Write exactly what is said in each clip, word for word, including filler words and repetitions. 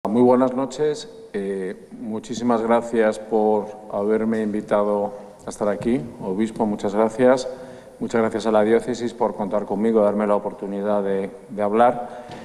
Muy buenas noches. Eh, muchísimas gracias por haberme invitado a estar aquí. Obispo, muchas gracias. Muchas gracias a la diócesis por contar conmigo, darme la oportunidad de, de hablar.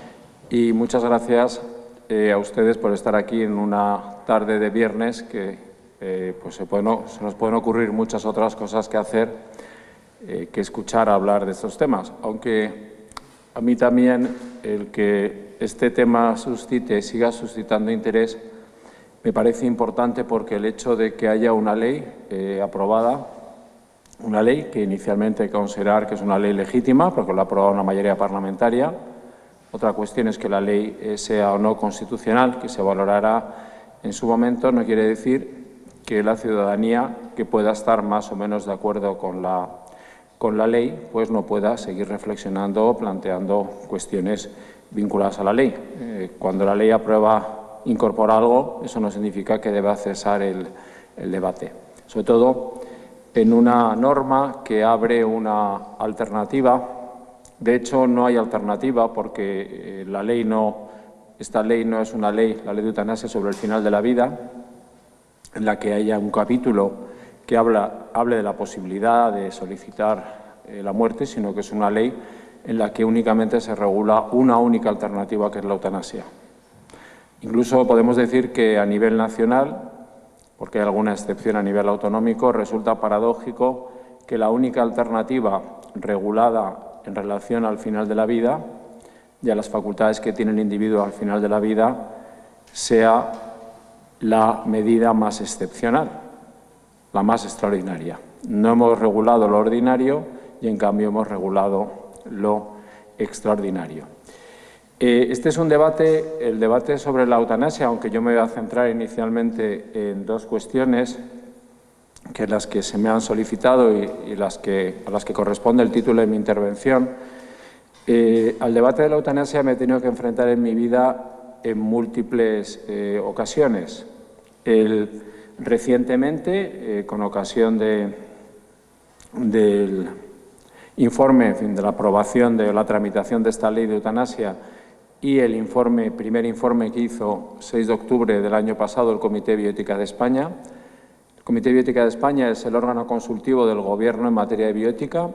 Y muchas gracias eh, a ustedes por estar aquí en una tarde de viernes que eh, pues se, pueden, se nos pueden ocurrir muchas otras cosas que hacer eh, que escuchar hablar de estos temas. Aunque a mí también el que este tema suscite, siga suscitando interés, me parece importante porque el hecho de que haya una ley eh, aprobada, una ley que inicialmente hay que considerar que es una ley legítima porque la ha aprobado una mayoría parlamentaria. Otra cuestión es que la ley sea o no constitucional, que se valorará en su momento, no quiere decir que la ciudadanía que pueda estar más o menos de acuerdo con la con la ley, pues no pueda seguir reflexionando o planteando cuestiones vinculadas a la ley. Eh, cuando la ley aprueba, incorpora algo, eso no significa que deba cesar el, el debate. Sobre todo en una norma que abre una alternativa. De hecho, no hay alternativa porque eh, la ley no, esta ley no es una ley, la ley de eutanasia sobre el final de la vida, en la que haya un capítulo que habla, hable de la posibilidad de solicitar eh, la muerte, sino que es una ley en la que únicamente se regula una única alternativa, que es la eutanasia. Incluso podemos decir que a nivel nacional, porque hay alguna excepción a nivel autonómico, resulta paradójico que la única alternativa regulada en relación al final de la vida y a las facultades que tiene el individuo al final de la vida sea la medida más excepcional, la más extraordinaria. No hemos regulado lo ordinario y, en cambio, hemos regulado lo extraordinario. Eh, este es un debate, el debate sobre la eutanasia, aunque yo me voy a centrar inicialmente en dos cuestiones, que las que se me han solicitado y, y las que, a las que corresponde el título de mi intervención. Eh, al debate de la eutanasia me he tenido que enfrentar en mi vida en múltiples eh, ocasiones. El, Recientemente, eh, con ocasión de, del informe, en fin, de la aprobación de la tramitación de esta ley de eutanasia y el informe, primer informe que hizo seis de octubre del año pasado el Comité de Bioética de España. El Comité de Bioética de España es el órgano consultivo del Gobierno en materia de bioética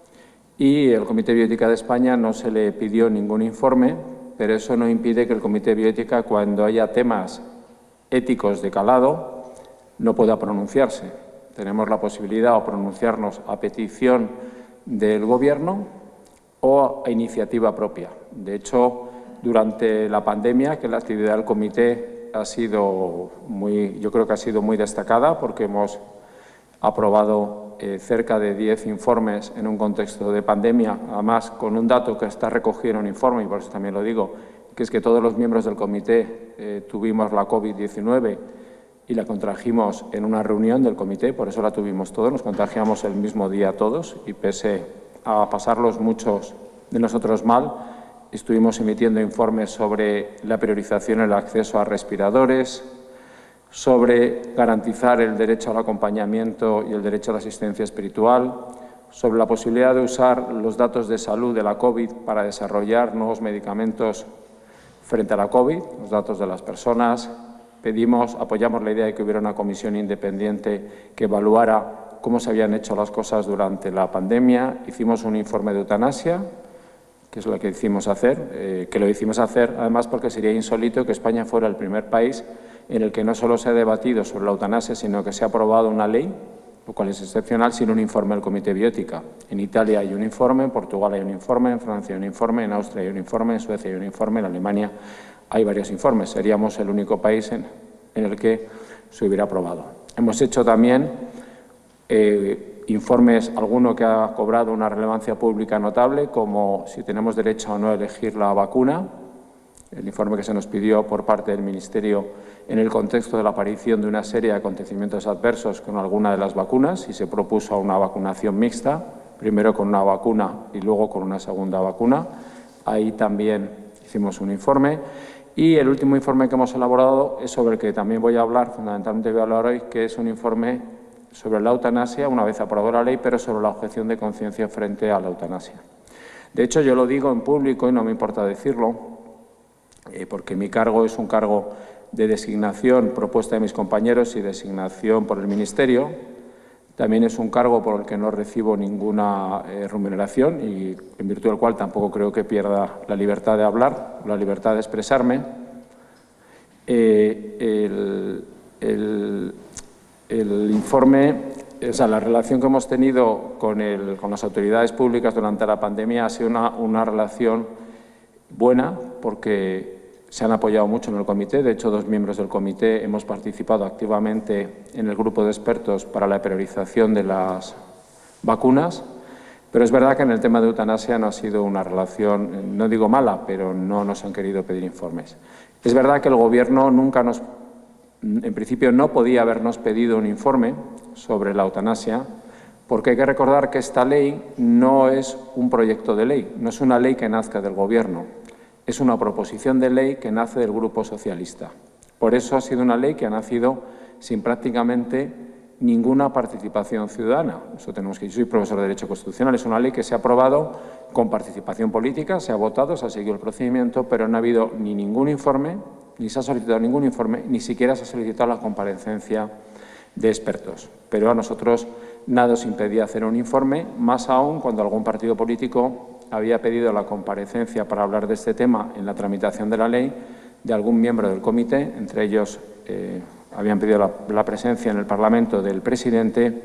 y el Comité de Bioética de España no se le pidió ningún informe, pero eso no impide que el Comité de Bioética, cuando haya temas éticos de calado, no pueda pronunciarse. Tenemos la posibilidad de pronunciarnos a petición del Gobierno o a iniciativa propia. De hecho, durante la pandemia, que la actividad del comité ha sido muy, yo creo que ha sido muy destacada, porque hemos aprobado eh, cerca de diez informes en un contexto de pandemia, además con un dato que está recogido en un informe, y por eso también lo digo, que es que todos los miembros del comité eh, tuvimos la COVID diecinueve y la contrajimos en una reunión del comité, por eso la tuvimos todos, nos contagiamos el mismo día todos y pese a pasarlos muchos de nosotros mal, estuvimos emitiendo informes sobre la priorización en el acceso a respiradores, sobre garantizar el derecho al acompañamiento y el derecho a la asistencia espiritual, sobre la posibilidad de usar los datos de salud de la COVID para desarrollar nuevos medicamentos frente a la COVID, los datos de las personas. Pedimos, apoyamos la idea de que hubiera una comisión independiente que evaluara cómo se habían hecho las cosas durante la pandemia. Hicimos un informe de eutanasia, que es lo que hicimos hacer, eh, que lo hicimos hacer además porque sería insólito que España fuera el primer país en el que no solo se ha debatido sobre la eutanasia, sino que se ha aprobado una ley, lo cual es excepcional, sin un informe del Comité de Bioética. En Italia hay un informe, en Portugal hay un informe, en Francia hay un informe, en Austria hay un informe, en Suecia hay un informe, en Alemania hay varios informes. Seríamos el único país en, en el que se hubiera aprobado. Hemos hecho también eh, informes, alguno que ha cobrado una relevancia pública notable, como si tenemos derecho o no a elegir la vacuna, el informe que se nos pidió por parte del Ministerio en el contexto de la aparición de una serie de acontecimientos adversos con alguna de las vacunas, y se propuso una vacunación mixta, primero con una vacuna y luego con una segunda vacuna. Ahí también hicimos un informe. Y el último informe que hemos elaborado es sobre el que también voy a hablar, fundamentalmente voy a hablar hoy, que es un informe sobre la eutanasia, una vez aprobada la ley, pero sobre la objeción de conciencia frente a la eutanasia. De hecho, yo lo digo en público y no me importa decirlo, eh, porque mi cargo es un cargo de designación propuesta de mis compañeros y designación por el Ministerio. También es un cargo por el que no recibo ninguna eh, remuneración y en virtud del cual tampoco creo que pierda la libertad de hablar, la libertad de expresarme. Eh, el, el, el informe, o sea, la relación que hemos tenido con, el, con las autoridades públicas durante la pandemia ha sido una, una relación buena porque se han apoyado mucho en el comité. De hecho, dos miembros del comité hemos participado activamente en el grupo de expertos para la priorización de las vacunas, pero es verdad que en el tema de eutanasia no ha sido una relación, no digo mala, pero no nos han querido pedir informes. Es verdad que el Gobierno nunca nos, en principio no podía habernos pedido un informe sobre la eutanasia, porque hay que recordar que esta ley no es un proyecto de ley, no es una ley que nazca del Gobierno. Es una proposición de ley que nace del Grupo Socialista. Por eso ha sido una ley que ha nacido sin prácticamente ninguna participación ciudadana. Eso tenemos que. Yo soy profesor de Derecho Constitucional. Es una ley que se ha aprobado con participación política, se ha votado, se ha seguido el procedimiento, pero no ha habido ni ningún informe, ni se ha solicitado ningún informe, ni siquiera se ha solicitado la comparecencia de expertos. Pero a nosotros nada nos impedía hacer un informe, más aún cuando algún partido político había pedido la comparecencia para hablar de este tema en la tramitación de la ley de algún miembro del comité, entre ellos eh, habían pedido la, la presencia en el Parlamento del presidente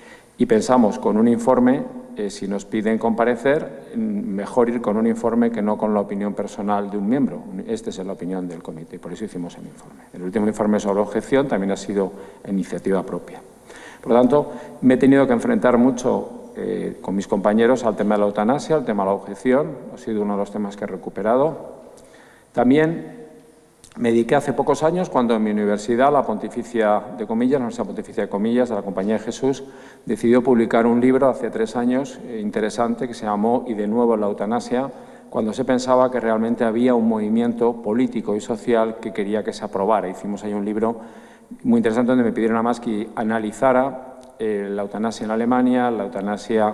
y pensamos con un informe, eh, si nos piden comparecer, mejor ir con un informe que no con la opinión personal de un miembro. Esta es la opinión del comité y por eso hicimos el informe. El último informe sobre objeción también ha sido iniciativa propia. Por lo tanto, me he tenido que enfrentar mucho Eh, con mis compañeros al tema de la eutanasia, al tema de la objeción, ha sido uno de los temas que he recuperado. También me dediqué hace pocos años, cuando en mi universidad, la Pontificia de Comillas, la Universidad Pontificia de Comillas, de la Compañía de Jesús, decidió publicar un libro hace tres años eh, interesante que se llamó Y de nuevo la eutanasia, cuando se pensaba que realmente había un movimiento político y social que quería que se aprobara. Hicimos ahí un libro muy interesante donde me pidieron además que analizara Eh, la eutanasia en Alemania, la eutanasia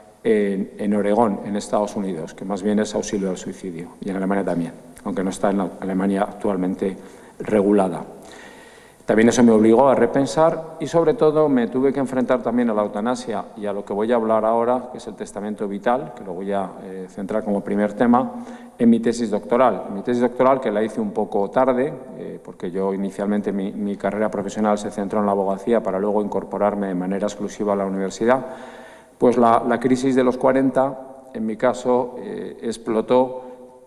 en, en Oregón, en Estados Unidos, que más bien es auxilio al suicidio, y en Alemania también, aunque no está en la Alemania actualmente regulada. También eso me obligó a repensar y, sobre todo, me tuve que enfrentar también a la eutanasia y a lo que voy a hablar ahora, que es el testamento vital, que lo voy a eh, centrar como primer tema, en mi tesis doctoral. En mi tesis doctoral, que la hice un poco tarde, eh, porque yo inicialmente mi, mi carrera profesional se centró en la abogacía para luego incorporarme de manera exclusiva a la universidad, pues la, la crisis de los cuarenta, en mi caso, eh, explotó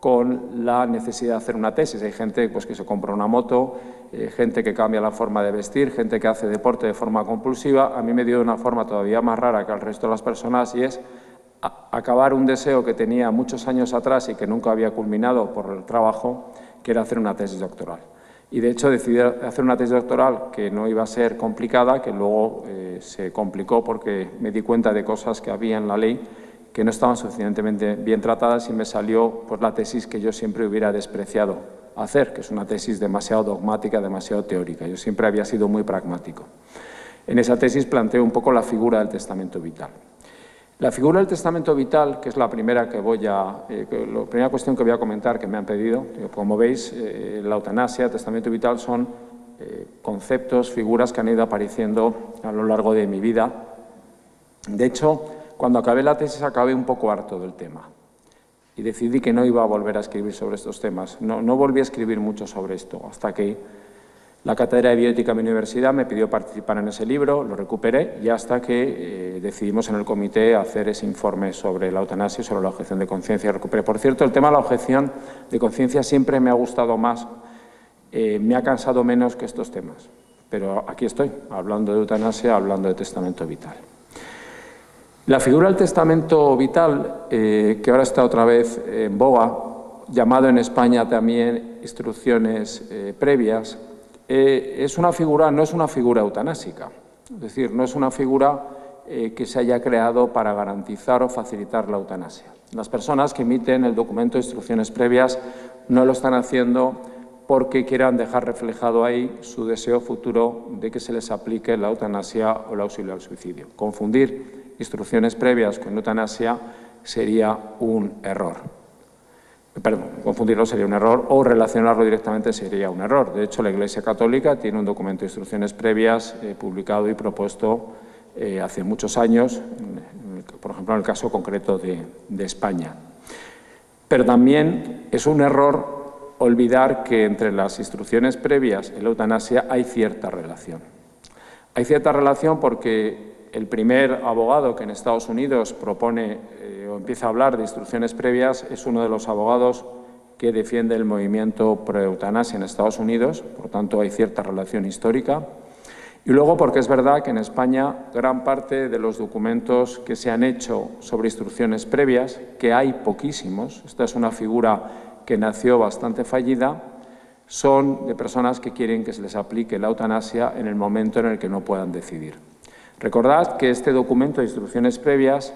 con la necesidad de hacer una tesis. Hay gente pues, que se compra una moto, eh, gente que cambia la forma de vestir, gente que hace deporte de forma compulsiva. A mí me dio de una forma todavía más rara que al resto de las personas y es acabar un deseo que tenía muchos años atrás y que nunca había culminado por el trabajo, que era hacer una tesis doctoral. Y de hecho decidí hacer una tesis doctoral que no iba a ser complicada, que luego eh, se complicó porque me di cuenta de cosas que había en la ley que no estaban suficientemente bien tratadas y me salió pues, la tesis que yo siempre hubiera despreciado hacer, que es una tesis demasiado dogmática, demasiado teórica. Yo siempre había sido muy pragmático. En esa tesis planteo un poco la figura del testamento vital. La figura del testamento vital, que es la primera, que voy a, eh, la primera cuestión que voy a comentar, que me han pedido, como veis, eh, la eutanasia, el testamento vital son eh, conceptos, figuras que han ido apareciendo a lo largo de mi vida. De hecho, cuando acabé la tesis acabé un poco harto del tema y decidí que no iba a volver a escribir sobre estos temas. No, no volví a escribir mucho sobre esto hasta que la Cátedra de Bioética de mi universidad me pidió participar en ese libro, lo recuperé y hasta que eh, decidimos en el comité hacer ese informe sobre la eutanasia y sobre la objeción de conciencia. Recuperé. Por cierto, el tema de la objeción de conciencia siempre me ha gustado más, eh, me ha cansado menos que estos temas. Pero aquí estoy, hablando de eutanasia, hablando de testamento vital. La figura del testamento vital, eh, que ahora está otra vez en boga, llamado en España también instrucciones eh, previas, Eh, es una figura, no es una figura eutanásica, es decir, no es una figura eh, que se haya creado para garantizar o facilitar la eutanasia. Las personas que emiten el documento de instrucciones previas no lo están haciendo porque quieran dejar reflejado ahí su deseo futuro de que se les aplique la eutanasia o el auxilio al suicidio. Confundir instrucciones previas con eutanasia sería un error. Perdón, confundirlo sería un error, o relacionarlo directamente sería un error. De hecho, la Iglesia Católica tiene un documento de instrucciones previas eh, publicado y propuesto eh, hace muchos años, por ejemplo, en el caso concreto de, de España. Pero también es un error olvidar que entre las instrucciones previas y la eutanasia hay cierta relación. Hay cierta relación porque el primer abogado que en Estados Unidos propone eh, o empieza a hablar de instrucciones previas es uno de los abogados que defiende el movimiento pro-eutanasia en Estados Unidos, por tanto hay cierta relación histórica. Y luego porque es verdad que en España gran parte de los documentos que se han hecho sobre instrucciones previas, que hay poquísimos, esta es una figura que nació bastante fallida, son de personas que quieren que se les aplique la eutanasia en el momento en el que no puedan decidir. Recordad que este documento de instrucciones previas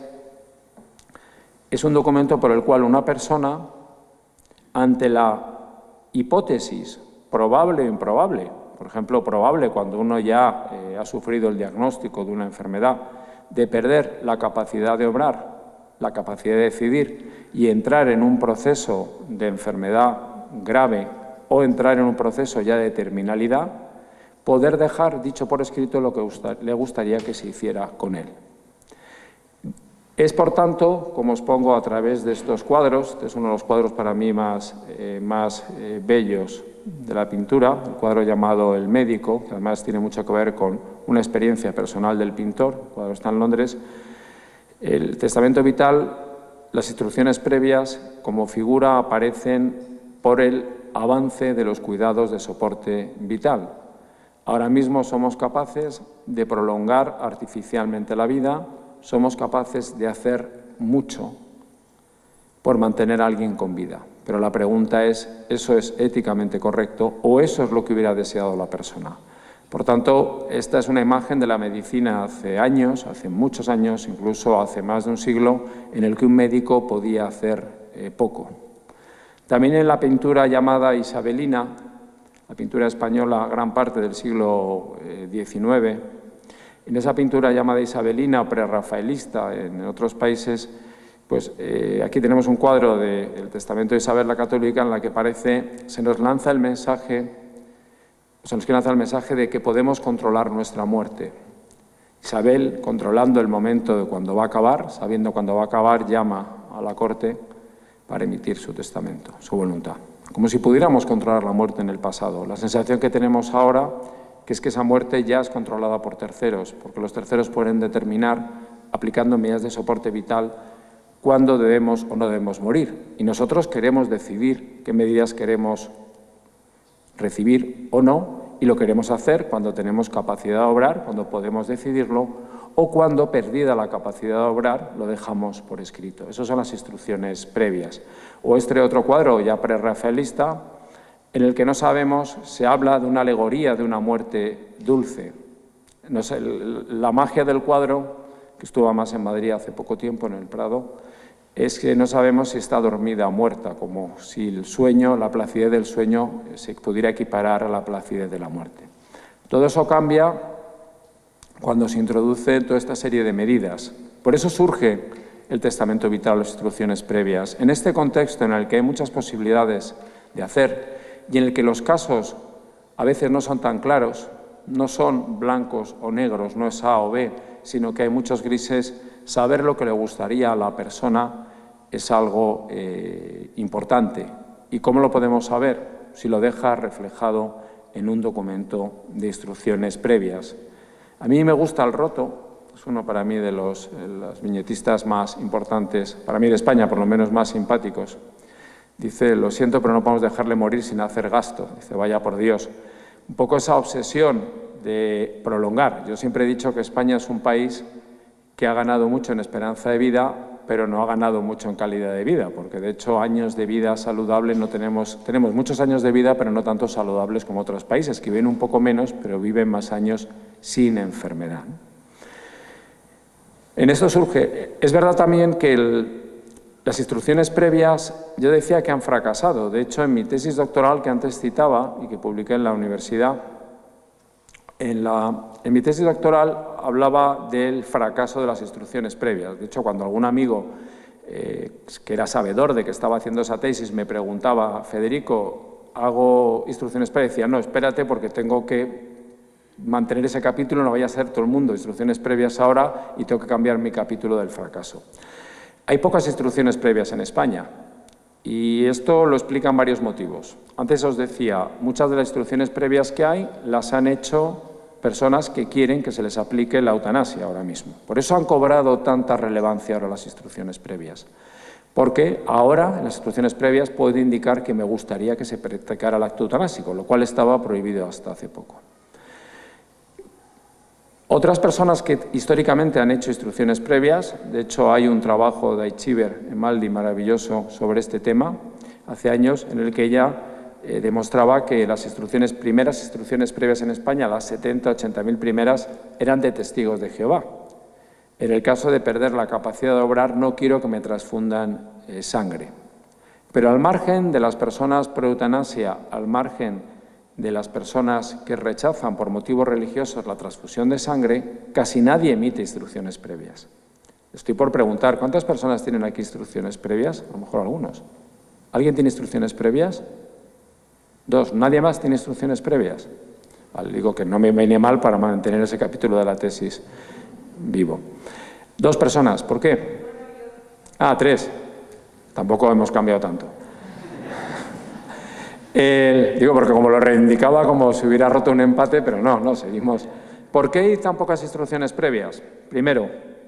es un documento por el cual una persona, ante la hipótesis probable o improbable, por ejemplo, probable cuando uno ya eh, ha sufrido el diagnóstico de una enfermedad, de perder la capacidad de obrar, la capacidad de decidir y entrar en un proceso de enfermedad grave o entrar en un proceso ya de terminalidad, poder dejar dicho por escrito lo que le gustaría que se hiciera con él. Es, por tanto, como os pongo a través de estos cuadros, este es uno de los cuadros para mí más, eh, más eh, bellos de la pintura, el cuadro llamado El médico, que además tiene mucho que ver con una experiencia personal del pintor, el cuadro está en Londres. El testamento vital, las instrucciones previas, como figura, aparecen por el avance de los cuidados de soporte vital. Ahora mismo somos capaces de prolongar artificialmente la vida, somos capaces de hacer mucho por mantener a alguien con vida. Pero la pregunta es, ¿eso es éticamente correcto o eso es lo que hubiera deseado la persona? Por tanto, esta es una imagen de la medicina hace años, hace muchos años, incluso hace más de un siglo, en el que un médico podía hacer eh, poco. También en la pintura llamada isabelina, la pintura española, gran parte del siglo diecinueve, en esa pintura llamada isabelina o prerrafaelista en otros países, pues eh, aquí tenemos un cuadro del de, Testamento de Isabel la Católica en la que parece, se nos lanza el mensaje, se nos lanza el mensaje de que podemos controlar nuestra muerte. Isabel, controlando el momento de cuando va a acabar, sabiendo cuándo va a acabar, llama a la corte para emitir su testamento, su voluntad. Como si pudiéramos controlar la muerte en el pasado. La sensación que tenemos ahora que es que esa muerte ya es controlada por terceros, porque los terceros pueden determinar, aplicando medidas de soporte vital, cuándo debemos o no debemos morir. Y nosotros queremos decidir qué medidas queremos recibir o no, y lo queremos hacer cuando tenemos capacidad de obrar, cuando podemos decidirlo, o cuando, perdida la capacidad de obrar, lo dejamos por escrito. Esas son las instrucciones previas. O este otro cuadro ya prerrafaelista, en el que no sabemos, se habla de una alegoría de una muerte dulce. No sé, la magia del cuadro, que estuvo más en Madrid hace poco tiempo, en el Prado, es que no sabemos si está dormida o muerta, como si el sueño, la placidez del sueño, se pudiera equiparar a la placidez de la muerte. Todo eso cambia cuando se introduce toda esta serie de medidas. Por eso surge el testamento vital, las instrucciones previas. En este contexto en el que hay muchas posibilidades de hacer, y en el que los casos a veces no son tan claros, no son blancos o negros, no es A o B, sino que hay muchos grises, saber lo que le gustaría a la persona es algo eh, importante. ¿Y cómo lo podemos saber? Si lo deja reflejado en un documento de instrucciones previas. A mí me gusta el Roto, es uno para mí de los, de los viñetistas más importantes, para mí de España por lo menos más simpáticos. Dice, lo siento, pero no podemos dejarle morir sin hacer gasto. Dice, vaya por Dios. Un poco esa obsesión de prolongar. Yo siempre he dicho que España es un país que ha ganado mucho en esperanza de vida, pero no ha ganado mucho en calidad de vida, porque de hecho años de vida saludable no tenemos, tenemos muchos años de vida, pero no tanto saludables como otros países, que viven un poco menos, pero viven más años sin enfermedad. En esto surge, es verdad también que el, las instrucciones previas, yo decía que han fracasado. De hecho, en mi tesis doctoral que antes citaba y que publiqué en la universidad, en, la, en mi tesis doctoral hablaba del fracaso de las instrucciones previas. De hecho, cuando algún amigo eh, que era sabedor de que estaba haciendo esa tesis, me preguntaba, Federico, ¿hago instrucciones previas? Decía, no, espérate porque tengo que mantener ese capítulo, no vaya a ser todo el mundo instrucciones previas ahora y tengo que cambiar mi capítulo del fracaso. Hay pocas instrucciones previas en España y esto lo explican varios motivos. Antes os decía, muchas de las instrucciones previas que hay las han hecho personas que quieren que se les aplique la eutanasia ahora mismo. Por eso han cobrado tanta relevancia ahora las instrucciones previas. Porque ahora, en las instrucciones previas, puedo indicar que me gustaría que se practicara el acto eutanásico, lo cual estaba prohibido hasta hace poco. Otras personas que históricamente han hecho instrucciones previas, de hecho hay un trabajo de Aichiber Emaldi maravilloso sobre este tema, hace años, en el que ella eh, demostraba que las instrucciones, primeras instrucciones previas en España, las setenta, ochenta mil primeras, eran de testigos de Jehová. En el caso de perder la capacidad de obrar, no quiero que me transfundan eh, sangre. Pero al margen de las personas pro eutanasia, al margen de las personas que rechazan por motivos religiosos la transfusión de sangre, casi nadie emite instrucciones previas. Estoy por preguntar, ¿cuántas personas tienen aquí instrucciones previas? A lo mejor algunos. ¿Alguien tiene instrucciones previas? Dos. ¿Nadie más tiene instrucciones previas? Vale, digo que no me viene mal para mantener ese capítulo de la tesis vivo. Dos personas. ¿Por qué? Ah, tres. Tampoco hemos cambiado tanto. Eh, digo, porque como lo reivindicaba, como si hubiera roto un empate, pero no, no, seguimos. ¿Por qué hay tan pocas instrucciones previas? Primero,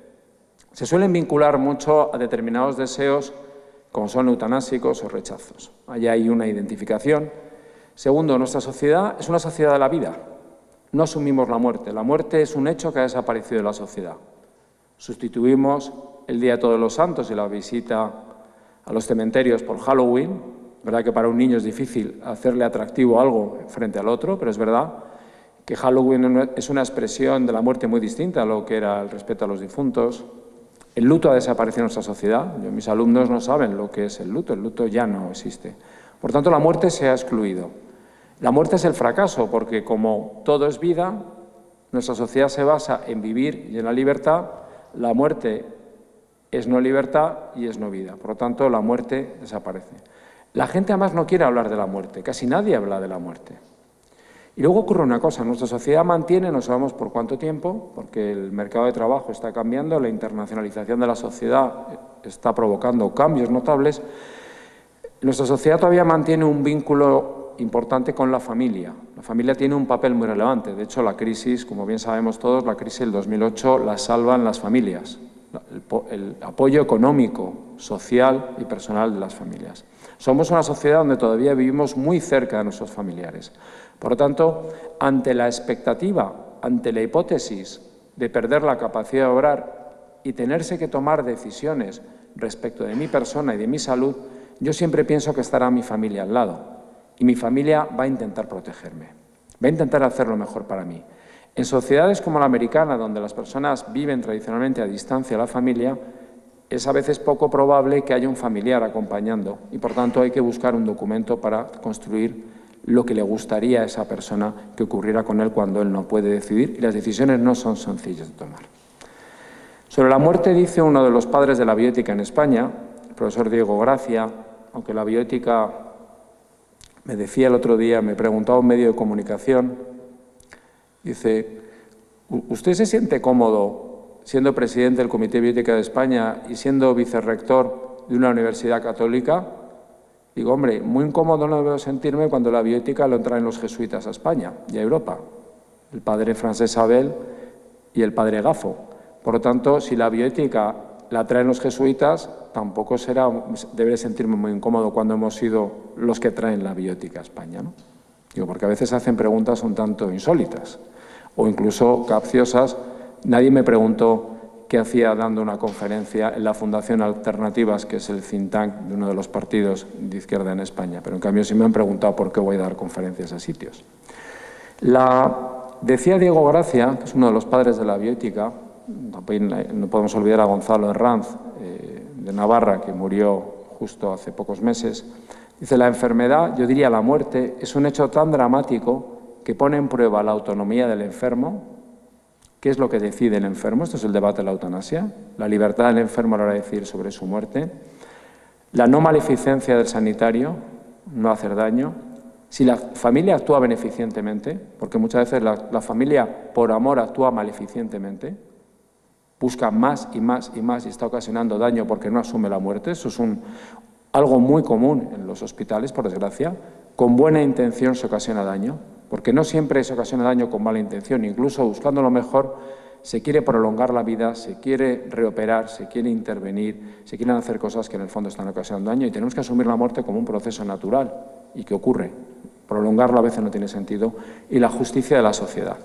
se suelen vincular mucho a determinados deseos, como son eutanásicos o rechazos. Allí hay una identificación. Segundo, nuestra sociedad es una sociedad de la vida. No asumimos la muerte. La muerte es un hecho que ha desaparecido de la sociedad. Sustituimos el Día de Todos los Santos y la visita a los cementerios por Halloween. Verdad que para un niño es difícil hacerle atractivo algo frente al otro, pero es verdad que Halloween es una expresión de la muerte muy distinta a lo que era el respeto a los difuntos. El luto ha desaparecido en nuestra sociedad. Yo, mis alumnos no saben lo que es el luto. El luto ya no existe. Por tanto, la muerte se ha excluido. La muerte es el fracaso, porque como todo es vida, nuestra sociedad se basa en vivir y en la libertad. La muerte es no libertad y es no vida. Por lo tanto, la muerte desaparece. La gente además no quiere hablar de la muerte, casi nadie habla de la muerte. Y luego ocurre una cosa, nuestra sociedad mantiene, no sabemos por cuánto tiempo, porque el mercado de trabajo está cambiando, la internacionalización de la sociedad está provocando cambios notables, nuestra sociedad todavía mantiene un vínculo importante con la familia. La familia tiene un papel muy relevante, de hecho la crisis, como bien sabemos todos, la crisis del dos mil ocho la salvan las familias, el, el apoyo económico, social y personal de las familias. Somos una sociedad donde todavía vivimos muy cerca de nuestros familiares. Por lo tanto, ante la expectativa, ante la hipótesis de perder la capacidad de obrar y tenerse que tomar decisiones respecto de mi persona y de mi salud, yo siempre pienso que estará mi familia al lado y mi familia va a intentar protegerme, va a intentar hacer lo mejor para mí. En sociedades como la americana, donde las personas viven tradicionalmente a distancia de la familia, es a veces poco probable que haya un familiar acompañando y, por tanto, hay que buscar un documento para construir lo que le gustaría a esa persona que ocurriera con él cuando él no puede decidir y las decisiones no son sencillas de tomar. Sobre la muerte dice uno de los padres de la bioética en España, el profesor Diego Gracia, aunque la bioética me decía el otro día, me preguntaba un medio de comunicación, dice, ¿usted se siente cómodo siendo presidente del Comité de Bioética de España y siendo vicerrector de una universidad católica? Digo, hombre, muy incómodo no debo sentirme cuando la bioética lo traen los jesuitas a España y a Europa, el padre Francesc Abel y el padre Gafo. Por lo tanto, si la bioética la traen los jesuitas, tampoco será, deberé sentirme muy incómodo cuando hemos sido los que traen la bioética a España, ¿no? Digo, porque a veces hacen preguntas un tanto insólitas o incluso capciosas. Nadie me preguntó qué hacía dando una conferencia en la Fundación Alternativas, que es el think tank de uno de los partidos de izquierda en España, pero en cambio sí me han preguntado por qué voy a dar conferencias a sitios. La, decía Diego Gracia, que es uno de los padres de la bioética, no podemos olvidar a Gonzalo Herranz, eh, de Navarra, que murió justo hace pocos meses, dice, la enfermedad, yo diría la muerte, es un hecho tan dramático que pone en prueba la autonomía del enfermo, ¿Qué es lo que decide el enfermo? Esto es el debate de la eutanasia. La libertad del enfermo a la hora de decidir sobre su muerte. La no maleficencia del sanitario, no hacer daño. Si la familia actúa beneficientemente, porque muchas veces la, la familia por amor actúa maleficientemente, busca más y más y más y está ocasionando daño porque no asume la muerte. Eso es un, algo muy común en los hospitales, por desgracia. Con buena intención se ocasiona daño, porque no siempre se ocasiona daño con mala intención. Incluso buscando lo mejor, se quiere prolongar la vida, se quiere reoperar, se quiere intervenir, se quieren hacer cosas que en el fondo están ocasionando daño y tenemos que asumir la muerte como un proceso natural y que ocurre. Prolongarlo a veces no tiene sentido. Y la justicia de la sociedad.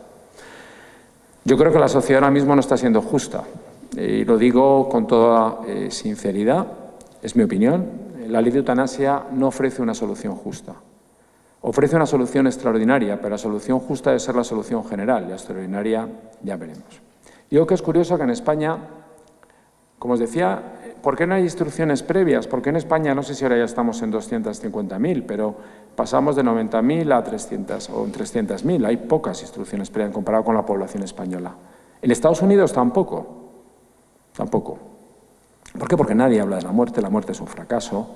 Yo creo que la sociedad ahora mismo no está siendo justa, y lo digo con toda eh, sinceridad, es mi opinión. La ley de eutanasia no ofrece una solución justa. Ofrece una solución extraordinaria, pero la solución justa debe ser la solución general, la extraordinaria ya veremos. Digo que es curioso que en España, como os decía, ¿por qué no hay instrucciones previas? Porque en España, no sé si ahora ya estamos en doscientas cincuenta mil, pero pasamos de noventa mil a trescientas o en trescientas mil. Hay pocas instrucciones previas comparado con la población española. En Estados Unidos tampoco. Tampoco. ¿Por qué? Porque nadie habla de la muerte. La muerte es un fracaso.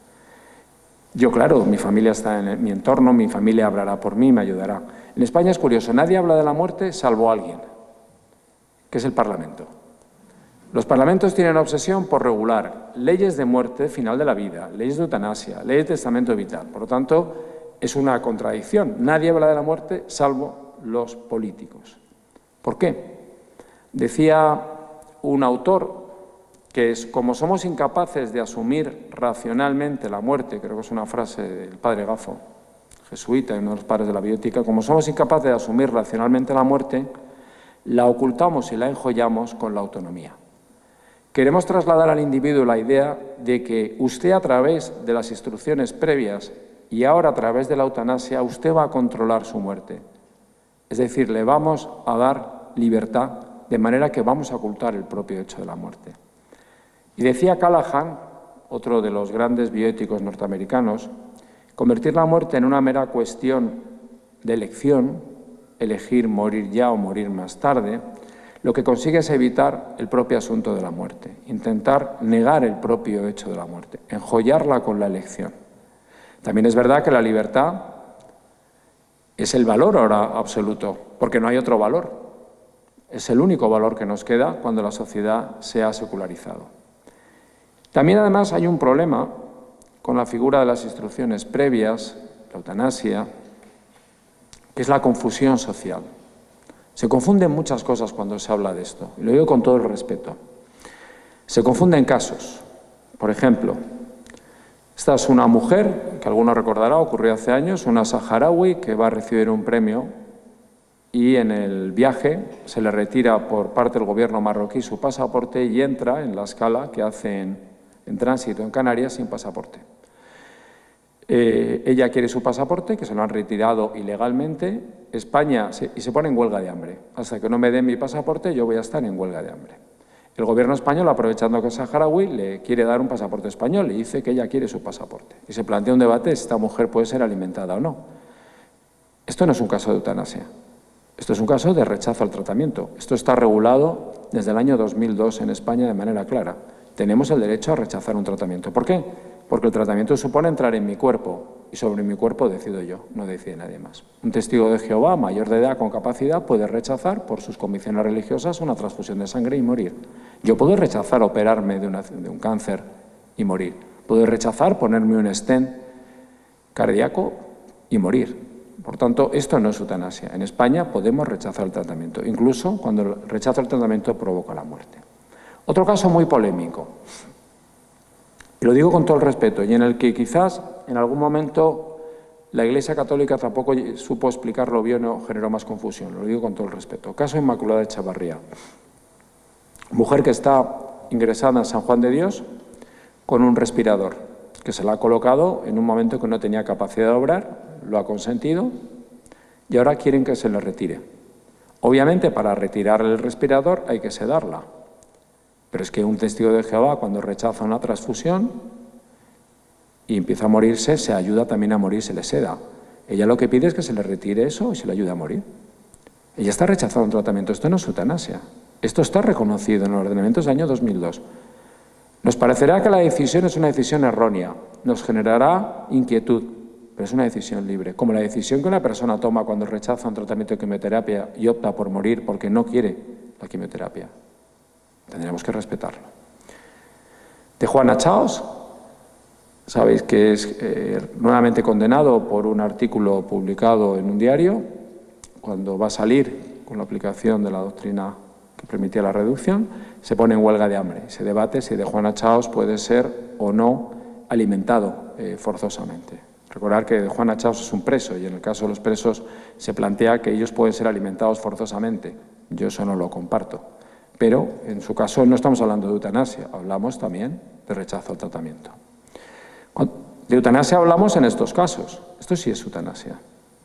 Yo, claro, mi familia está en mi entorno, mi familia hablará por mí, me ayudará. En España es curioso, nadie habla de la muerte salvo alguien, que es el Parlamento. Los parlamentos tienen obsesión por regular leyes de muerte, final de la vida, leyes de eutanasia, leyes de testamento vital. Por lo tanto, es una contradicción. Nadie habla de la muerte salvo los políticos. ¿Por qué? Decía un autor que es, como somos incapaces de asumir racionalmente la muerte, creo que es una frase del padre Gafo, jesuita y uno de los padres de la bioética, como somos incapaces de asumir racionalmente la muerte, la ocultamos y la enjollamos con la autonomía. Queremos trasladar al individuo la idea de que usted, a través de las instrucciones previas y ahora a través de la eutanasia, usted va a controlar su muerte. Es decir, le vamos a dar libertad de manera que vamos a ocultar el propio hecho de la muerte. Y decía Callahan, otro de los grandes bioéticos norteamericanos, convertir la muerte en una mera cuestión de elección, elegir morir ya o morir más tarde, lo que consigue es evitar el propio asunto de la muerte, intentar negar el propio hecho de la muerte, enjollarla con la elección. También es verdad que la libertad es el valor ahora absoluto, porque no hay otro valor. Es el único valor que nos queda cuando la sociedad se ha secularizado. También, además, hay un problema con la figura de las instrucciones previas, la eutanasia, que es la confusión social. Se confunden muchas cosas cuando se habla de esto, y lo digo con todo el respeto. Se confunden casos. Por ejemplo, esta es una mujer, que alguno recordará, ocurrió hace años, una saharaui que va a recibir un premio y en el viaje se le retira por parte del gobierno marroquí su pasaporte y entra en la escala que hacen en tránsito en Canarias sin pasaporte. Eh, ella quiere su pasaporte, que se lo han retirado ilegalmente. España, se, y se pone en huelga de hambre. Hasta que no me den mi pasaporte, yo voy a estar en huelga de hambre. El gobierno español, aprovechando que es saharaui, le quiere dar un pasaporte español y dice que ella quiere su pasaporte. Y se plantea un debate si esta mujer puede ser alimentada o no. Esto no es un caso de eutanasia. Esto es un caso de rechazo al tratamiento. Esto está regulado desde el año dos mil dos en España de manera clara. Tenemos el derecho a rechazar un tratamiento. ¿Por qué? Porque el tratamiento supone entrar en mi cuerpo y sobre mi cuerpo decido yo, no decide nadie más. Un testigo de Jehová, mayor de edad, con capacidad, puede rechazar por sus convicciones religiosas una transfusión de sangre y morir. Yo puedo rechazar operarme de, una, de un cáncer y morir. Puedo rechazar ponerme un stent cardíaco y morir. Por tanto, esto no es eutanasia. En España podemos rechazar el tratamiento, incluso cuando el rechazo al tratamiento provoca la muerte. Otro caso muy polémico, y lo digo con todo el respeto, y en el que quizás en algún momento la Iglesia Católica tampoco supo explicarlo bien o generó más confusión, lo digo con todo el respeto. Caso Inmaculada de Chavarría, mujer que está ingresada en San Juan de Dios con un respirador, que se la ha colocado en un momento que no tenía capacidad de obrar, lo ha consentido y ahora quieren que se le retire. Obviamente, para retirar el respirador hay que sedarla. Pero es que un testigo de Jehová, cuando rechaza una transfusión y empieza a morirse, se ayuda también a morir, se le seda. Ella lo que pide es que se le retire eso y se le ayude a morir. Ella está rechazando un tratamiento. Esto no es eutanasia. Esto está reconocido en los ordenamientos del año dos mil dos. Nos parecerá que la decisión es una decisión errónea. Nos generará inquietud, pero es una decisión libre. Como la decisión que una persona toma cuando rechaza un tratamiento de quimioterapia y opta por morir porque no quiere la quimioterapia. Tendríamos que respetarlo. De Juana Chaos, sabéis que es eh, nuevamente condenado por un artículo publicado en un diario, cuando va a salir con la aplicación de la doctrina que permitía la reducción, se pone en huelga de hambre. Se debate si de Juana Chaos puede ser o no alimentado eh, forzosamente. Recordar que de Juana Chaos es un preso y en el caso de los presos se plantea que ellos pueden ser alimentados forzosamente. Yo eso no lo comparto. Pero en su caso no estamos hablando de eutanasia, hablamos también de rechazo al tratamiento. De eutanasia hablamos en estos casos. Esto sí es eutanasia.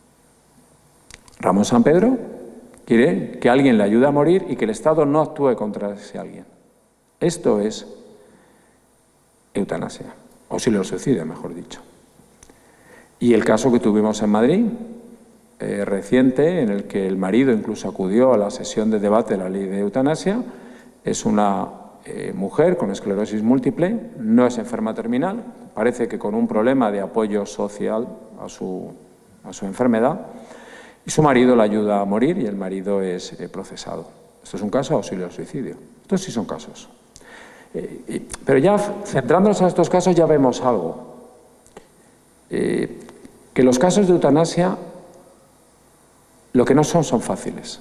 Ramón Sampedro quiere que alguien le ayude a morir y que el Estado no actúe contra ese alguien. Esto es eutanasia, auxilio al suicidio, mejor dicho. Y el caso que tuvimos en Madrid, eh, reciente, en el que el marido incluso acudió a la sesión de debate de la ley de eutanasia, es una eh, mujer con esclerosis múltiple, no es enferma terminal, parece que con un problema de apoyo social a su, a su enfermedad, y su marido la ayuda a morir y el marido es eh, procesado. Esto es un caso de auxilio al suicidio. Estos sí son casos. Eh, y, pero ya centrándonos en estos casos ya vemos algo. Eh, que los casos de eutanasia lo que no son son fáciles.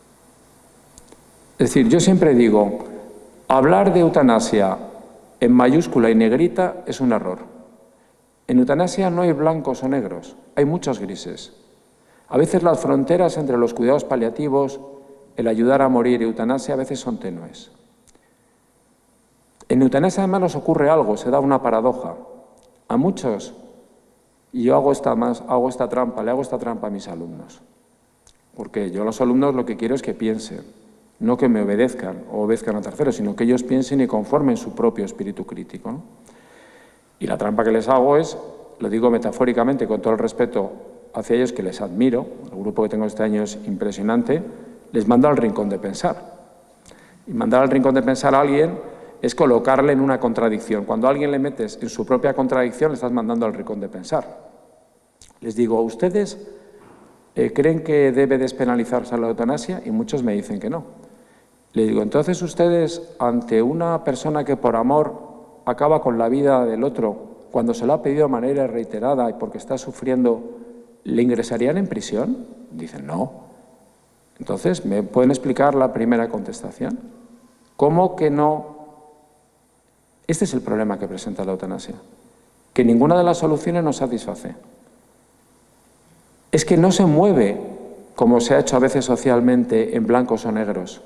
Es decir, yo siempre digo, hablar de eutanasia en mayúscula y negrita es un error. En eutanasia no hay blancos o negros, hay muchos grises. A veces las fronteras entre los cuidados paliativos, el ayudar a morir y eutanasia a veces son tenues. En eutanasia además nos ocurre algo, se da una paradoja. A muchos, y yo hago esta, más, hago esta trampa, le hago esta trampa a mis alumnos. Porque yo a los alumnos lo que quiero es que piensen, no que me obedezcan o obedezcan a terceros, sino que ellos piensen y conformen su propio espíritu crítico, ¿no? Y la trampa que les hago es, lo digo metafóricamente, con todo el respeto hacia ellos que les admiro, el grupo que tengo este año es impresionante, les mando al rincón de pensar. Y mandar al rincón de pensar a alguien es colocarle en una contradicción. Cuando a alguien le metes en su propia contradicción, le estás mandando al rincón de pensar. Les digo, ¿ustedes eh, creen que debe despenalizarse la eutanasia? Y muchos me dicen que no. Les digo, entonces ustedes, ante una persona que por amor acaba con la vida del otro, cuando se lo ha pedido de manera reiterada y porque está sufriendo, ¿le ingresarían en prisión? Dicen, no. Entonces, ¿me pueden explicar la primera contestación? ¿Cómo que no? Este es el problema que presenta la eutanasia, que ninguna de las soluciones nos satisface. Es que no se mueve, como se ha hecho a veces socialmente, en blancos o negros.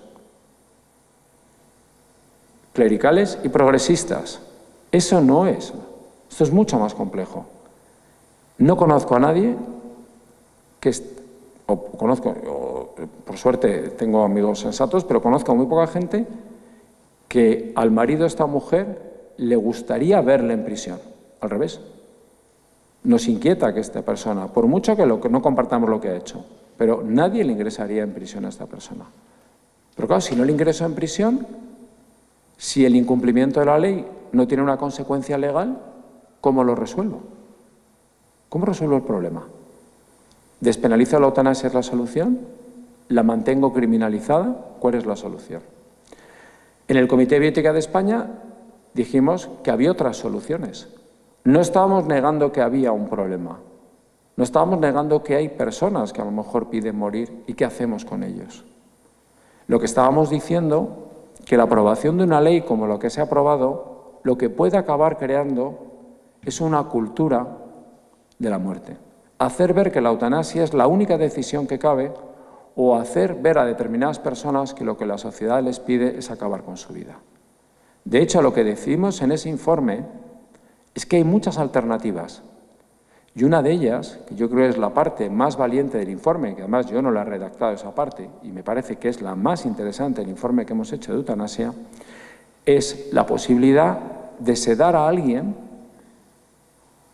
Clericales y progresistas. Eso no es. Esto es mucho más complejo. No conozco a nadie que, o conozco, o, por suerte tengo amigos sensatos, pero conozco a muy poca gente que al marido de esta mujer le gustaría verle en prisión. Al revés. Nos inquieta que esta persona, por mucho que, lo, que no compartamos lo que ha hecho, pero nadie le ingresaría en prisión a esta persona. Pero claro, si no le ingreso en prisión, si el incumplimiento de la ley no tiene una consecuencia legal, ¿cómo lo resuelvo? ¿Cómo resuelvo el problema? ¿Despenalizo la eutanasia es la solución? ¿La mantengo criminalizada? ¿Cuál es la solución? En el Comité de Bioética de España dijimos que había otras soluciones. No estábamos negando que había un problema. No estábamos negando que hay personas que a lo mejor piden morir y qué hacemos con ellos. Lo que estábamos diciendo que la aprobación de una ley como lo que se ha aprobado, lo que puede acabar creando es una cultura de la muerte. Hacer ver que la eutanasia es la única decisión que cabe o hacer ver a determinadas personas que lo que la sociedad les pide es acabar con su vida. De hecho, lo que decimos en ese informe es que hay muchas alternativas y una de ellas, que yo creo es la parte más valiente del informe, que además yo no la he redactado esa parte y me parece que es la más interesante del informe que hemos hecho de eutanasia, es la posibilidad de sedar a alguien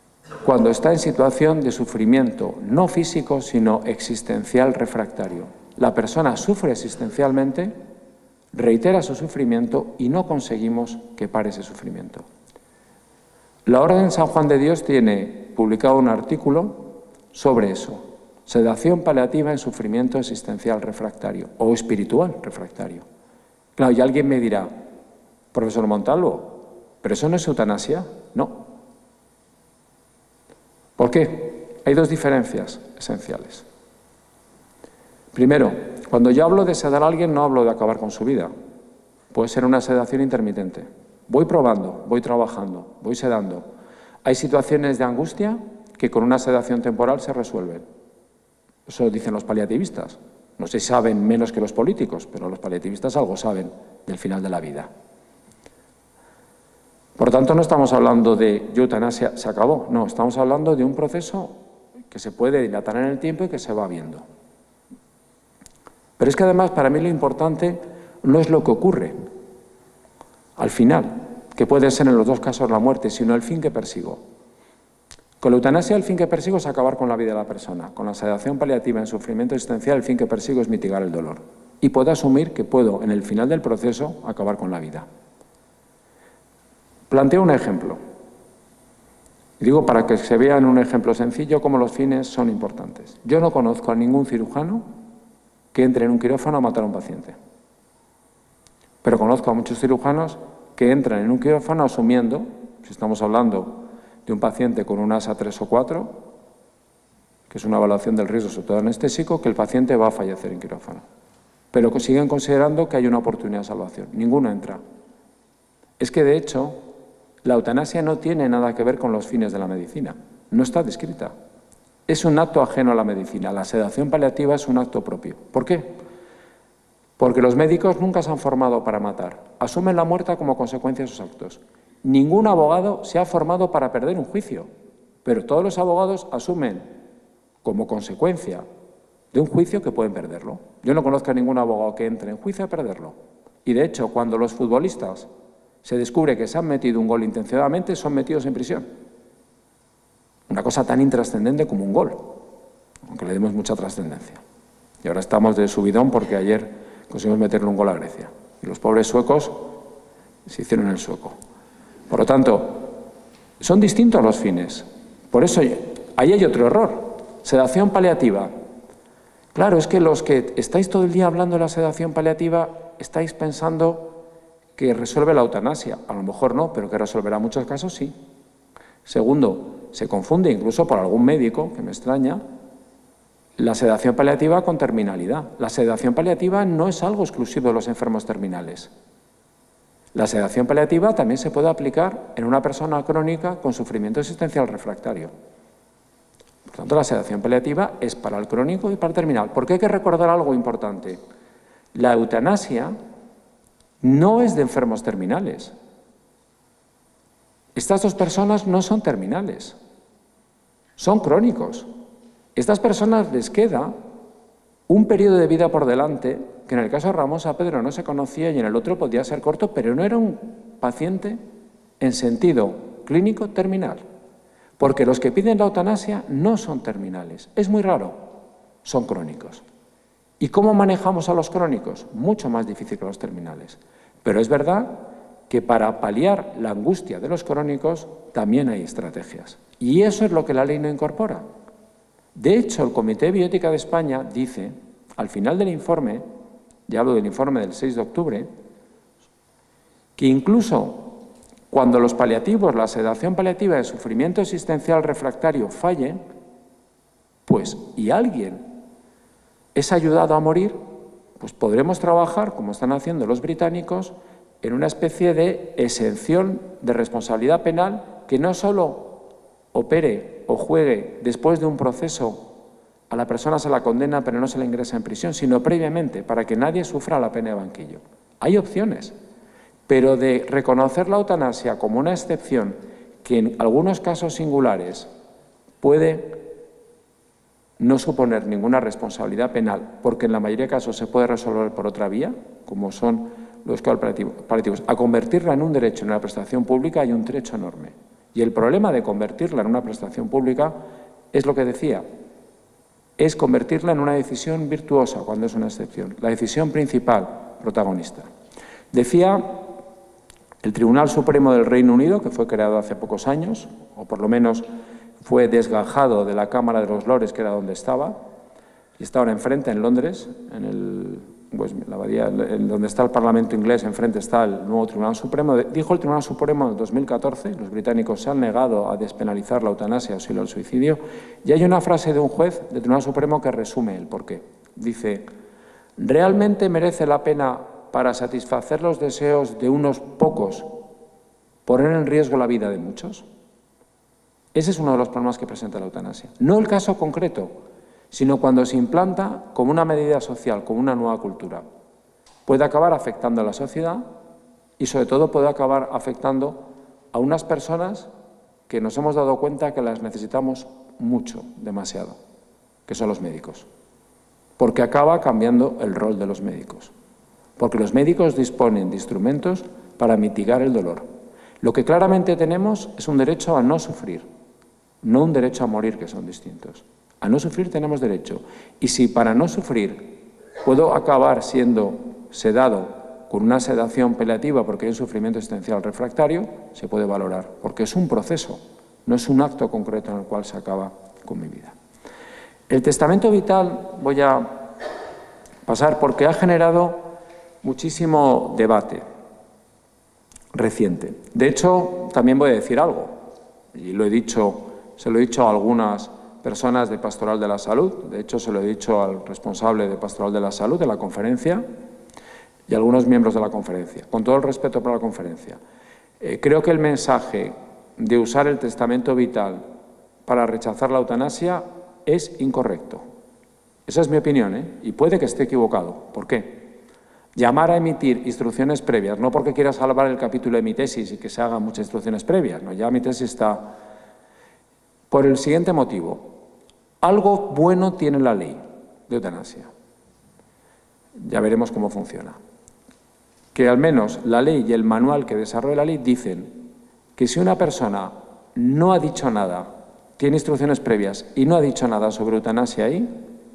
cuando está en situación de sufrimiento no físico, sino existencial refractario. la persona sufre existencialmente, reitera su sufrimiento y no conseguimos que pare ese sufrimiento. La Orden San Juan de Dios tiene publicado un artículo sobre eso, sedación paliativa en sufrimiento existencial refractario o espiritual refractario. Claro, y alguien me dirá, profesor Montalvo, ¿pero eso no es eutanasia? No. ¿Por qué? Hay dos diferencias esenciales. Primero, cuando yo hablo de sedar a alguien no hablo de acabar con su vida. Puede ser una sedación intermitente. Voy probando, voy trabajando, voy sedando. Hay situaciones de angustia que con una sedación temporal se resuelven. Eso dicen los paliativistas. No sé si saben menos que los políticos, pero los paliativistas algo saben del final de la vida. Por tanto, no estamos hablando de eutanasia, se acabó. No, estamos hablando de un proceso que se puede dilatar en el tiempo y que se va viendo. Pero es que además, para mí lo importante no es lo que ocurre al final, que puede ser en los dos casos la muerte, sino el fin que persigo. Con la eutanasia, el fin que persigo es acabar con la vida de la persona. Con la sedación paliativa en sufrimiento existencial, el fin que persigo es mitigar el dolor. Y puedo asumir que puedo, en el final del proceso, acabar con la vida. Planteo un ejemplo. Y digo para que se vea en un ejemplo sencillo cómo los fines son importantes. Yo no conozco a ningún cirujano que entre en un quirófano a matar a un paciente. Pero conozco a muchos cirujanos que entran en un quirófano asumiendo, si estamos hablando de un paciente con un A S A tres o cuatro, que es una evaluación del riesgo sobre todo anestésico, que el paciente va a fallecer en quirófano. Pero que siguen considerando que hay una oportunidad de salvación. Ninguno entra. Es que, de hecho, la eutanasia no tiene nada que ver con los fines de la medicina. No está descrita. Es un acto ajeno a la medicina. La sedación paliativa es un acto propio. ¿Por qué? Porque los médicos nunca se han formado para matar. Asumen la muerte como consecuencia de sus actos. Ningún abogado se ha formado para perder un juicio, pero todos los abogados asumen como consecuencia de un juicio que pueden perderlo. Yo no conozco a ningún abogado que entre en juicio a perderlo. Y de hecho, cuando los futbolistas se descubre que se han metido un gol intencionadamente, son metidos en prisión. Una cosa tan intrascendente como un gol, aunque le demos mucha trascendencia. Y ahora estamos de subidón porque ayer conseguimos meterle un gol a Grecia. Y los pobres suecos se hicieron el sueco. Por lo tanto, son distintos los fines. Por eso, ahí hay otro error. Sedación paliativa. Claro, es que los que estáis todo el día hablando de la sedación paliativa, estáis pensando que resuelve la eutanasia. A lo mejor no, pero que resolverá en muchos casos sí. Segundo, se confunde incluso por algún médico, que me extraña, la sedación paliativa con terminalidad. La sedación paliativa no es algo exclusivo de los enfermos terminales. La sedación paliativa también se puede aplicar en una persona crónica con sufrimiento existencial refractario. Por tanto, la sedación paliativa es para el crónico y para el terminal. Porque hay que recordar algo importante. La eutanasia no es de enfermos terminales. Estas dos personas no son terminales, son crónicos. Estas personas les queda un periodo de vida por delante que en el caso de Ramón Saavedra no se conocía y en el otro podía ser corto, pero no era un paciente en sentido clínico terminal. Porque los que piden la eutanasia no son terminales. Es muy raro, son crónicos. ¿Y cómo manejamos a los crónicos? Mucho más difícil que los terminales. Pero es verdad que para paliar la angustia de los crónicos también hay estrategias. Y eso es lo que la ley no incorpora. De hecho, el Comité de Bioética de España dice, al final del informe, ya hablo del informe del seis de octubre, que incluso cuando los paliativos, la sedación paliativa de sufrimiento existencial refractario fallen, pues, y alguien es ayudado a morir, pues podremos trabajar, como están haciendo los británicos, en una especie de exención de responsabilidad penal que no solo opere o juegue después de un proceso, a la persona se la condena pero no se la ingresa en prisión, sino previamente, para que nadie sufra la pena de banquillo. Hay opciones, pero de reconocer la eutanasia como una excepción que en algunos casos singulares puede no suponer ninguna responsabilidad penal, porque en la mayoría de casos se puede resolver por otra vía, como son los paliativos, a convertirla en un derecho en una prestación pública hay un trecho enorme. Y el problema de convertirla en una prestación pública es lo que decía. es convertirla en una decisión virtuosa cuando es una excepción, la decisión principal, protagonista. Decía el Tribunal Supremo del Reino Unido, que fue creado hace pocos años, o por lo menos fue desgajado de la Cámara de los Lores, que era donde estaba, y está ahora enfrente, en Londres, en el, pues, la abadía, en donde está el Parlamento inglés, enfrente está el nuevo Tribunal Supremo. Dijo el Tribunal Supremo en dos mil catorce, los británicos se han negado a despenalizar la eutanasia o auxilio al suicidio, y hay una frase de un juez del Tribunal Supremo que resume el porqué. Dice: ¿realmente merece la pena, para satisfacer los deseos de unos pocos, poner en riesgo la vida de muchos? Ese es uno de los problemas que presenta la eutanasia. No el caso concreto, sino cuando se implanta como una medida social, como una nueva cultura. Puede acabar afectando a la sociedad y, sobre todo, puede acabar afectando a unas personas que nos hemos dado cuenta que las necesitamos mucho, demasiado, que son los médicos. Porque acaba cambiando el rol de los médicos. Porque los médicos disponen de instrumentos para mitigar el dolor. Lo que claramente tenemos es un derecho a no sufrir, no un derecho a morir, que son distintos. A no sufrir tenemos derecho. Y si para no sufrir puedo acabar siendo sedado con una sedación paliativa porque hay un sufrimiento existencial refractario, se puede valorar, porque es un proceso, no es un acto concreto en el cual se acaba con mi vida. El testamento vital voy a pasar porque ha generado muchísimo debate reciente. De hecho, también voy a decir algo, y lo he dicho, se lo he dicho a algunas personas de Pastoral de la Salud, de hecho se lo he dicho al responsable de Pastoral de la Salud de la conferencia y a algunos miembros de la conferencia, con todo el respeto para la conferencia. Eh, creo que el mensaje de usar el testamento vital para rechazar la eutanasia es incorrecto. Esa es mi opinión, ¿eh? Y puede que esté equivocado. ¿Por qué? Llamar a emitir instrucciones previas, no porque quiera salvar el capítulo de mi tesis y que se hagan muchas instrucciones previas, no, ya mi tesis está. Por el siguiente motivo: algo bueno tiene la ley de eutanasia. Ya veremos cómo funciona. Que al menos la ley y el manual que desarrolla la ley dicen que si una persona no ha dicho nada, tiene instrucciones previas y no ha dicho nada sobre eutanasia ahí,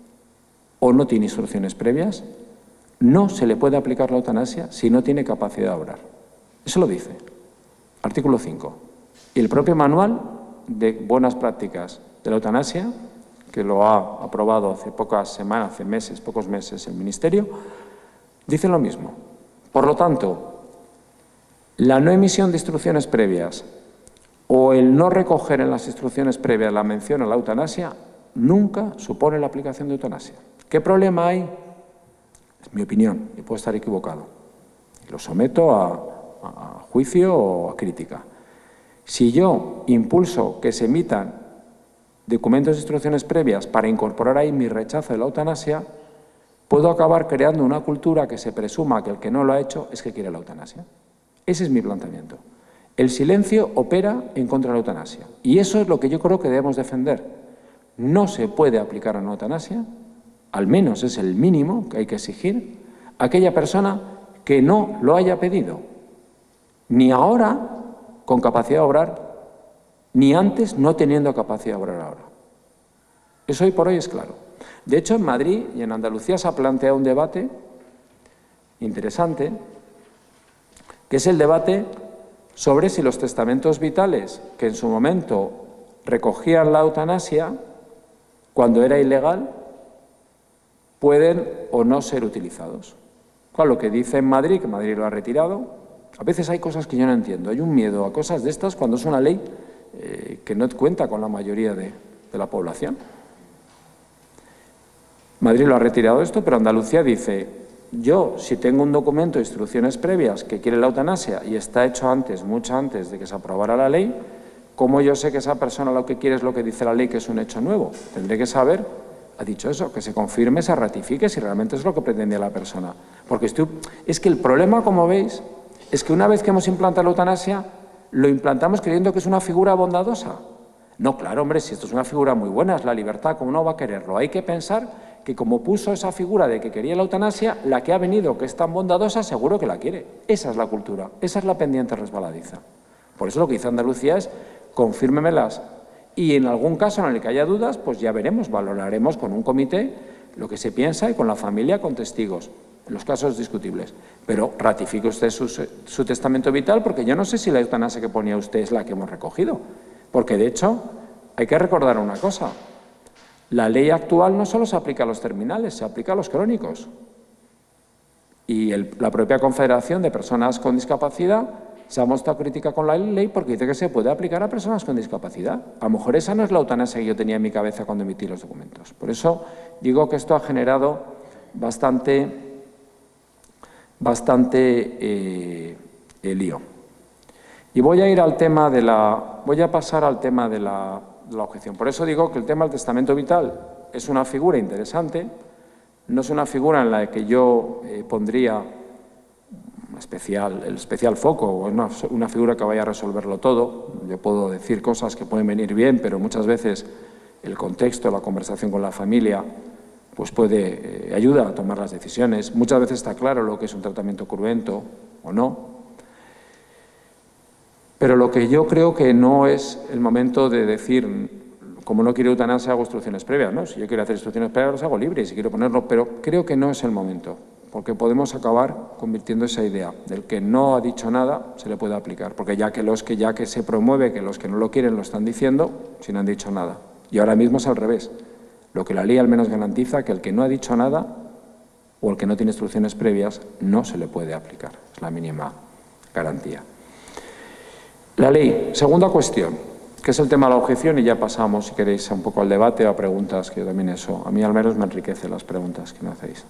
o no tiene instrucciones previas, no se le puede aplicar la eutanasia si no tiene capacidad de obrar. Eso lo dice. Artículo cinco. Y el propio manual de buenas prácticas de la eutanasia, que lo ha aprobado hace pocas semanas, hace meses, pocos meses el Ministerio, dice lo mismo. Por lo tanto, la no emisión de instrucciones previas o el no recoger en las instrucciones previas la mención a la eutanasia nunca supone la aplicación de eutanasia. ¿Qué problema hay? Es mi opinión, y puedo estar equivocado. Lo someto a, a juicio o a crítica. Si yo impulso que se emitan documentos de instrucciones previas para incorporar ahí mi rechazo de la eutanasia, puedo acabar creando una cultura que se presuma que el que no lo ha hecho es que quiere la eutanasia. Ese es mi planteamiento. El silencio opera en contra de la eutanasia. Y eso es lo que yo creo que debemos defender. No se puede aplicar a una eutanasia, al menos es el mínimo que hay que exigir, a aquella persona que no lo haya pedido, ni ahora con capacidad de obrar, ni antes no teniendo capacidad de obrar ahora. Eso hoy por hoy es claro. De hecho, en Madrid y en Andalucía se ha planteado un debate interesante, que es el debate sobre si los testamentos vitales, que en su momento recogían la eutanasia cuando era ilegal, pueden o no ser utilizados. Claro, lo que dice en Madrid, que Madrid lo ha retirado, a veces hay cosas que yo no entiendo. Hay un miedo a cosas de estas cuando es una ley eh, que no cuenta con la mayoría de, de la población. Madrid lo ha retirado esto, pero Andalucía dice: yo, si tengo un documento de instrucciones previas que quiere la eutanasia y está hecho antes, mucho antes de que se aprobara la ley, ¿cómo yo sé que esa persona lo que quiere es lo que dice la ley, que es un hecho nuevo? Tendré que saber, ha dicho eso, que se confirme, se ratifique si realmente es lo que pretendía la persona. Porque estoy, es que el problema, como veis, es que una vez que hemos implantado la eutanasia, lo implantamos creyendo que es una figura bondadosa. No, claro, hombre, si esto es una figura muy buena, es la libertad, ¿cómo no va a quererlo? Hay que pensar que como puso esa figura de que quería la eutanasia, la que ha venido, que es tan bondadosa, seguro que la quiere. Esa es la cultura, esa es la pendiente resbaladiza. Por eso lo que dice Andalucía es: confírmemelas. Y en algún caso en el que haya dudas, pues ya veremos, valoraremos con un comité lo que se piensa y con la familia, con testigos, en los casos discutibles. Pero ratifique usted su, su testamento vital, porque yo no sé si la eutanasia que ponía usted es la que hemos recogido. Porque, de hecho, hay que recordar una cosa. La ley actual no solo se aplica a los terminales, se aplica a los crónicos. Y el, la propia Confederación de Personas con Discapacidad se ha mostrado crítica con la ley porque dice que se puede aplicar a personas con discapacidad. A lo mejor esa no es la eutanasia que yo tenía en mi cabeza cuando emití los documentos. Por eso digo que esto ha generado bastante, bastante eh, eh, lío. Y voy a ir al tema de la, voy a pasar al tema de la, de la objeción. Por eso digo que el tema del testamento vital es una figura interesante, no es una figura en la que yo eh, pondría especial, el especial foco, o una, una figura que vaya a resolverlo todo. Yo puedo decir cosas que pueden venir bien, pero muchas veces el contexto, la conversación con la familia, pues puede, eh, ayuda a tomar las decisiones. Muchas veces está claro lo que es un tratamiento cruento o no. Pero lo que yo creo que no es el momento de decir, como no quiero eutanasia, hago instrucciones previas, ¿no? Si yo quiero hacer instrucciones previas, las hago libres, si quiero ponerlo, pero creo que no es el momento, porque podemos acabar convirtiendo esa idea del que no ha dicho nada, se le puede aplicar, porque ya que los que ya que se promueve, que los que no lo quieren lo están diciendo, si no han dicho nada. Y ahora mismo es al revés. Lo que la ley al menos garantiza, que el que no ha dicho nada o el que no tiene instrucciones previas no se le puede aplicar. Es la mínima garantía. La ley. Segunda cuestión, que es el tema de la objeción, y ya pasamos, si queréis, un poco al debate o a preguntas, que también eso, a mí al menos me enriquece las preguntas que me hacéis.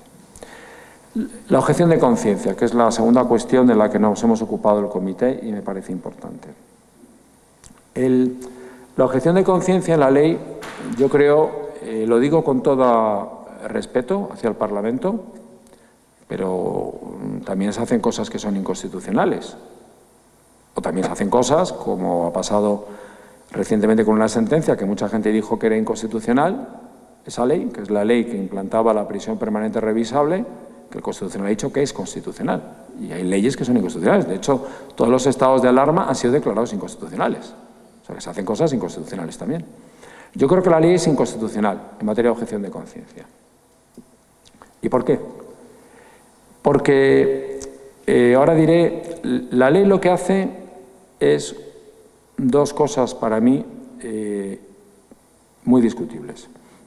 La objeción de conciencia, que es la segunda cuestión de la que nos hemos ocupado el comité y me parece importante. El, la objeción de conciencia en la ley, yo creo, eh, lo digo con todo respeto hacia el Parlamento, pero también se hacen cosas que son inconstitucionales. O también se hacen cosas, como ha pasado recientemente con una sentencia que mucha gente dijo que era inconstitucional, esa ley, que es la ley que implantaba la prisión permanente revisable, que el Constitucional ha dicho que es constitucional. Y hay leyes que son inconstitucionales. De hecho, todos los estados de alarma han sido declarados inconstitucionales. O sea, que se hacen cosas inconstitucionales también. Yo creo que la ley es inconstitucional en materia de objeción de conciencia. ¿Y por qué? Porque, eh, ahora diré, la ley lo que hace es dos cosas para mí eh, muy discutibles.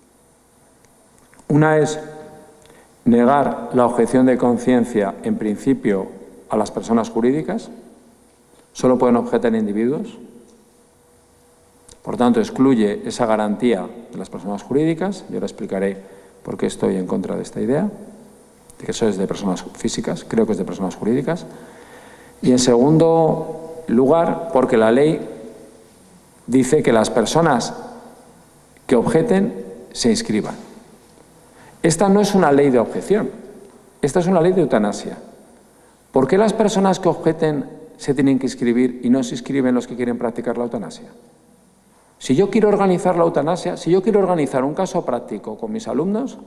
Una es negar la objeción de conciencia, en principio, a las personas jurídicas. Solo pueden objetar individuos. Por tanto, excluye esa garantía de las personas jurídicas. Yo ahora explicaré por qué estoy en contra de esta idea, de que eso es de personas físicas, creo que es de personas jurídicas. Y en segundo lugar, porque la ley dice que las personas que objeten se inscriban. Esta no es una ley de objeción, esta es una ley de eutanasia. ¿Por qué las personas que objeten se tienen que inscribir y no se inscriben los que quieren practicar la eutanasia? Si yo quiero organizar la eutanasia, si yo quiero organizar un caso práctico con mis alumnos,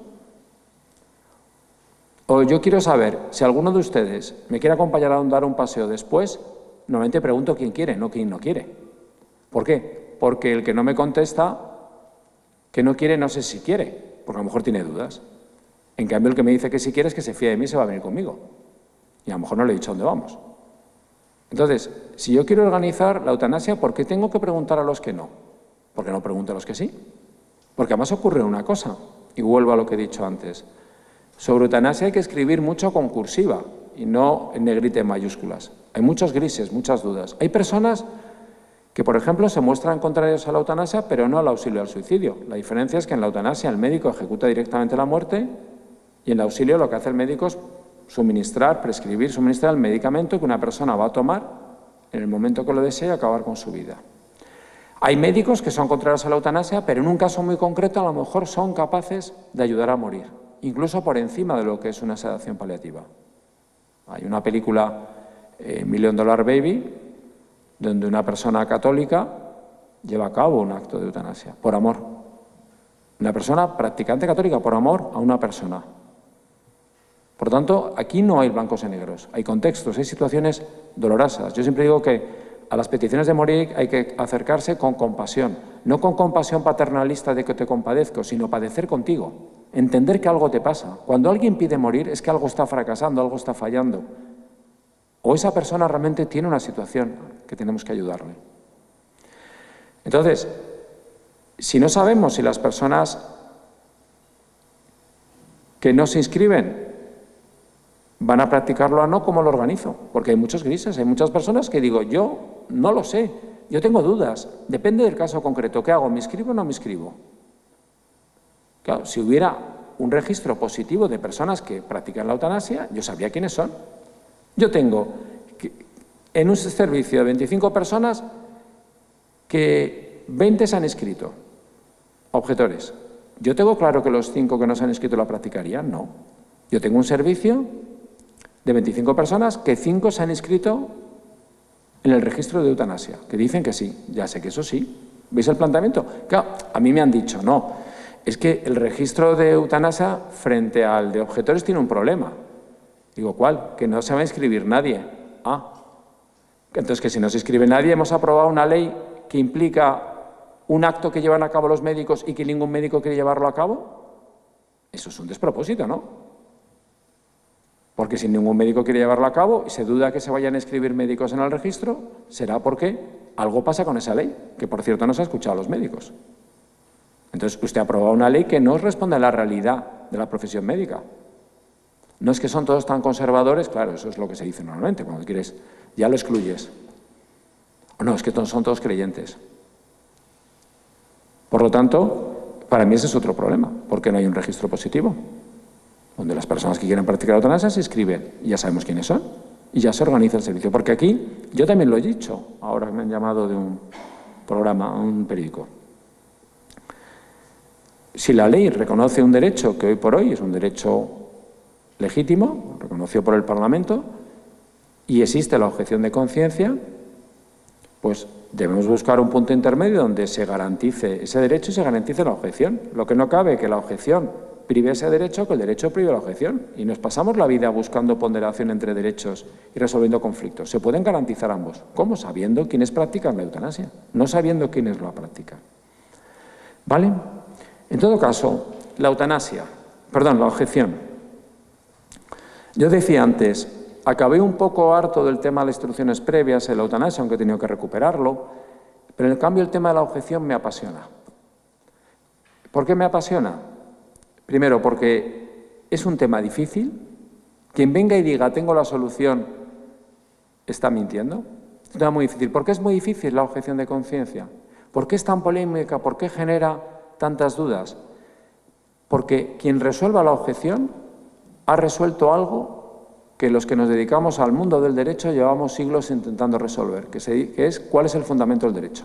o yo quiero saber si alguno de ustedes me quiere acompañar a dar un paseo después, normalmente pregunto quién quiere, no quién no quiere. ¿Por qué? Porque el que no me contesta que no quiere, no sé si quiere, porque a lo mejor tiene dudas. En cambio, el que me dice que si quiere es que se fía de mí, se va a venir conmigo. Y a lo mejor no le he dicho dónde vamos. Entonces, si yo quiero organizar la eutanasia, ¿por qué tengo que preguntar a los que no? ¿Por qué no pregunto a los que sí? Porque además ocurre una cosa, y vuelvo a lo que he dicho antes. Sobre eutanasia hay que escribir mucho con cursiva y no en negrita en mayúsculas. Hay muchos grises, muchas dudas. Hay personas que, por ejemplo, se muestran contrarios a la eutanasia, pero no al auxilio al suicidio. La diferencia es que en la eutanasia el médico ejecuta directamente la muerte y en el auxilio lo que hace el médico es suministrar, prescribir, suministrar el medicamento que una persona va a tomar en el momento que lo desee y acabar con su vida. Hay médicos que son contrarios a la eutanasia, pero en un caso muy concreto a lo mejor son capaces de ayudar a morir, incluso por encima de lo que es una sedación paliativa. Hay una película, eh, Million Dollar Baby, donde una persona católica lleva a cabo un acto de eutanasia, por amor. Una persona practicante católica, por amor a una persona. Por tanto, aquí no hay blancos y negros, hay contextos, hay situaciones dolorosas. Yo siempre digo que a las peticiones de morir hay que acercarse con compasión, no con compasión paternalista de que te compadezco, sino padecer contigo, entender que algo te pasa. Cuando alguien pide morir es que algo está fracasando, algo está fallando, o esa persona realmente tiene una situación que tenemos que ayudarle. Entonces, si no sabemos si las personas que no se inscriben van a practicarlo o no, ¿cómo lo organizo? Porque hay muchos grises, hay muchas personas que digo, yo no lo sé, yo tengo dudas, depende del caso concreto. ¿Qué hago? ¿Me inscribo o no me inscribo? Claro, si hubiera un registro positivo de personas que practican la eutanasia, yo sabría quiénes son. Yo tengo en un servicio de veinticinco personas que veinte se han inscrito, objetores. ¿Yo tengo claro que los cinco que no se han inscrito la practicarían? No. Yo tengo un servicio de veinticinco personas que cinco se han inscrito en el registro de eutanasia, que dicen que sí. Ya sé que eso sí. ¿Veis el planteamiento? Claro, a mí me han dicho, no, es que el registro de eutanasia frente al de objetores tiene un problema. Digo, ¿cuál? Que no se va a inscribir nadie. Ah, entonces que si no se inscribe nadie, hemos aprobado una ley que implica un acto que llevan a cabo los médicos y que ningún médico quiere llevarlo a cabo. Eso es un despropósito, ¿no? Porque si ningún médico quiere llevarlo a cabo y se duda que se vayan a inscribir médicos en el registro, será porque algo pasa con esa ley, que por cierto no se ha escuchado a los médicos. Entonces, usted ha aprobado una ley que no responde a la realidad de la profesión médica. No es que son todos tan conservadores, claro, eso es lo que se dice normalmente, cuando quieres, ya lo excluyes. O no, es que son todos creyentes. Por lo tanto, para mí ese es otro problema, porque no hay un registro positivo, donde las personas que quieren practicar la eutanasia se inscriben, y ya sabemos quiénes son, y ya se organiza el servicio. Porque aquí, yo también lo he dicho, ahora me han llamado de un programa, un periódico. Si la ley reconoce un derecho que hoy por hoy es un derecho legítimo, reconocido por el Parlamento, y existe la objeción de conciencia, pues debemos buscar un punto intermedio donde se garantice ese derecho y se garantice la objeción. Lo que no cabe es que la objeción prive ese derecho, que el derecho prive la objeción. Y nos pasamos la vida buscando ponderación entre derechos y resolviendo conflictos. Se pueden garantizar ambos. ¿Cómo? Sabiendo quiénes practican la eutanasia, no sabiendo quiénes la practican. ¿Vale? En todo caso, la eutanasia, perdón, la objeción. Yo decía antes, acabé un poco harto del tema de las instrucciones previas en la eutanasia, aunque he tenido que recuperarlo, pero en cambio el tema de la objeción me apasiona. ¿Por qué me apasiona? Primero, porque es un tema difícil. Quien venga y diga, tengo la solución, está mintiendo. Es un tema muy difícil. ¿Por qué es muy difícil la objeción de conciencia? ¿Por qué es tan polémica? ¿Por qué genera tantas dudas? Porque quien resuelva la objeción ha resuelto algo que los que nos dedicamos al mundo del derecho llevamos siglos intentando resolver, que, se, que es cuál es el fundamento del derecho.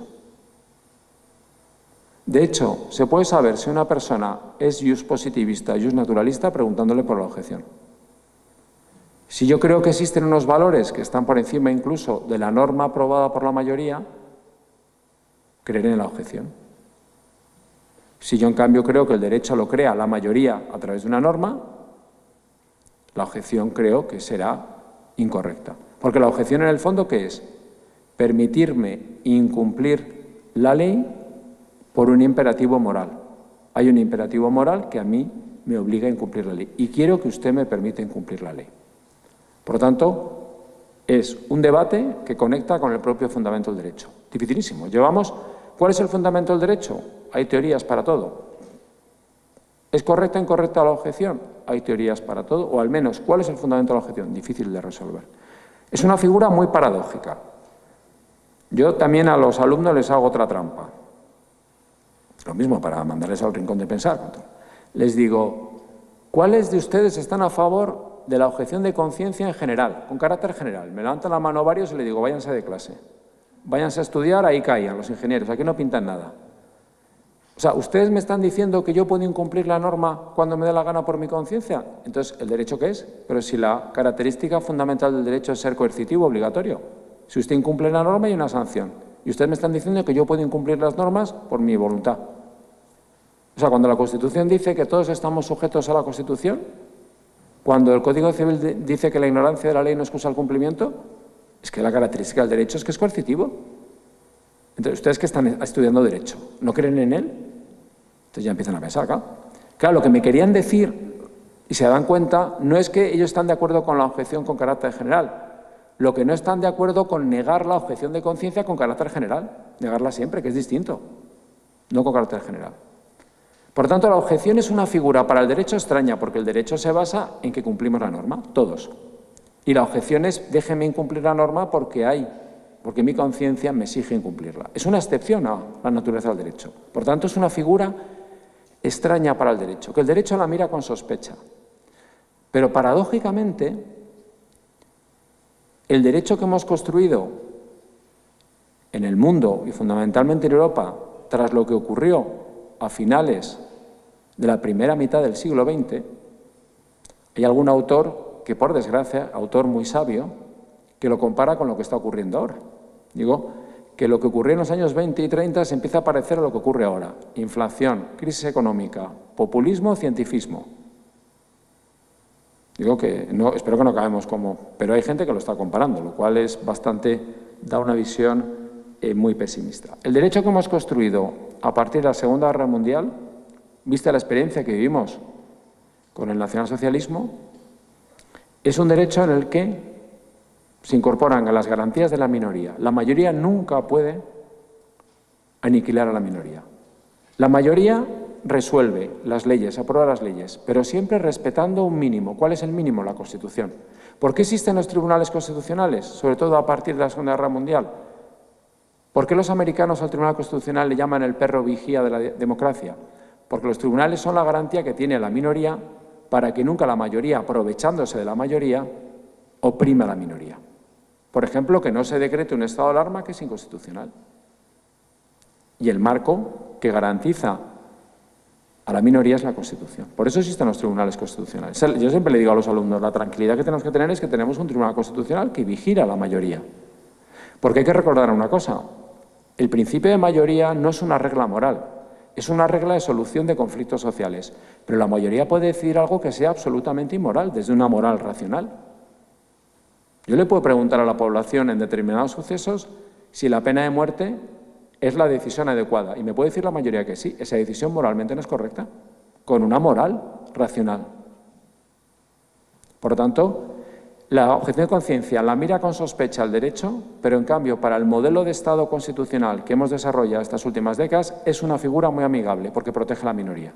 De hecho, se puede saber si una persona es jus positivista, jus naturalista, preguntándole por la objeción. Si yo creo que existen unos valores que están por encima incluso de la norma aprobada por la mayoría, creeré en la objeción. Si yo en cambio creo que el derecho lo crea la mayoría a través de una norma, la objeción creo que será incorrecta. Porque la objeción en el fondo, ¿qué es? Permitirme incumplir la ley por un imperativo moral. Hay un imperativo moral que a mí me obliga a incumplir la ley y quiero que usted me permita incumplir la ley. Por lo tanto, es un debate que conecta con el propio fundamento del derecho. Dificilísimo. Llevamos, ¿cuál es el fundamento del derecho? Hay teorías para todo. ¿Es correcta o incorrecta la objeción? Hay teorías para todo, o al menos, ¿cuál es el fundamento de la objeción? Difícil de resolver. Es una figura muy paradójica. Yo también a los alumnos les hago otra trampa. Lo mismo para mandarles al rincón de pensar. Les digo, ¿cuáles de ustedes están a favor de la objeción de conciencia en general, con carácter general? Me levantan la mano varios y les digo, váyanse de clase. Váyanse a estudiar, ahí caigan los ingenieros, aquí no pintan nada. O sea, ¿ustedes me están diciendo que yo puedo incumplir la norma cuando me dé la gana por mi conciencia? Entonces, ¿el derecho qué es? Pero si la característica fundamental del derecho es ser coercitivo, obligatorio. Si usted incumple la norma hay una sanción. Y ustedes me están diciendo que yo puedo incumplir las normas por mi voluntad. O sea, cuando la Constitución dice que todos estamos sujetos a la Constitución, cuando el Código Civil dice que la ignorancia de la ley no excusa el cumplimiento, Es que la característica del derecho es que es coercitivo. Entonces, ustedes que están estudiando derecho, ¿no creen en él? Entonces ya empiezan a pensar, claro. Claro, lo que me querían decir, y se dan cuenta, no es que ellos están de acuerdo con la objeción con carácter general. Lo que no están de acuerdo con negar la objeción de conciencia con carácter general. Negarla siempre, que es distinto. No con carácter general. Por tanto, la objeción es una figura para el derecho extraña, porque el derecho se basa en que cumplimos la norma, todos. Y la objeción es, déjeme incumplir la norma porque hay, porque mi conciencia me exige incumplirla. Es una excepción a la naturaleza del derecho. Por tanto, es una figura extraña para el derecho, que el derecho la mira con sospecha. Pero paradójicamente, el derecho que hemos construido en el mundo y fundamentalmente en Europa, tras lo que ocurrió a finales de la primera mitad del siglo veinte, hay algún autor que, por desgracia, autor muy sabio, que lo compara con lo que está ocurriendo ahora. Digo, que lo que ocurrió en los años veinte y treinta se empieza a parecer a lo que ocurre ahora. Inflación, crisis económica, populismo, cientifismo. Digo que, no, espero que no acabemos como... Pero hay gente que lo está comparando, lo cual es bastante... da una visión eh, muy pesimista. El derecho que hemos construido a partir de la Segunda Guerra Mundial, vista la experiencia que vivimos con el nacionalsocialismo, es un derecho en el que se incorporan a las garantías de la minoría. La mayoría nunca puede aniquilar a la minoría. La mayoría resuelve las leyes, aprueba las leyes, pero siempre respetando un mínimo. ¿Cuál es el mínimo? La Constitución. ¿Por qué existen los tribunales constitucionales? Sobre todo a partir de la Segunda Guerra Mundial. ¿Por qué los americanos al Tribunal Constitucional le llaman el perro vigía de la democracia? Porque los tribunales son la garantía que tiene la minoría para que nunca la mayoría, aprovechándose de la mayoría, oprima a la minoría. Por ejemplo, que no se decrete un estado de alarma que es inconstitucional. Y el marco que garantiza a la minoría es la Constitución. Por eso existen los tribunales constitucionales. Yo siempre le digo a los alumnos, la tranquilidad que tenemos que tener es que tenemos un tribunal constitucional que vigila a la mayoría. Porque hay que recordar una cosa, el principio de mayoría no es una regla moral, es una regla de solución de conflictos sociales. Pero la mayoría puede decidir algo que sea absolutamente inmoral, desde una moral racional. Yo le puedo preguntar a la población en determinados sucesos si la pena de muerte es la decisión adecuada. Y me puede decir la mayoría que sí, esa decisión moralmente no es correcta, con una moral racional. Por lo tanto, la objeción de conciencia la mira con sospecha al derecho, pero en cambio para el modelo de Estado constitucional que hemos desarrollado estas últimas décadas es una figura muy amigable porque protege a la minoría.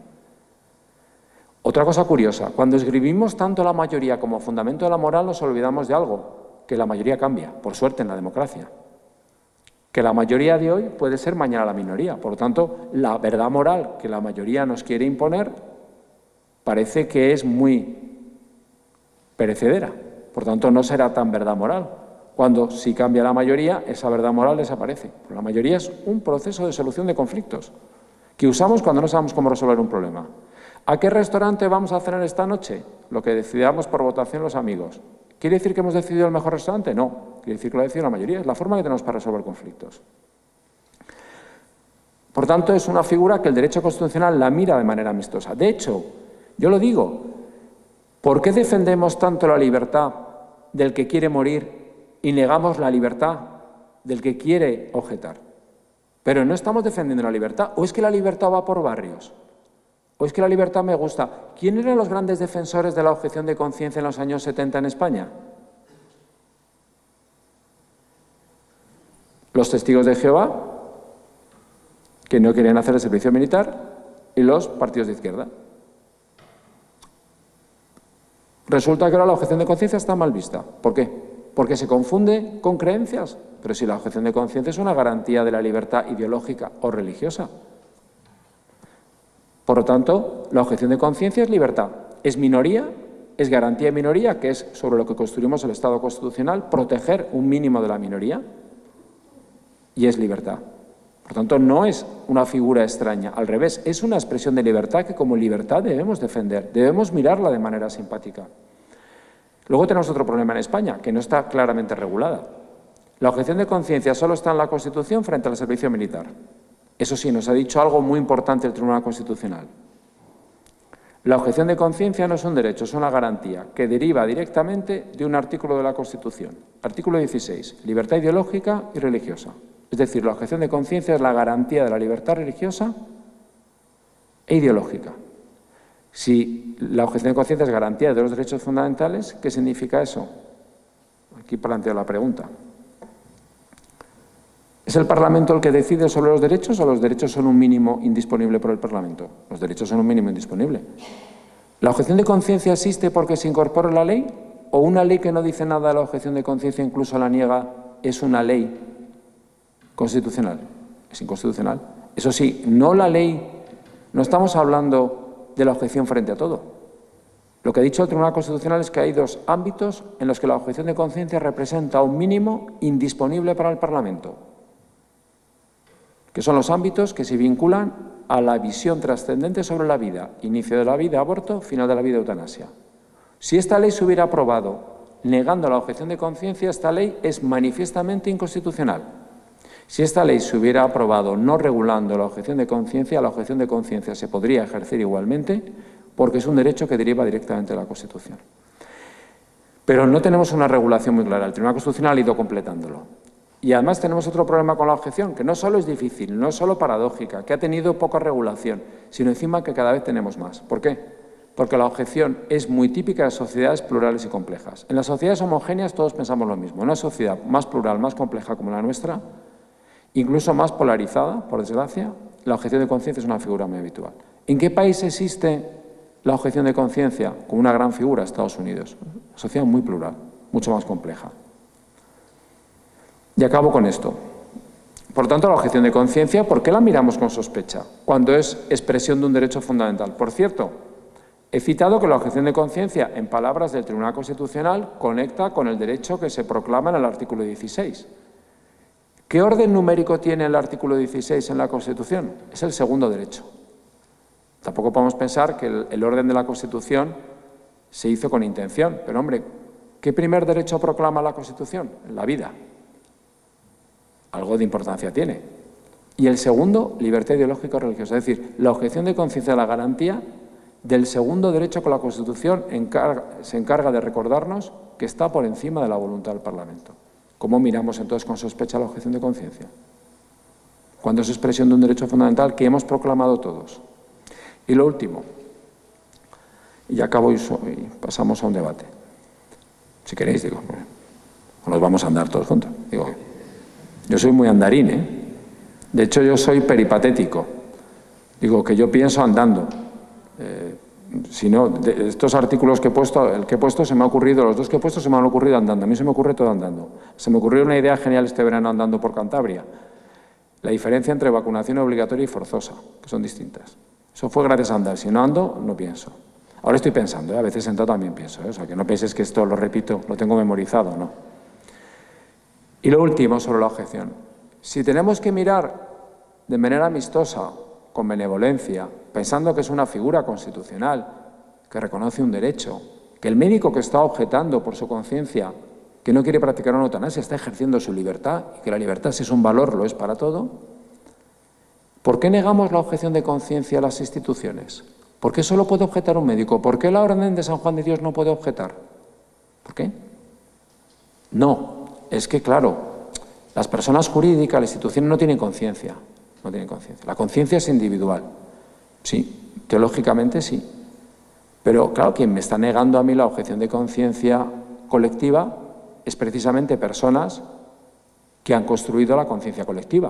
Otra cosa curiosa, cuando escribimos tanto la mayoría como fundamento de la moral nos olvidamos de algo, que la mayoría cambia, por suerte en la democracia. Que la mayoría de hoy puede ser mañana la minoría. Por lo tanto, la verdad moral que la mayoría nos quiere imponer parece que es muy perecedera. Por tanto, no será tan verdad moral. Cuando si cambia la mayoría, esa verdad moral desaparece. Pero la mayoría es un proceso de solución de conflictos que usamos cuando no sabemos cómo resolver un problema. ¿A qué restaurante vamos a cenar esta noche? Lo que decidamos por votación los amigos. ¿Quiere decir que hemos decidido el mejor restaurante? No. Quiere decir que lo ha decidido la mayoría. Es la forma que tenemos para resolver conflictos. Por tanto, es una figura que el derecho constitucional la mira de manera amistosa. De hecho, yo lo digo, ¿por qué defendemos tanto la libertad del que quiere morir y negamos la libertad del que quiere objetar? Pero no estamos defendiendo la libertad. ¿O es que la libertad va por barrios? ¿O es que la libertad me gusta? ¿Quién eran los grandes defensores de la objeción de conciencia en los años setenta en España? Los testigos de Jehová, que no querían hacer el servicio militar, y los partidos de izquierda. Resulta que ahora la objeción de conciencia está mal vista. ¿Por qué? Porque se confunde con creencias. Pero si la objeción de conciencia es una garantía de la libertad ideológica o religiosa. Por lo tanto, la objeción de conciencia es libertad. Es minoría, es garantía de minoría, que es sobre lo que construimos el Estado constitucional, proteger un mínimo de la minoría, y es libertad. Por tanto, no es una figura extraña, al revés, es una expresión de libertad que como libertad debemos defender, debemos mirarla de manera simpática. Luego tenemos otro problema en España, que no está claramente regulada. La objeción de conciencia solo está en la Constitución frente al servicio militar. Eso sí, nos ha dicho algo muy importante el Tribunal Constitucional. La objeción de conciencia no es un derecho, es una garantía que deriva directamente de un artículo de la Constitución. Artículo dieciséis, libertad ideológica y religiosa. Es decir, la objeción de conciencia es la garantía de la libertad religiosa e ideológica. Si la objeción de conciencia es garantía de los derechos fundamentales, ¿qué significa eso? Aquí planteo la pregunta. ¿Es el Parlamento el que decide sobre los derechos o los derechos son un mínimo indisponible por el Parlamento? Los derechos son un mínimo indisponible. ¿La objeción de conciencia existe porque se incorpora la ley? ¿O una ley que no dice nada de la objeción de conciencia, incluso la niega, es una ley constitucional? Es inconstitucional. Eso sí, no la ley, no estamos hablando de la objeción frente a todo. Lo que ha dicho el Tribunal Constitucional es que hay dos ámbitos en los que la objeción de conciencia representa un mínimo indisponible para el Parlamento, que son los ámbitos que se vinculan a la visión trascendente sobre la vida, inicio de la vida, aborto, final de la vida, eutanasia. Si esta ley se hubiera aprobado negando la objeción de conciencia, esta ley es manifiestamente inconstitucional. Si esta ley se hubiera aprobado no regulando la objeción de conciencia, la objeción de conciencia se podría ejercer igualmente porque es un derecho que deriva directamente de la Constitución. Pero no tenemos una regulación muy clara. El Tribunal Constitucional ha ido completándolo. Y además tenemos otro problema con la objeción, que no solo es difícil, no es solo paradójica, que ha tenido poca regulación, sino encima que cada vez tenemos más. ¿Por qué? Porque la objeción es muy típica de sociedades plurales y complejas. En las sociedades homogéneas todos pensamos lo mismo. En una sociedad más plural, más compleja como la nuestra, incluso más polarizada, por desgracia, la objeción de conciencia es una figura muy habitual. ¿En qué país existe la objeción de conciencia? Como una gran figura, Estados Unidos. Una sociedad muy plural, mucho más compleja. Y acabo con esto. Por tanto, la objeción de conciencia, ¿por qué la miramos con sospecha cuando es expresión de un derecho fundamental? Por cierto, he citado que la objeción de conciencia, en palabras del Tribunal Constitucional, conecta con el derecho que se proclama en el artículo dieciséis. ¿Qué orden numérico tiene el artículo dieciséis en la Constitución? Es el segundo derecho. Tampoco podemos pensar que el, el orden de la Constitución se hizo con intención. Pero, hombre, ¿qué primer derecho proclama la Constitución? La vida. Algo de importancia tiene. Y el segundo, libertad ideológica o religiosa. Es decir, la objeción de conciencia es la garantía del segundo derecho que la Constitución encarga, se encarga de recordarnos que está por encima de la voluntad del Parlamento. ¿Cómo miramos entonces con sospecha la objeción de conciencia? Cuando es expresión de un derecho fundamental que hemos proclamado todos. Y lo último, y ya acabo y, so, y pasamos a un debate. Si queréis, digo, bueno, nos vamos a andar todos juntos. Digo, yo soy muy andarín, ¿eh? De hecho, yo soy peripatético. Digo, que yo pienso andando. Eh, si no, de estos artículos que he puesto, el que he puesto se me ha ocurrido, los dos que he puesto se me han ocurrido andando. A mí se me ocurre todo andando. Se me ocurrió una idea genial este verano andando por Cantabria. La diferencia entre vacunación obligatoria y forzosa, que son distintas. Eso fue gracias a andar. Si no ando, no pienso. Ahora estoy pensando, ¿eh? A veces sentado también pienso, ¿eh? O sea, que no penséis que esto lo repito, lo tengo memorizado, no. Y lo último sobre la objeción. Si tenemos que mirar de manera amistosa, con benevolencia, pensando que es una figura constitucional, que reconoce un derecho, que el médico que está objetando por su conciencia, que no quiere practicar una eutanasia, está ejerciendo su libertad, y que la libertad, si es un valor, lo es para todo, ¿por qué negamos la objeción de conciencia a las instituciones? ¿Por qué solo puede objetar un médico? ¿Por qué la Orden de San Juan de Dios no puede objetar? ¿Por qué? No. Es que, claro, las personas jurídicas, las instituciones no tienen conciencia, no tienen conciencia. La conciencia es individual, sí, teológicamente sí. Pero, claro, quien me está negando a mí la objeción de conciencia colectiva es precisamente personas que han construido la conciencia colectiva.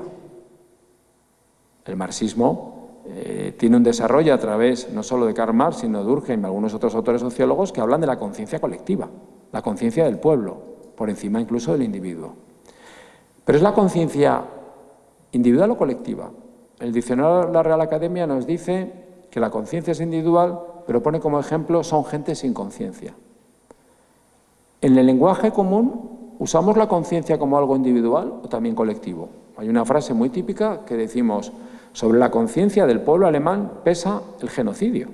El marxismo eh, tiene un desarrollo a través no solo de Karl Marx, sino de Durkheim y algunos otros autores sociólogos que hablan de la conciencia colectiva, la conciencia del pueblo, por encima incluso del individuo. Pero ¿es la conciencia individual o colectiva? El diccionario de la Real Academia nos dice que la conciencia es individual, pero pone como ejemplo son gente sin conciencia. En el lenguaje común, ¿usamos la conciencia como algo individual o también colectivo? Hay una frase muy típica que decimos, sobre la conciencia del pueblo alemán pesa el genocidio.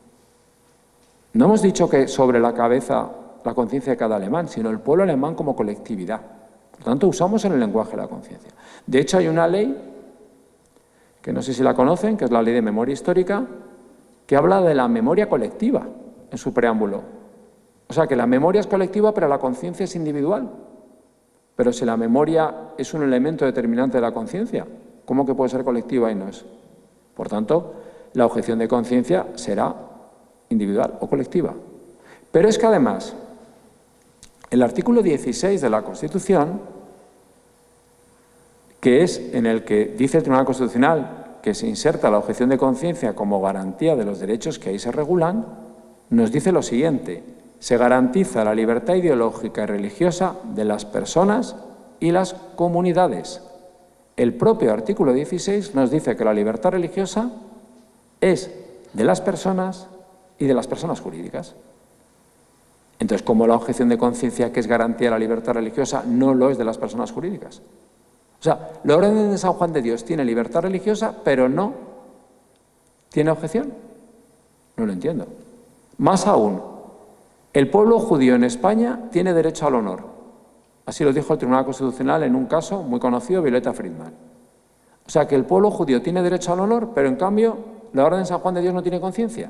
No hemos dicho que sobre la cabeza la conciencia de cada alemán, sino el pueblo alemán como colectividad. Por tanto, usamos en el lenguaje la conciencia. De hecho, hay una ley, que no sé si la conocen, que es la Ley de Memoria Histórica, que habla de la memoria colectiva en su preámbulo. O sea, que la memoria es colectiva, pero la conciencia es individual. Pero si la memoria es un elemento determinante de la conciencia, ¿cómo que puede ser colectiva y no es? Por tanto, la objeción de conciencia será individual o colectiva. Pero es que además, el artículo dieciséis de la Constitución, que es en el que dice el Tribunal Constitucional que se inserta la objeción de conciencia como garantía de los derechos que ahí se regulan, nos dice lo siguiente: se garantiza la libertad ideológica y religiosa de las personas y las comunidades. El propio artículo dieciséis nos dice que la libertad religiosa es de las personas y de las personas jurídicas. Entonces, ¿cómo la objeción de conciencia, que es garantía de la libertad religiosa, no lo es de las personas jurídicas? O sea, la Orden de San Juan de Dios tiene libertad religiosa, pero no tiene objeción. No lo entiendo. Más aún, el pueblo judío en España tiene derecho al honor. Así lo dijo el Tribunal Constitucional en un caso muy conocido, Violeta Friedman. O sea, que el pueblo judío tiene derecho al honor, pero en cambio la Orden de San Juan de Dios no tiene conciencia.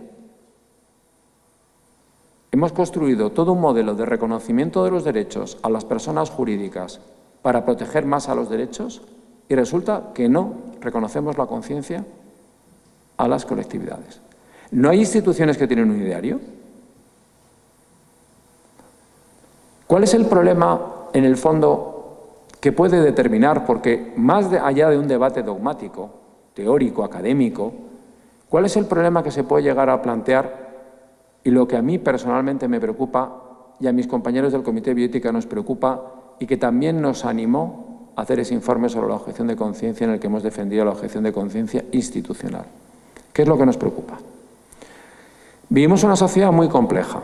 Hemos construido todo un modelo de reconocimiento de los derechos a las personas jurídicas para proteger más a los derechos y resulta que no reconocemos la conciencia a las colectividades. ¿No hay instituciones que tienen un ideario? ¿Cuál es el problema, en el fondo, que puede determinar, porque más de, allá de un debate dogmático, teórico, académico, cuál es el problema que se puede llegar a plantear y lo que a mí personalmente me preocupa y a mis compañeros del Comité de Bioética nos preocupa y que también nos animó a hacer ese informe sobre la objeción de conciencia en el que hemos defendido la objeción de conciencia institucional? ¿Qué es lo que nos preocupa? Vivimos una sociedad muy compleja.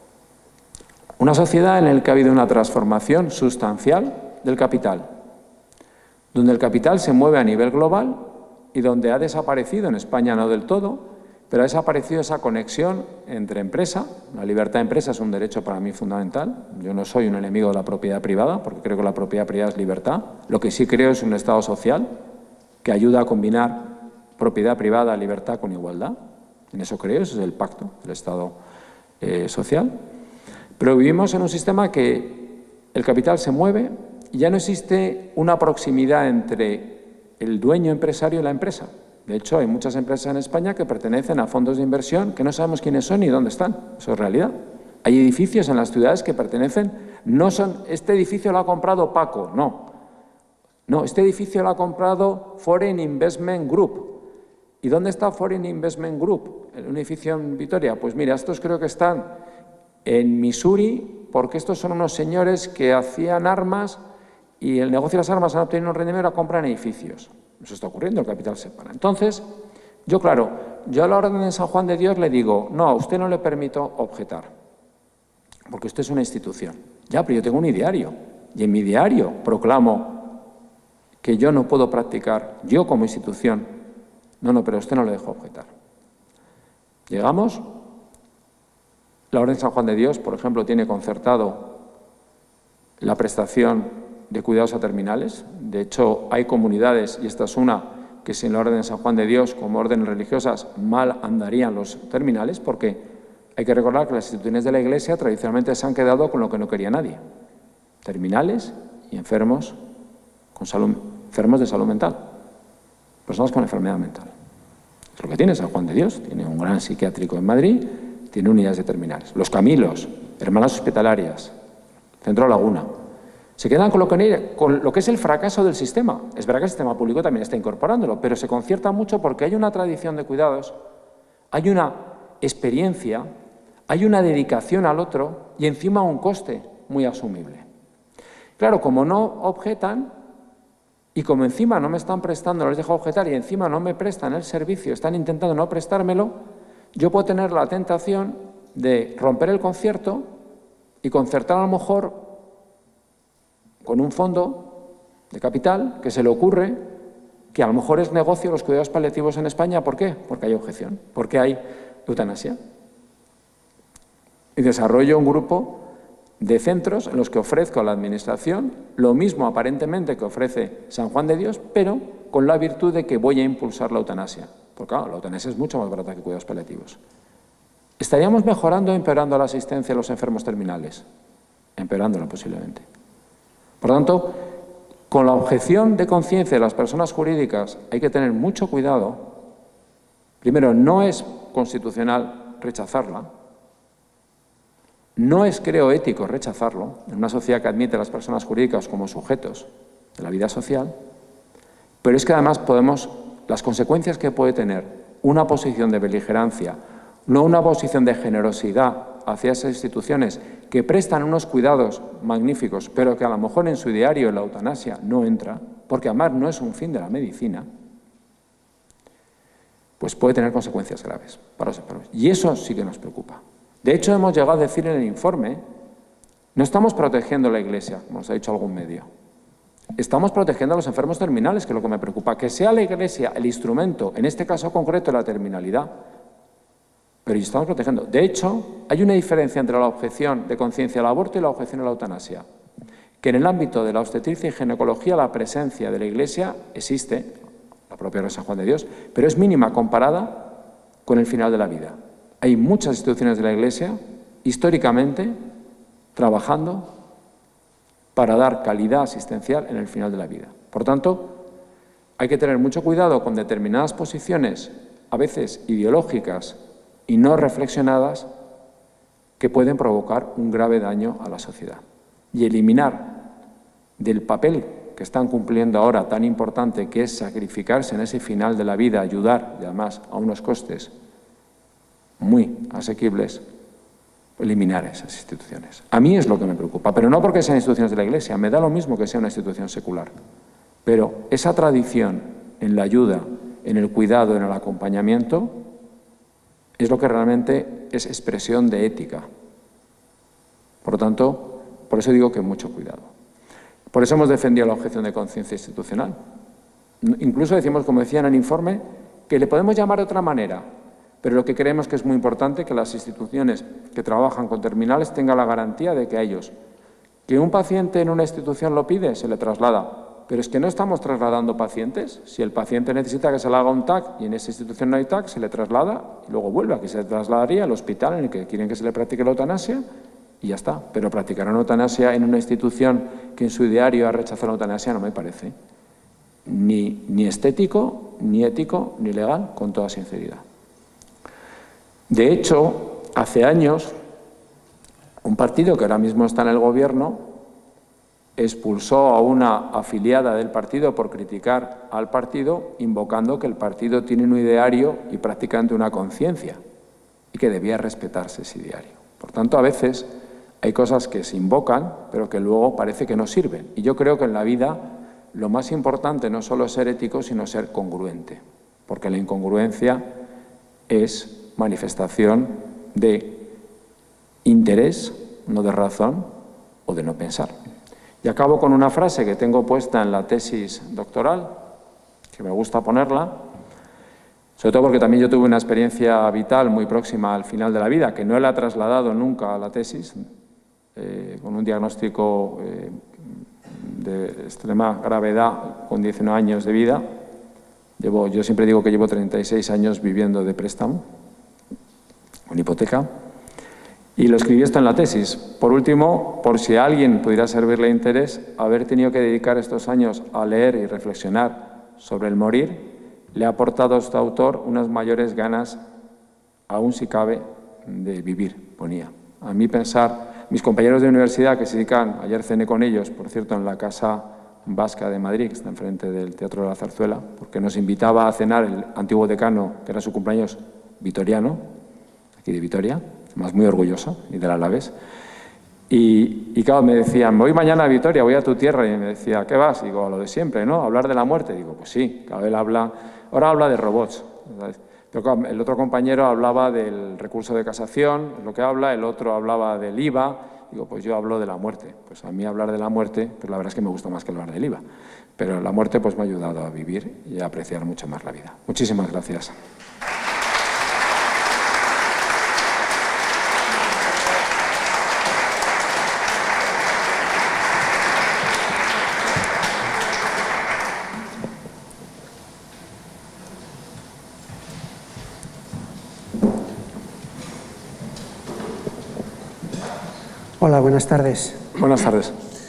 Una sociedad en la que ha habido una transformación sustancial del capital, donde el capital se mueve a nivel global y donde ha desaparecido, en España no del todo, pero ha desaparecido esa conexión entre empresa. La libertad de empresa es un derecho para mí fundamental. Yo no soy un enemigo de la propiedad privada, porque creo que la propiedad privada es libertad. Lo que sí creo es un Estado social que ayuda a combinar propiedad privada, libertad con igualdad. En eso creo, ese es el pacto del Estado eh, social. Pero vivimos en un sistema que el capital se mueve y ya no existe una proximidad entre el dueño empresario y la empresa. De hecho, hay muchas empresas en España que pertenecen a fondos de inversión que no sabemos quiénes son ni dónde están. Eso es realidad. Hay edificios en las ciudades que pertenecen, no son, este edificio lo ha comprado Paco, no. No, este edificio lo ha comprado Foreign Investment Group. ¿Y dónde está Foreign Investment Group? ¿Un edificio en Vitoria? Pues mira, estos creo que están en Missouri, porque estos son unos señores que hacían armas y el negocio de las armas han obtenido un rendimiento y la compran edificios. Eso está ocurriendo, el capital se para. Entonces, yo claro, yo a la Orden de San Juan de Dios le digo, no, a usted no le permito objetar, porque usted es una institución. Ya, pero yo tengo un ideario, y en mi ideario proclamo que yo no puedo practicar, yo como institución, no, no, pero a usted no le dejo objetar. Llegamos, la Orden de San Juan de Dios, por ejemplo, tiene concertado la prestación de cuidados a terminales. De hecho, hay comunidades, y esta es una, que sin la Orden de San Juan de Dios, como órdenes religiosas, mal andarían los terminales, porque hay que recordar que las instituciones de la Iglesia tradicionalmente se han quedado con lo que no quería nadie: terminales y enfermos, con salud, enfermos de salud mental, personas con enfermedad mental. Es lo que tiene San Juan de Dios. Tiene un gran psiquiátrico en Madrid, tiene unidades de terminales. Los Camilos, Hermanas Hospitalarias, Centro Laguna, se quedan con lo, que, con lo que es el fracaso del sistema. Es verdad que el sistema público también está incorporándolo, pero se concierta mucho porque hay una tradición de cuidados, hay una experiencia, hay una dedicación al otro y encima un coste muy asumible. Claro, como no objetan y como encima no me están prestando, no les dejo objetar y encima no me prestan el servicio, están intentando no prestármelo, yo puedo tener la tentación de romper el concierto y concertar a lo mejor con un fondo de capital que se le ocurre que a lo mejor es negocio los cuidados paliativos en España. ¿Por qué? Porque hay objeción, porque hay eutanasia. Y desarrollo un grupo de centros en los que ofrezco a la Administración lo mismo aparentemente que ofrece San Juan de Dios, pero con la virtud de que voy a impulsar la eutanasia. porque claro, la eutanasia es mucho más barata que cuidados paliativos. ¿Estaríamos mejorando o empeorando la asistencia a los enfermos terminales? Empeorándola posiblemente. Por lo tanto, con la objeción de conciencia de las personas jurídicas hay que tener mucho cuidado. Primero, no es constitucional rechazarla. No es, creo, ético rechazarlo en una sociedad que admite a las personas jurídicas como sujetos de la vida social. Pero es que además podemos, las consecuencias que puede tener una posición de beligerancia, no una posición de generosidad hacia esas instituciones que prestan unos cuidados magníficos, pero que a lo mejor en su diario la eutanasia no entra, porque además no es un fin de la medicina, pues puede tener consecuencias graves para los enfermos. Y eso sí que nos preocupa. De hecho, hemos llegado a decir en el informe, no estamos protegiendo a la Iglesia, como nos ha dicho algún medio. Estamos protegiendo a los enfermos terminales, que es lo que me preocupa. Que sea la Iglesia el instrumento, en este caso concreto, de la terminalidad, pero estamos protegiendo. De hecho, hay una diferencia entre la objeción de conciencia al aborto y la objeción a la eutanasia. Que en el ámbito de la obstetricia y ginecología la presencia de la Iglesia existe, la propia Iglesia San Juan de Dios, pero es mínima comparada con el final de la vida. Hay muchas instituciones de la Iglesia, históricamente, trabajando para dar calidad asistencial en el final de la vida. Por tanto, hay que tener mucho cuidado con determinadas posiciones, a veces ideológicas y no reflexionadas, que pueden provocar un grave daño a la sociedad. Y eliminar del papel que están cumpliendo ahora tan importante, que es sacrificarse en ese final de la vida, ayudar, y además a unos costes muy asequibles, eliminar esas instituciones. A mí es lo que me preocupa, pero no porque sean instituciones de la Iglesia, me da lo mismo que sea una institución secular. Pero esa tradición en la ayuda, en el cuidado, en el acompañamiento, es lo que realmente es expresión de ética. Por lo tanto, por eso digo que mucho cuidado. Por eso hemos defendido la objeción de conciencia institucional. Incluso decimos, como decía en el informe, que le podemos llamar de otra manera, pero lo que creemos que es muy importante que las instituciones que trabajan con terminales tengan la garantía de que a ellos, que un paciente en una institución lo pide, se le traslada. Pero es que no estamos trasladando pacientes. Si el paciente necesita que se le haga un T A C y en esa institución no hay T A C, se le traslada y luego vuelve. Aquí se le trasladaría al hospital en el que quieren que se le practique la eutanasia y ya está. Pero practicar una eutanasia en una institución que en su diario ha rechazado la eutanasia no me parece ni, ni estético, ni ético, ni legal, con toda sinceridad. De hecho, hace años, un partido que ahora mismo está en el gobierno expulsó a una afiliada del partido por criticar al partido, invocando que el partido tiene un ideario y prácticamente una conciencia y que debía respetarse ese ideario. Por tanto, a veces hay cosas que se invocan, pero que luego parece que no sirven. Y yo creo que en la vida lo más importante no solo es ser ético, sino ser congruente, porque la incongruencia es manifestación de interés, no de razón o de no pensar. Y acabo con una frase que tengo puesta en la tesis doctoral, que me gusta ponerla, sobre todo porque también yo tuve una experiencia vital muy próxima al final de la vida, que no la he trasladado nunca a la tesis, eh, con un diagnóstico eh, de extrema gravedad con diecinueve años de vida. Llevo, yo siempre digo que llevo treinta y seis años viviendo de préstamo, con hipoteca, y lo escribí esto en la tesis. Por último, por si a alguien pudiera servirle interés, haber tenido que dedicar estos años a leer y reflexionar sobre el morir, le ha aportado a este autor unas mayores ganas, aún si cabe, de vivir, ponía. A mí pensar, mis compañeros de universidad que se dedican, ayer cené con ellos, por cierto, en la Casa Vasca de Madrid, que está enfrente del Teatro de la Zarzuela, porque nos invitaba a cenar el antiguo decano, que era su cumpleaños, Vitoriano, aquí de Vitoria, más muy orgulloso, y del Alavés. Y, y claro, me decían, voy mañana a Vitoria, voy a tu tierra, y me decía, ¿qué vas? Digo, a lo de siempre, ¿no? Hablar de la muerte. Digo, pues sí, claro, él habla, ahora habla de robots, ¿sabes? Pero claro, el otro compañero hablaba del recurso de casación, lo que habla, el otro hablaba del I V A, digo, pues yo hablo de la muerte. Pues a mí hablar de la muerte, pues la verdad es que me gusta más que hablar del I V A. Pero la muerte pues me ha ayudado a vivir y a apreciar mucho más la vida. Muchísimas gracias. Hola, buenas tardes. Buenas tardes.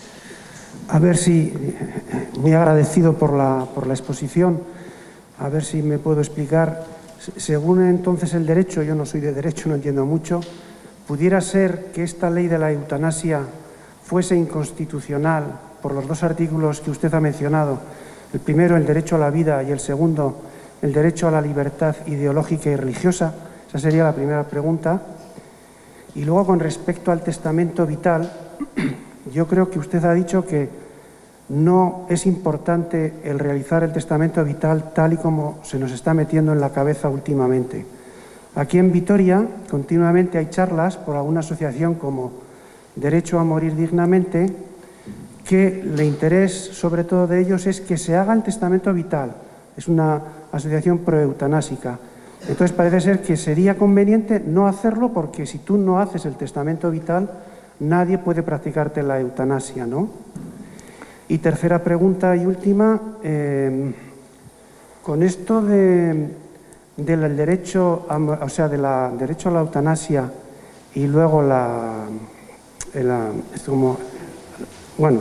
A ver si, muy agradecido por la, por la exposición, a ver si me puedo explicar. Según entonces el derecho, yo no soy de derecho, no entiendo mucho, ¿pudiera ser que esta ley de la eutanasia fuese inconstitucional por los dos artículos que usted ha mencionado? El primero, el derecho a la vida, y el segundo, el derecho a la libertad ideológica y religiosa. Esa sería la primera pregunta. Y luego, con respecto al testamento vital, yo creo que usted ha dicho que no es importante el realizar el testamento vital tal y como se nos está metiendo en la cabeza últimamente. Aquí en Vitoria continuamente hay charlas por alguna asociación como Derecho a Morir Dignamente, que el interés sobre todo de ellos es que se haga el testamento vital. Es una asociación proeutanásica. Entonces parece ser que sería conveniente no hacerlo, porque si tú no haces el testamento vital, nadie puede practicarte la eutanasia, ¿no? Y tercera pregunta y última, eh, con esto de, del derecho, a, o sea, de la derecho a la eutanasia y luego la, la es como, bueno,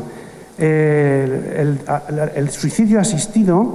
eh, el, el, el suicidio asistido,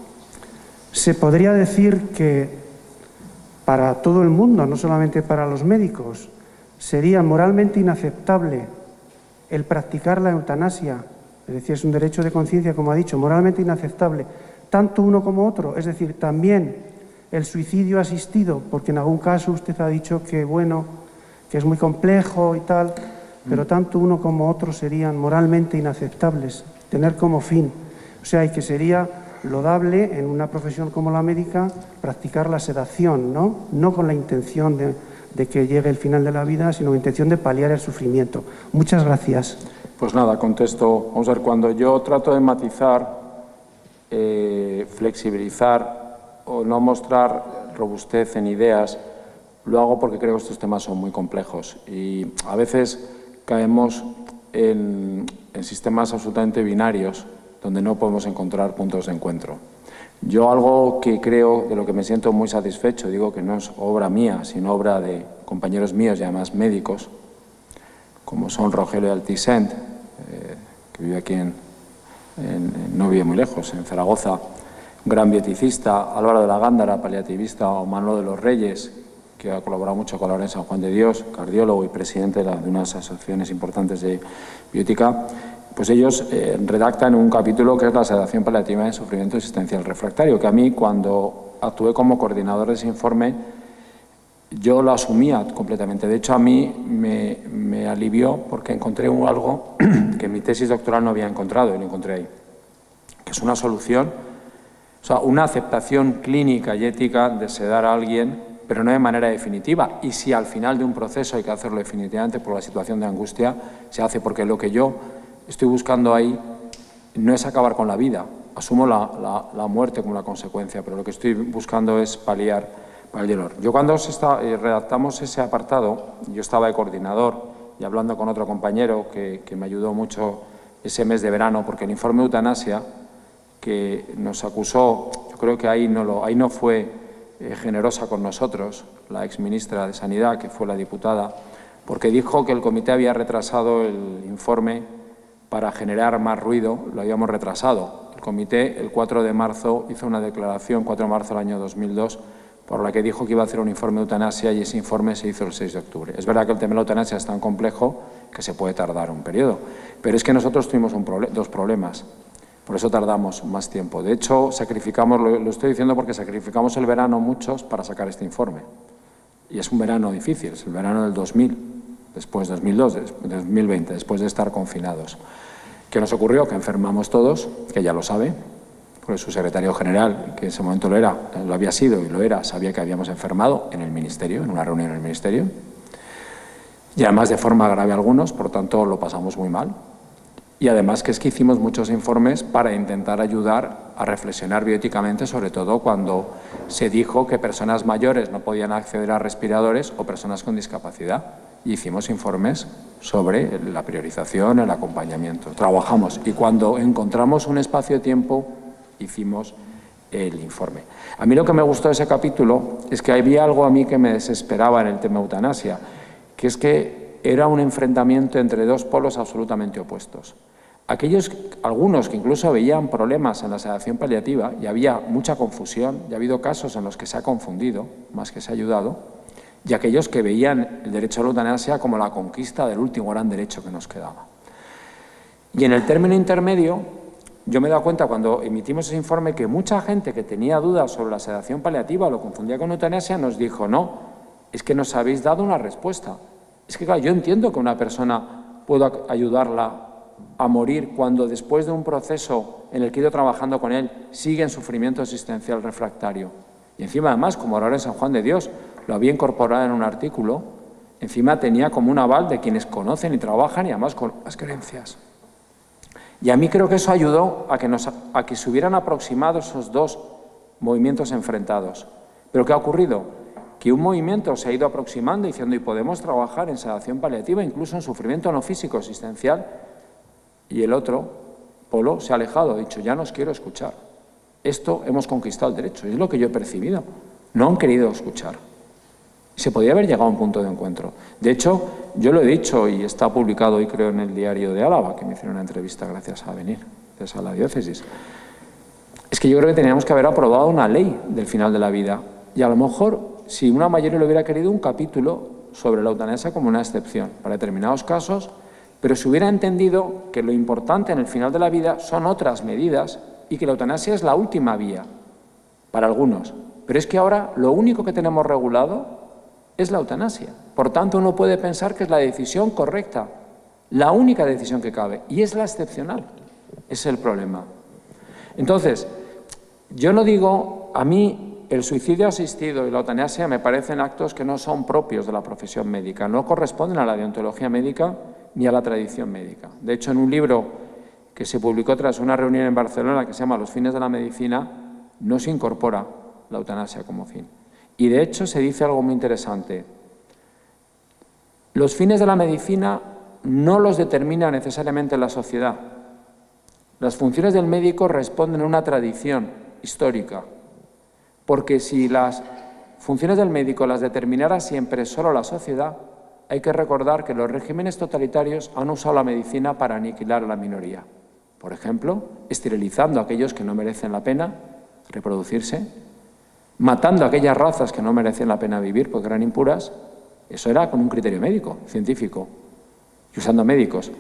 se podría decir que para todo el mundo, no solamente para los médicos, sería moralmente inaceptable el practicar la eutanasia, es decir, es un derecho de conciencia, como ha dicho, moralmente inaceptable, tanto uno como otro, es decir, también el suicidio asistido, porque en algún caso usted ha dicho que, bueno, que es muy complejo y tal, pero tanto uno como otro serían moralmente inaceptables, tener como fin, o sea, y que sería lodable en una profesión como la médica practicar la sedación, ¿no? No con la intención de, de que llegue el final de la vida, sino con la intención de paliar el sufrimiento. Muchas gracias. Pues nada, contesto. Vamos a ver, cuando yo trato de matizar, eh, flexibilizar o no mostrar robustez en ideas, lo hago porque creo que estos temas son muy complejos y a veces caemos en, en sistemas absolutamente binarios donde no podemos encontrar puntos de encuentro. Yo algo que creo, de lo que me siento muy satisfecho, digo que no es obra mía, sino obra de compañeros míos y además médicos, como son Rogelio Altisent, eh, que vive aquí, en, en, no vive muy lejos, en Zaragoza, un gran bioeticista, Álvaro de la Gándara, paliativista, o Manolo de los Reyes, que ha colaborado mucho con la San Juan de Dios, cardiólogo y presidente de, la, de unas asociaciones importantes de bioética. Pues ellos eh, redactan un capítulo que es la sedación paliativa en sufrimiento existencial refractario, que a mí, cuando actué como coordinador de ese informe, yo lo asumía completamente. De hecho, a mí me, me alivió porque encontré algo que en mi tesis doctoral no había encontrado y lo encontré ahí, que es una solución, o sea, una aceptación clínica y ética de sedar a alguien, pero no de manera definitiva. Y si al final de un proceso hay que hacerlo definitivamente por la situación de angustia, se hace, porque lo que yo estoy buscando ahí no es acabar con la vida, asumo la, la, la muerte como una consecuencia, pero lo que estoy buscando es paliar para el dolor. Yo cuando se está, eh, redactamos ese apartado, yo estaba de coordinador y hablando con otro compañero que, que me ayudó mucho ese mes de verano, porque el informe de eutanasia que nos acusó, yo creo que ahí no, lo, ahí no fue eh, generosa con nosotros, la exministra de Sanidad, que fue la diputada, porque dijo que el comité había retrasado el informe para generar más ruido, lo habíamos retrasado. El comité, el cuatro de marzo, hizo una declaración, cuatro de marzo del año dos mil dos, por la que dijo que iba a hacer un informe de eutanasia y ese informe se hizo el seis de octubre. Es verdad que el tema de la eutanasia es tan complejo que se puede tardar un periodo, pero es que nosotros tuvimos un proble- dos problemas, por eso tardamos más tiempo. De hecho, sacrificamos, lo, lo estoy diciendo porque sacrificamos el verano muchos para sacar este informe. Y es un verano difícil, es el verano del dos mil, después de dos mil dos, dos mil veinte, después de estar confinados. ¿Qué nos ocurrió? Que enfermamos todos, que ya lo sabe, porque su secretario general, que en ese momento lo era, lo había sido y lo era, sabía que habíamos enfermado en el Ministerio, en una reunión en el Ministerio, y además de forma grave algunos, por tanto lo pasamos muy mal. Y además que es que hicimos muchos informes para intentar ayudar a reflexionar bioéticamente, sobre todo cuando se dijo que personas mayores no podían acceder a respiradores o personas con discapacidad. Y hicimos informes sobre la priorización, el acompañamiento. Trabajamos y cuando encontramos un espacio de tiempo hicimos el informe. A mí lo que me gustó de ese capítulo es que había algo a mí que me desesperaba en el tema eutanasia, que es que era un enfrentamiento entre dos polos absolutamente opuestos. Aquellos, algunos que incluso veían problemas en la sedación paliativa, y había mucha confusión, y ha habido casos en los que se ha confundido, más que se ha ayudado, y aquellos que veían el derecho a la eutanasia como la conquista del último gran derecho que nos quedaba. Y en el término intermedio, yo me he dado cuenta cuando emitimos ese informe que mucha gente que tenía dudas sobre la sedación paliativa o lo confundía con eutanasia nos dijo, no, es que nos habéis dado una respuesta. Es que, claro, yo entiendo que una persona pueda ayudarla a morir cuando después de un proceso en el que he ido trabajando con él sigue en sufrimiento existencial refractario. Y encima, además, como ahora en San Juan de Dios lo había incorporado en un artículo, encima tenía como un aval de quienes conocen y trabajan y además con las creencias. Y a mí creo que eso ayudó a que, nos, a que se hubieran aproximado esos dos movimientos enfrentados. ¿Pero qué ha ocurrido? Que un movimiento se ha ido aproximando diciendo y podemos trabajar en sedación paliativa, incluso en sufrimiento no físico existencial, y el otro polo se ha alejado, ha dicho, ya no os quiero escuchar. Esto hemos conquistado el derecho, es lo que yo he percibido. No han querido escuchar. Se podía haber llegado a un punto de encuentro. De hecho, yo lo he dicho y está publicado hoy creo en el Diario de Álava, que me hicieron una entrevista gracias a venir, gracias a la diócesis. Es que yo creo que teníamos que haber aprobado una ley del final de la vida y a lo mejor, si una mayoría lo hubiera querido, un capítulo sobre la eutanasia como una excepción para determinados casos, pero se hubiera entendido que lo importante en el final de la vida son otras medidas y que la eutanasia es la última vía para algunos. Pero es que ahora lo único que tenemos regulado es la eutanasia. Por tanto, uno puede pensar que es la decisión correcta, la única decisión que cabe, y es la excepcional. Ese es el problema. Entonces, yo no digo, a mí el suicidio asistido y la eutanasia me parecen actos que no son propios de la profesión médica, no corresponden a la deontología médica ni a la tradición médica. De hecho, en un libro que se publicó tras una reunión en Barcelona que se llama Los fines de la medicina, no se incorpora la eutanasia como fin. Y de hecho se dice algo muy interesante. Los fines de la medicina no los determina necesariamente la sociedad. Las funciones del médico responden a una tradición histórica, porque si las funciones del médico las determinara siempre solo la sociedad, hay que recordar que los regímenes totalitarios han usado la medicina para aniquilar a la minoría. Por ejemplo, esterilizando a aquellos que no merecen la pena reproducirse, matando a aquellas razas que no merecen la pena vivir porque eran impuras. Eso era con un criterio médico, científico, y usando médicos.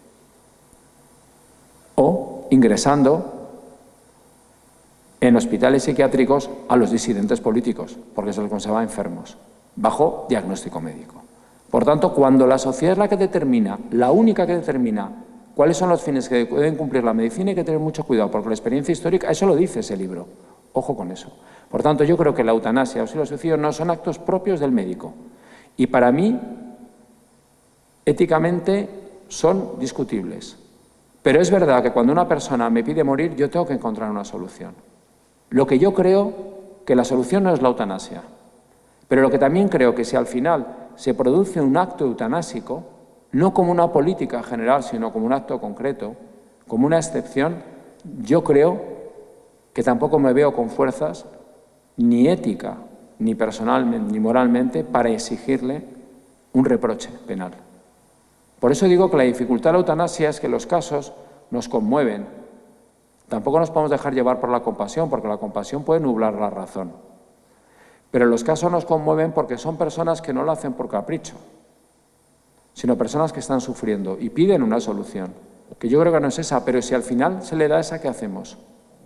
O ingresando en hospitales psiquiátricos a los disidentes políticos, porque se los conservaba enfermos, bajo diagnóstico médico. Por tanto, cuando la sociedad es la que determina, la única que determina cuáles son los fines que deben cumplir la medicina, hay que tener mucho cuidado, porque la experiencia histórica, eso lo dice ese libro. Ojo con eso. Por tanto, yo creo que la eutanasia o el suicidio no son actos propios del médico. Y para mí, éticamente, son discutibles. Pero es verdad que cuando una persona me pide morir, yo tengo que encontrar una solución. Lo que yo creo que la solución no es la eutanasia. Pero lo que también creo que si al final se produce un acto eutanásico, no como una política general, sino como un acto concreto, como una excepción, yo creo que tampoco me veo con fuerzas, ni ética, ni personalmente, ni moralmente, para exigirle un reproche penal. Por eso digo que la dificultad de la eutanasia es que los casos nos conmueven. Tampoco nos podemos dejar llevar por la compasión, porque la compasión puede nublar la razón. Pero los casos nos conmueven porque son personas que no lo hacen por capricho, sino personas que están sufriendo y piden una solución, que yo creo que no es esa, pero si al final se le da esa, ¿qué hacemos?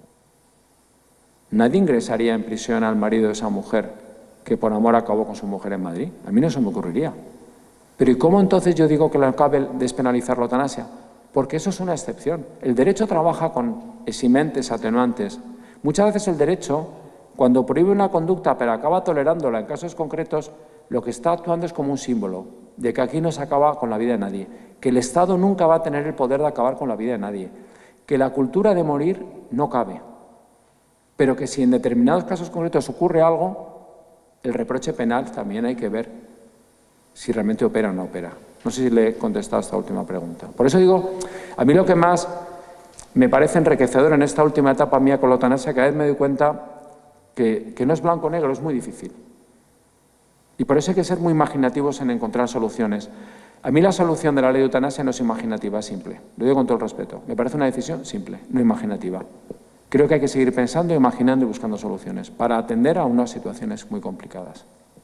Nadie ingresaría en prisión al marido de esa mujer que por amor acabó con su mujer en Madrid. A mí no se me ocurriría. Pero ¿y cómo entonces yo digo que le cabe despenalizar la eutanasia? Porque eso es una excepción. El derecho trabaja con eximentes, atenuantes. Muchas veces el derecho, cuando prohíbe una conducta pero acaba tolerándola en casos concretos, lo que está actuando es como un símbolo de que aquí no se acaba con la vida de nadie, que el Estado nunca va a tener el poder de acabar con la vida de nadie, que la cultura de morir no cabe, pero que si en determinados casos concretos ocurre algo, el reproche penal también hay que ver si realmente opera o no opera. No sé si le he contestado esta última pregunta. Por eso digo, a mí lo que más me parece enriquecedor en esta última etapa mía con la eutanasia, cada vez me doy cuenta que, que no es blanco o negro, es muy difícil. Y por eso hay que ser muy imaginativos en encontrar soluciones. A mí la solución de la ley de eutanasia no es imaginativa, es simple. Lo digo con todo el respeto. Me parece una decisión simple, no imaginativa. Creo que hay que seguir pensando, imaginando y buscando soluciones para atender a unas situaciones muy complicadas.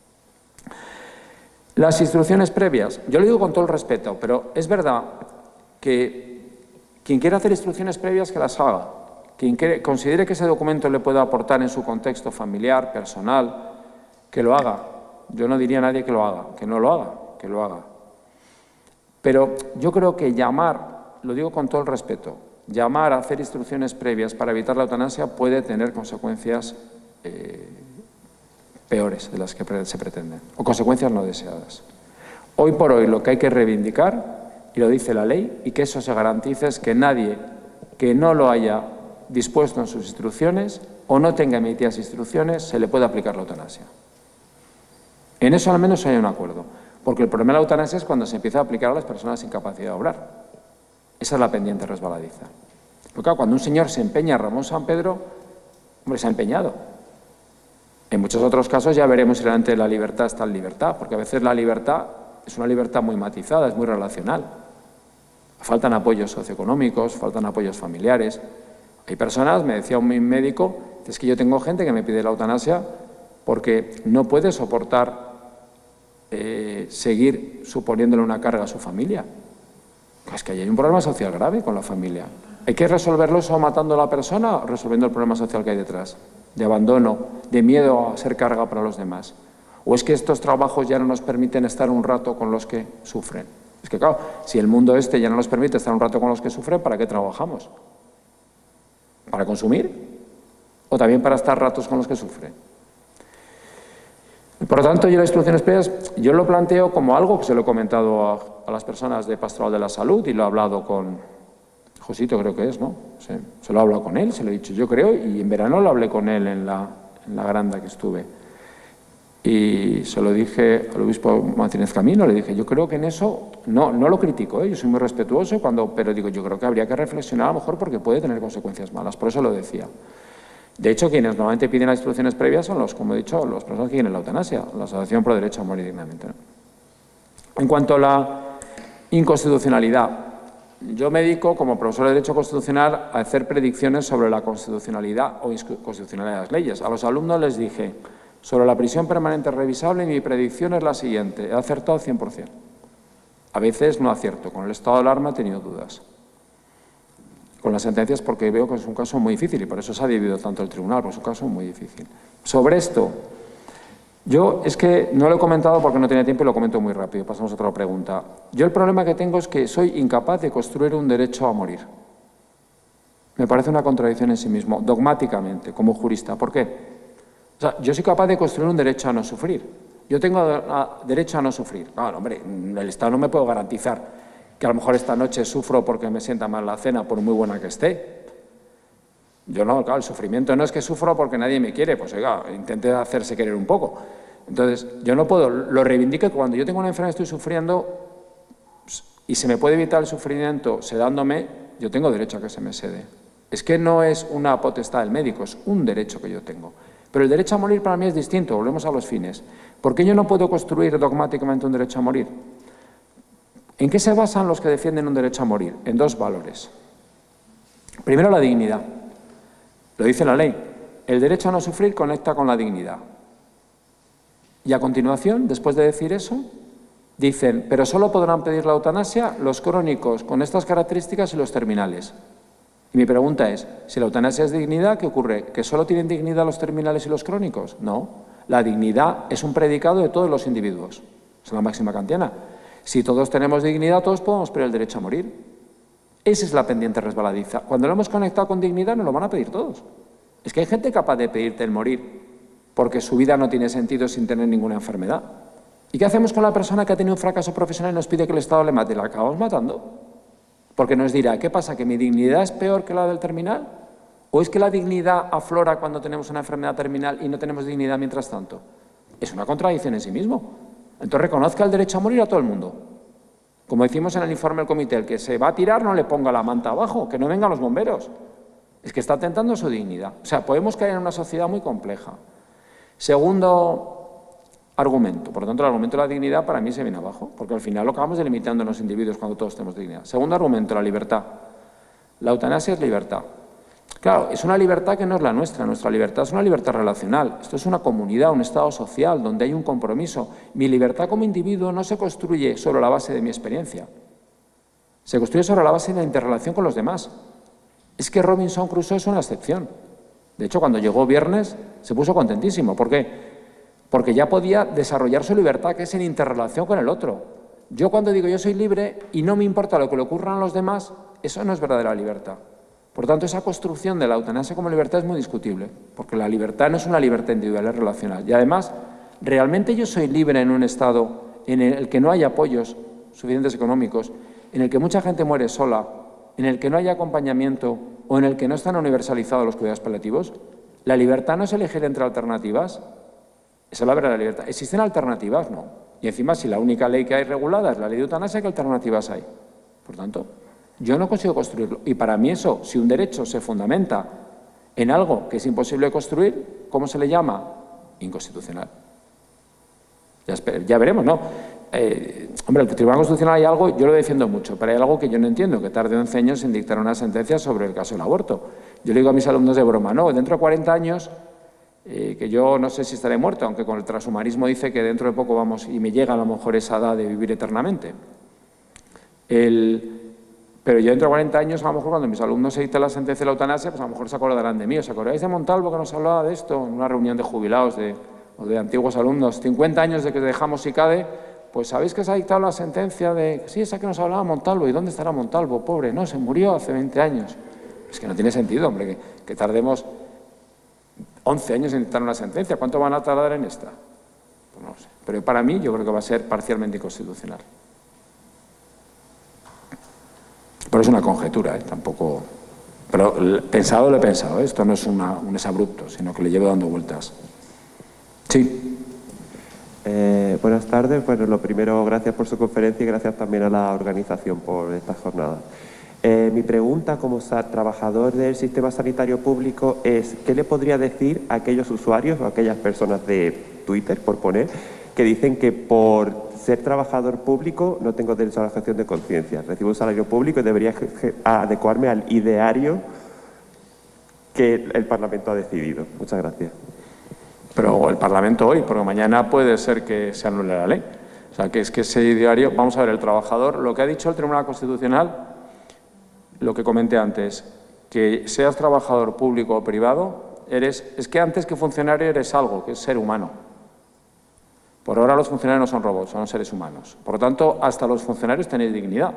Las instrucciones previas, yo lo digo con todo el respeto, pero es verdad que quien quiera hacer instrucciones previas que las haga. Quien considere que ese documento le pueda aportar en su contexto familiar, personal, que lo haga. Yo no diría a nadie que lo haga, que no lo haga, que lo haga. Pero yo creo que llamar, lo digo con todo el respeto, llamar a hacer instrucciones previas para evitar la eutanasia puede tener consecuencias eh, peores de las que se pretenden, o consecuencias no deseadas. Hoy por hoy lo que hay que reivindicar, y lo dice la ley, y que eso se garantice, es que nadie que no lo haya dispuesto en sus instrucciones o no tenga emitidas instrucciones se le puede aplicar la eutanasia. En eso al menos hay un acuerdo, porque el problema de la eutanasia es cuando se empieza a aplicar a las personas sin capacidad de obrar. Esa es la pendiente resbaladiza. Porque claro, cuando un señor se empeña, Ramón San Pedro, hombre, se ha empeñado. En muchos otros casos ya veremos si realmente la libertad está en libertad, porque a veces la libertad es una libertad muy matizada, es muy relacional. Faltan apoyos socioeconómicos, faltan apoyos familiares. Hay personas, me decía un médico, es que yo tengo gente que me pide la eutanasia porque no puede soportar eh, seguir suponiéndole una carga a su familia. Es que hay un problema social grave con la familia. ¿Hay que resolverlo eso matando a la persona o resolviendo el problema social que hay detrás? De abandono, de miedo a ser carga para los demás. ¿O es que estos trabajos ya no nos permiten estar un rato con los que sufren? Es que claro, si el mundo este ya no nos permite estar un rato con los que sufren, ¿para qué trabajamos? ¿Para consumir? ¿O también para estar ratos con los que sufren? Por lo tanto, yo las instrucciones previas, yo lo planteo como algo que se lo he comentado a, a las personas de Pastoral de la Salud y lo he hablado con Josito, creo que es, ¿no? Sí, se lo he hablado con él, se lo he dicho yo creo, y en verano lo hablé con él en la, en la granda que estuve. Y se lo dije al obispo Martínez Camino, le dije, yo creo que en eso, no, no lo critico, ¿eh? Yo soy muy respetuoso, cuando, pero digo, yo creo que habría que reflexionar a lo mejor porque puede tener consecuencias malas, por eso lo decía. De hecho, quienes normalmente piden las instrucciones previas son los, como he dicho, las personas que quieren la eutanasia, la Asociación por el Derecho a Morir Dignamente, ¿no? En cuanto a la inconstitucionalidad, yo me dedico, como profesor de Derecho Constitucional, a hacer predicciones sobre la constitucionalidad o inconstitucionalidad de las leyes. A los alumnos les dije, sobre la prisión permanente revisable, mi predicción es la siguiente, he acertado cien por cien. A veces no acierto, con el estado de alarma he tenido dudas. Con las sentencias porque veo que es un caso muy difícil y por eso se ha dividido tanto el tribunal, porque es un caso muy difícil. Sobre esto, yo es que no lo he comentado porque no tenía tiempo y lo comento muy rápido, pasamos a otra pregunta. Yo el problema que tengo es que soy incapaz de construir un derecho a morir. Me parece una contradicción en sí mismo, dogmáticamente, como jurista. ¿Por qué? O sea, yo soy capaz de construir un derecho a no sufrir. Yo tengo a, derecho a no sufrir. Claro, hombre, el Estado no me puede garantizar que a lo mejor esta noche sufro porque me sienta mal la cena, por muy buena que esté. Yo no, claro, el sufrimiento no es que sufro porque nadie me quiere, pues oiga, intente hacerse querer un poco. Entonces, yo no puedo, lo reivindico que cuando yo tengo una enfermedad y estoy sufriendo y se me puede evitar el sufrimiento sedándome, yo tengo derecho a que se me sede. Es que no es una potestad del médico, es un derecho que yo tengo. Pero el derecho a morir para mí es distinto, volvemos a los fines. ¿Por qué yo no puedo construir dogmáticamente un derecho a morir? ¿En qué se basan los que defienden un derecho a morir? En dos valores. Primero, la dignidad. Lo dice la ley. El derecho a no sufrir conecta con la dignidad. Y a continuación, después de decir eso, dicen, pero solo podrán pedir la eutanasia los crónicos con estas características y los terminales. Y mi pregunta es, si la eutanasia es dignidad, ¿qué ocurre? ¿Que solo tienen dignidad los terminales y los crónicos? No. La dignidad es un predicado de todos los individuos. Es la máxima kantiana. Si todos tenemos dignidad, todos podemos pedir el derecho a morir. Esa es la pendiente resbaladiza. Cuando lo hemos conectado con dignidad, nos lo van a pedir todos. Es que hay gente capaz de pedirte el morir porque su vida no tiene sentido sin tener ninguna enfermedad. ¿Y qué hacemos con la persona que ha tenido un fracaso profesional y nos pide que el Estado le mate? ¿La acabamos matando? Porque nos dirá, ¿qué pasa? ¿Que mi dignidad es peor que la del terminal? ¿O es que la dignidad aflora cuando tenemos una enfermedad terminal y no tenemos dignidad mientras tanto? Es una contradicción en sí mismo. Entonces reconozca el derecho a morir a todo el mundo. Como decimos en el informe del comité, el que se va a tirar no le ponga la manta abajo, que no vengan los bomberos. Es que está atentando a su dignidad. O sea, podemos caer en una sociedad muy compleja. Segundo argumento. Por lo tanto, el argumento de la dignidad para mí se viene abajo, porque al final lo acabamos delimitando en los individuos cuando todos tenemos dignidad. Segundo argumento, la libertad. La eutanasia es libertad. Claro, es una libertad que no es la nuestra. Nuestra libertad es una libertad relacional. Esto es una comunidad, un estado social donde hay un compromiso. Mi libertad como individuo no se construye sobre la base de mi experiencia. Se construye sobre la base de la interrelación con los demás. Es que Robinson Crusoe es una excepción. De hecho, cuando llegó Viernes, se puso contentísimo. ¿Por qué? Porque ya podía desarrollar su libertad, que es en interrelación con el otro. Yo cuando digo yo soy libre y no me importa lo que le ocurra a los demás, eso no es verdadera libertad. Por tanto, esa construcción de la eutanasia como libertad es muy discutible, porque la libertad no es una libertad individual, es relacional. Y además, ¿realmente yo soy libre en un estado en el que no hay apoyos suficientes económicos, en el que mucha gente muere sola, en el que no hay acompañamiento o en el que no están universalizados los cuidados paliativos? ¿La libertad no es elegir entre alternativas? Esa es la verdadera libertad. ¿Existen alternativas? No. Y encima, si la única ley que hay regulada es la ley de eutanasia, ¿qué alternativas hay? Por tanto, yo no consigo construirlo. Y para mí eso, si un derecho se fundamenta en algo que es imposible construir, ¿cómo se le llama? Inconstitucional. Ya, ya veremos, ¿no? Eh, hombre, el Tribunal Constitucional hay algo, yo lo defiendo mucho, pero hay algo que yo no entiendo, que tarde once años en dictar una sentencia sobre el caso del aborto. Yo le digo a mis alumnos de broma, no, dentro de cuarenta años, eh, que yo no sé si estaré muerto, aunque con el transhumanismo dice que dentro de poco vamos, y me llega a lo mejor esa edad de vivir eternamente. El... Pero yo dentro de cuarenta años, a lo mejor cuando mis alumnos editen la sentencia de la eutanasia, pues a lo mejor se acordarán de mí. ¿Os acordáis de Montalvo que nos hablaba de esto en una reunión de jubilados de, o de antiguos alumnos? cincuenta años de que dejamos ICADE, pues sabéis que se ha dictado la sentencia de... Sí, esa que nos hablaba Montalvo. ¿Y dónde estará Montalvo? Pobre, no, se murió hace veinte años. Es que no tiene sentido, hombre, que, que tardemos once años en dictar una sentencia. ¿Cuánto van a tardar en esta? Pues no lo sé. Pero para mí yo creo que va a ser parcialmente inconstitucional. Pero es una conjetura, ¿eh? Tampoco... Pero pensado lo he pensado, ¿eh? Esto no es una, un exabrupto, sino que le llevo dando vueltas. Sí. Eh, buenas tardes. Bueno, lo primero, gracias por su conferencia y gracias también a la organización por esta jornada. Eh, mi pregunta como trabajador del sistema sanitario público es, ¿qué le podría decir a aquellos usuarios o a aquellas personas de Twitter, por poner, que dicen que por ser trabajador público no tengo derecho a la objeción de conciencia? Recibo un salario público y debería adecuarme al ideario que el Parlamento ha decidido. Muchas gracias. Pero el Parlamento hoy, porque mañana puede ser que se anule la ley. O sea, que es que ese ideario... Vamos a ver, el trabajador, lo que ha dicho el Tribunal Constitucional, lo que comenté antes, que seas trabajador público o privado, eres, es que antes que funcionario eres algo, que es ser humano. Por ahora los funcionarios no son robots, son seres humanos. Por lo tanto, hasta los funcionarios tenéis dignidad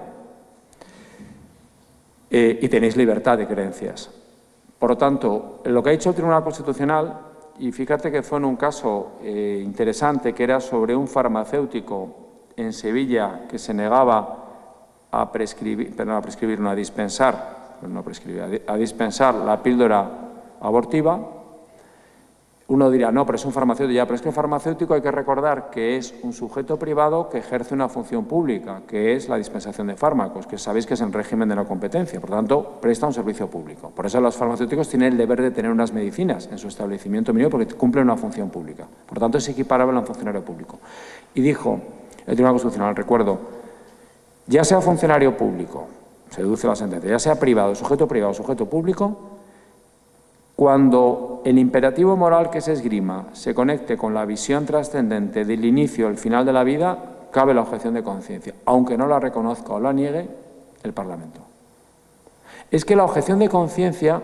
eh, y tenéis libertad de creencias. Por lo tanto, lo que ha dicho el Tribunal Constitucional, y fíjate que fue en un caso eh, interesante, que era sobre un farmacéutico en Sevilla que se negaba a prescribir, perdón, a prescribir, no, a dispensar, no prescribir, a dispensar la píldora abortiva. Uno dirá, no, pero es un farmacéutico. Ya, pero es que un farmacéutico hay que recordar que es un sujeto privado que ejerce una función pública, que es la dispensación de fármacos, que sabéis que es en régimen de no competencia, por lo tanto, presta un servicio público. Por eso los farmacéuticos tienen el deber de tener unas medicinas en su establecimiento mínimo porque cumplen una función pública. Por lo tanto, es equiparable a un funcionario público. Y dijo el Tribunal Constitucional, recuerdo, ya sea funcionario público, se deduce la sentencia, ya sea privado, sujeto privado, sujeto público, cuando el imperativo moral que se esgrima se conecte con la visión trascendente del inicio al final de la vida, cabe la objeción de conciencia, aunque no la reconozca o la niegue el Parlamento. Es que la objeción de conciencia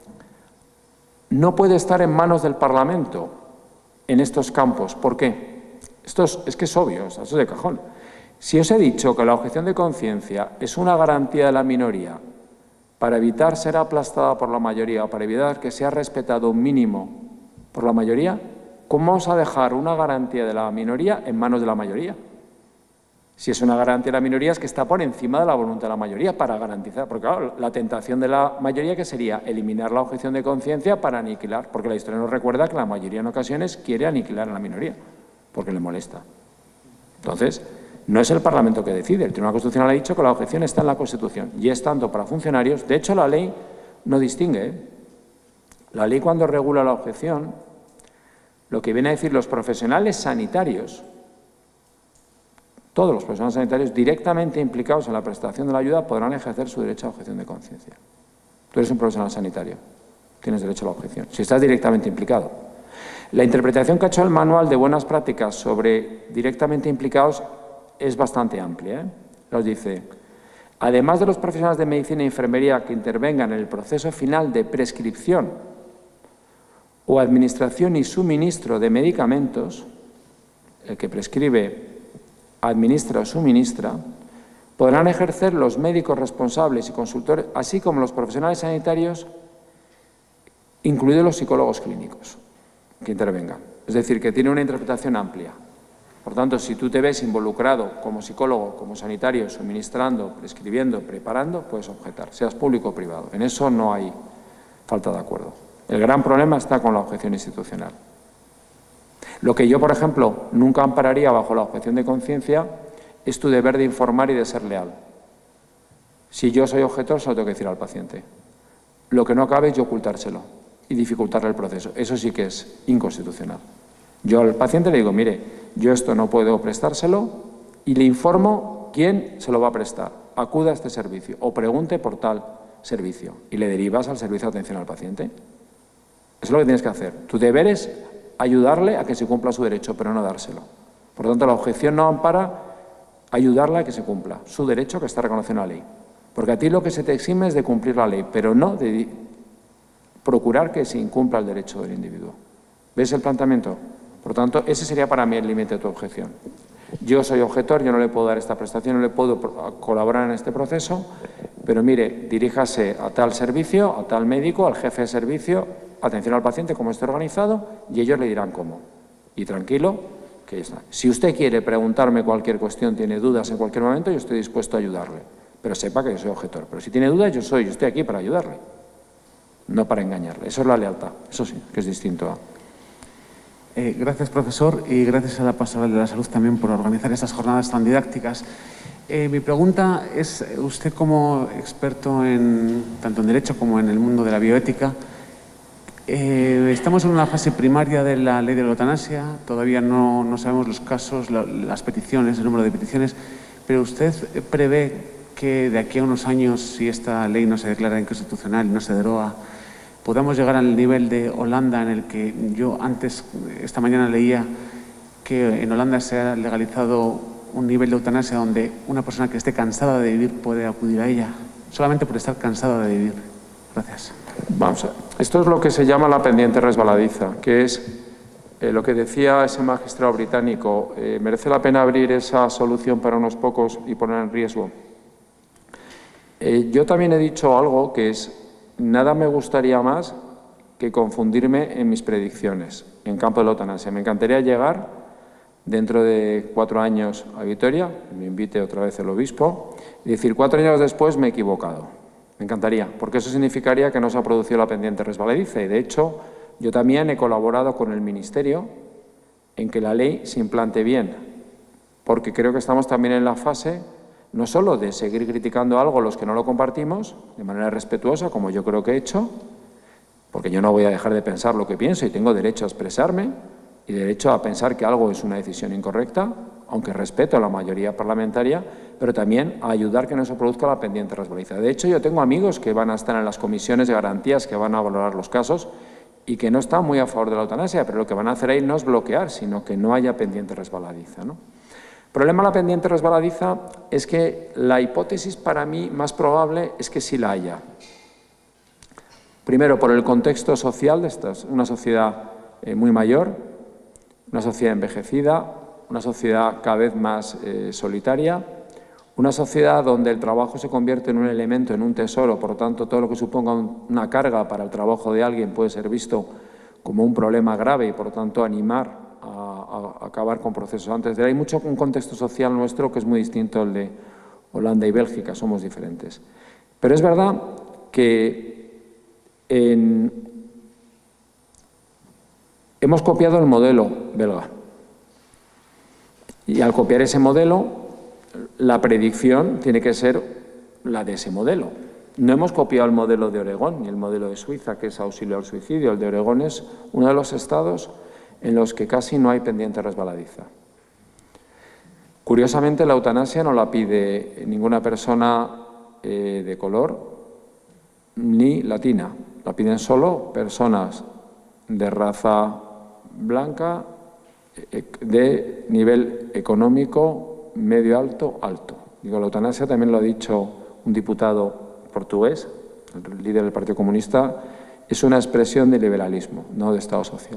no puede estar en manos del Parlamento en estos campos. ¿Por qué? Esto es, es que es obvio, esto es de cajón. Si os he dicho que la objeción de conciencia es una garantía de la minoría para evitar ser aplastada por la mayoría o para evitar que sea respetado un mínimo por la mayoría, ¿cómo vamos a dejar una garantía de la minoría en manos de la mayoría? Si es una garantía de la minoría es que está por encima de la voluntad de la mayoría para garantizar, porque claro, la tentación de la mayoría que sería eliminar la objeción de conciencia para aniquilar, porque la historia nos recuerda que la mayoría en ocasiones quiere aniquilar a la minoría, porque le molesta. Entonces, no es el Parlamento que decide. El Tribunal Constitucional ha dicho que la objeción está en la Constitución y es tanto para funcionarios. De hecho, la ley no distingue. ¿eh? La ley, cuando regula la objeción, lo que viene a decir los profesionales sanitarios, todos los profesionales sanitarios directamente implicados en la prestación de la ayuda podrán ejercer su derecho a objeción de conciencia. Tú eres un profesional sanitario, tienes derecho a la objeción, si estás directamente implicado. La interpretación que ha hecho el manual de buenas prácticas sobre directamente implicados es bastante amplia, ¿eh? Nos dice, además de los profesionales de medicina y enfermería que intervengan en el proceso final de prescripción o administración y suministro de medicamentos, el que prescribe, administra o suministra, podrán ejercer los médicos responsables y consultores, así como los profesionales sanitarios, incluidos los psicólogos clínicos que intervengan. Es decir, que tiene una interpretación amplia. Por tanto, si tú te ves involucrado como psicólogo, como sanitario, suministrando, prescribiendo, preparando, puedes objetar, seas público o privado. En eso no hay falta de acuerdo. El gran problema está con la objeción institucional. Lo que yo, por ejemplo, nunca ampararía bajo la objeción de conciencia es tu deber de informar y de ser leal. Si yo soy objetor, se lo tengo que decir al paciente. Lo que no cabe es yo ocultárselo y dificultarle el proceso. Eso sí que es inconstitucional. Yo al paciente le digo, mire, yo esto no puedo prestárselo y le informo quién se lo va a prestar. Acuda a este servicio o pregunte por tal servicio y le derivas al servicio de atención al paciente. Eso es lo que tienes que hacer. Tu deber es ayudarle a que se cumpla su derecho, pero no dárselo. Por lo tanto, la objeción no ampara ayudarle a que se cumpla su derecho que está reconocido en la ley. Porque a ti lo que se te exime es de cumplir la ley, pero no de procurar que se incumpla el derecho del individuo. ¿Ves el planteamiento? Por tanto, ese sería para mí el límite de tu objeción. Yo soy objetor, yo no le puedo dar esta prestación, no le puedo colaborar en este proceso, pero mire, diríjase a tal servicio, a tal médico, al jefe de servicio, atención al paciente, cómo esté organizado, y ellos le dirán cómo. Y tranquilo, que ya está. Si usted quiere preguntarme cualquier cuestión, tiene dudas en cualquier momento, yo estoy dispuesto a ayudarle. Pero sepa que yo soy objetor. Pero si tiene dudas, yo soy, yo estoy aquí para ayudarle, no para engañarle. Eso es la lealtad, eso sí, que es distinto a... Eh, gracias, profesor, y gracias a la Pastoral de la Salud también por organizar estas jornadas tan didácticas. Eh, mi pregunta es, usted como experto en, tanto en Derecho como en el mundo de la bioética, eh, estamos en una fase primaria de la ley de la eutanasia, todavía no, no sabemos los casos, la, las peticiones, el número de peticiones, pero usted prevé que de aquí a unos años, si esta ley no se declara inconstitucional y no se deroga, podamos llegar al nivel de Holanda, en el que yo antes, esta mañana leía que en Holanda se ha legalizado un nivel de eutanasia donde una persona que esté cansada de vivir puede acudir a ella, solamente por estar cansada de vivir. Gracias. Vamos a ver. Esto es lo que se llama la pendiente resbaladiza, que es eh, lo que decía ese magistrado británico. Eh, ¿Merece la pena abrir esa solución para unos pocos y poner en riesgo? Eh, yo también he dicho algo que es... Nada me gustaría más que confundirme en mis predicciones en campo de la eutanasia. Me encantaría llegar dentro de cuatro años a Vitoria, me invite otra vez el obispo, y decir cuatro años después me he equivocado. Me encantaría, porque eso significaría que no se ha producido la pendiente resbaladiza. Y de hecho, yo también he colaborado con el Ministerio en que la ley se implante bien, porque creo que estamos también en la fase no solo de seguir criticando algo los que no lo compartimos, de manera respetuosa, como yo creo que he hecho, porque yo no voy a dejar de pensar lo que pienso y tengo derecho a expresarme y derecho a pensar que algo es una decisión incorrecta, aunque respeto a la mayoría parlamentaria, pero también a ayudar que no se produzca la pendiente resbaladiza. De hecho, yo tengo amigos que van a estar en las comisiones de garantías que van a valorar los casos y que no están muy a favor de la eutanasia, pero lo que van a hacer ahí no es bloquear, sino que no haya pendiente resbaladiza, ¿no? El problema de la pendiente resbaladiza es que la hipótesis para mí más probable es que sí la haya. Primero, por el contexto social de esta, una sociedad eh, muy mayor, una sociedad envejecida, una sociedad cada vez más eh, solitaria, una sociedad donde el trabajo se convierte en un elemento, en un tesoro, por lo tanto, todo lo que suponga un, una carga para el trabajo de alguien puede ser visto como un problema grave y, por lo tanto, animar a, a acabar con procesos antes de él. Hay mucho un contexto social nuestro que es muy distinto al de Holanda y Bélgica, somos diferentes. Pero es verdad que en, hemos copiado el modelo belga y al copiar ese modelo la predicción tiene que ser la de ese modelo. No hemos copiado el modelo de Oregón ni el modelo de Suiza, que es auxilio al suicidio. El de Oregón es uno de los estados en los que casi no hay pendiente resbaladiza. Curiosamente, la eutanasia no la pide ninguna persona eh, de color ni latina, la piden solo personas de raza blanca, de nivel económico medio alto, alto. Digo, la eutanasia también lo ha dicho un diputado portugués, el líder del Partido Comunista, es una expresión de liberalismo, no de Estado social.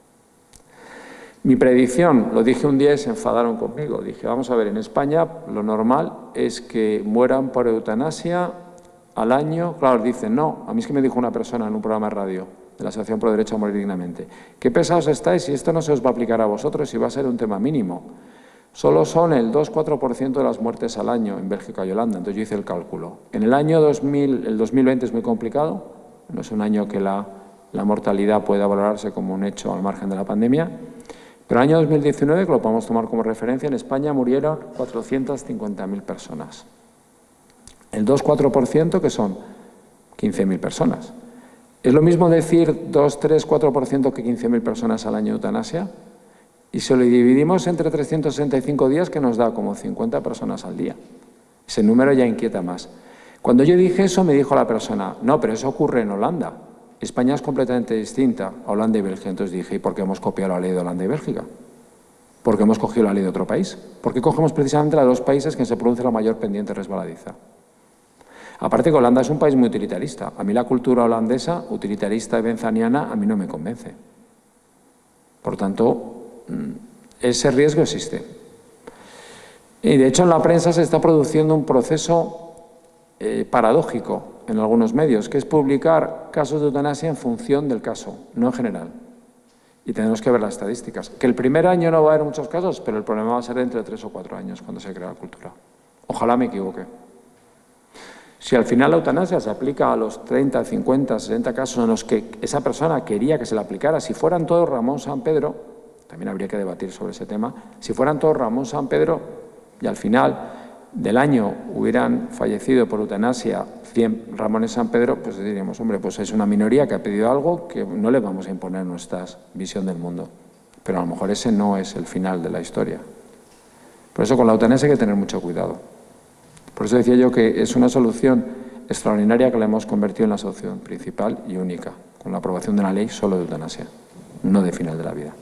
Mi predicción, lo dije un día y se enfadaron conmigo, dije, vamos a ver, en España lo normal es que mueran por eutanasia al año. Claro, dicen, no, a mí es que me dijo una persona en un programa de radio de la Asociación por el Derecho a Morir Dignamente, qué pesados estáis si esto no se os va a aplicar a vosotros y va a ser un tema mínimo. Solo son el dos a cuatro por ciento de las muertes al año en Bélgica y Holanda. Entonces yo hice el cálculo. En el año dos mil, el dos mil veinte es muy complicado, no es un año que la, la mortalidad pueda valorarse como un hecho al margen de la pandemia, pero el año dos mil diecinueve, que lo podemos tomar como referencia, en España murieron cuatrocientas cincuenta mil personas. El dos a cuatro por ciento, que son quince mil personas. ¿Es lo mismo decir dos, tres, cuatro por ciento que quince mil personas al año de eutanasia? Y si lo dividimos entre trescientos sesenta y cinco días, que nos da como cincuenta personas al día. Ese número ya inquieta más. Cuando yo dije eso, me dijo la persona, no, pero eso ocurre en Holanda. España es completamente distinta a Holanda y Bélgica. Entonces dije, ¿y por qué hemos copiado la ley de Holanda y Bélgica? ¿Por qué hemos cogido la ley de otro país? ¿Por qué cogemos precisamente la de los países que se produce la mayor pendiente resbaladiza? Aparte que Holanda es un país muy utilitarista. A mí la cultura holandesa, utilitarista y benzaniana, a mí no me convence. Por tanto, ese riesgo existe. Y de hecho en la prensa se está produciendo un proceso eh, paradójico en algunos medios, que es publicar casos de eutanasia en función del caso, no en general. Y tenemos que ver las estadísticas. Que el primer año no va a haber muchos casos, pero el problema va a ser entre tres o cuatro años cuando se crea la cultura. Ojalá me equivoque. Si al final la eutanasia se aplica a los treinta, cincuenta, sesenta casos en los que esa persona quería que se la aplicara, si fueran todos Ramón San Pedro, también habría que debatir sobre ese tema, si fueran todos Ramón San Pedro y al final del año hubieran fallecido por eutanasia cien Ramones San Pedro, pues diríamos, hombre, pues es una minoría que ha pedido algo que no le vamos a imponer nuestra visión del mundo. Pero a lo mejor ese no es el final de la historia. Por eso con la eutanasia hay que tener mucho cuidado. Por eso decía yo que es una solución extraordinaria que la hemos convertido en la solución principal y única, con la aprobación de una ley solo de eutanasia, no de final de la vida.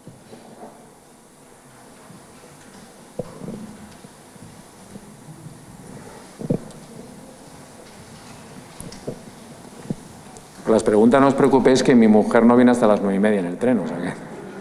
Por las preguntas no os preocupéis que mi mujer no viene hasta las nueve y media en el tren, o sea que...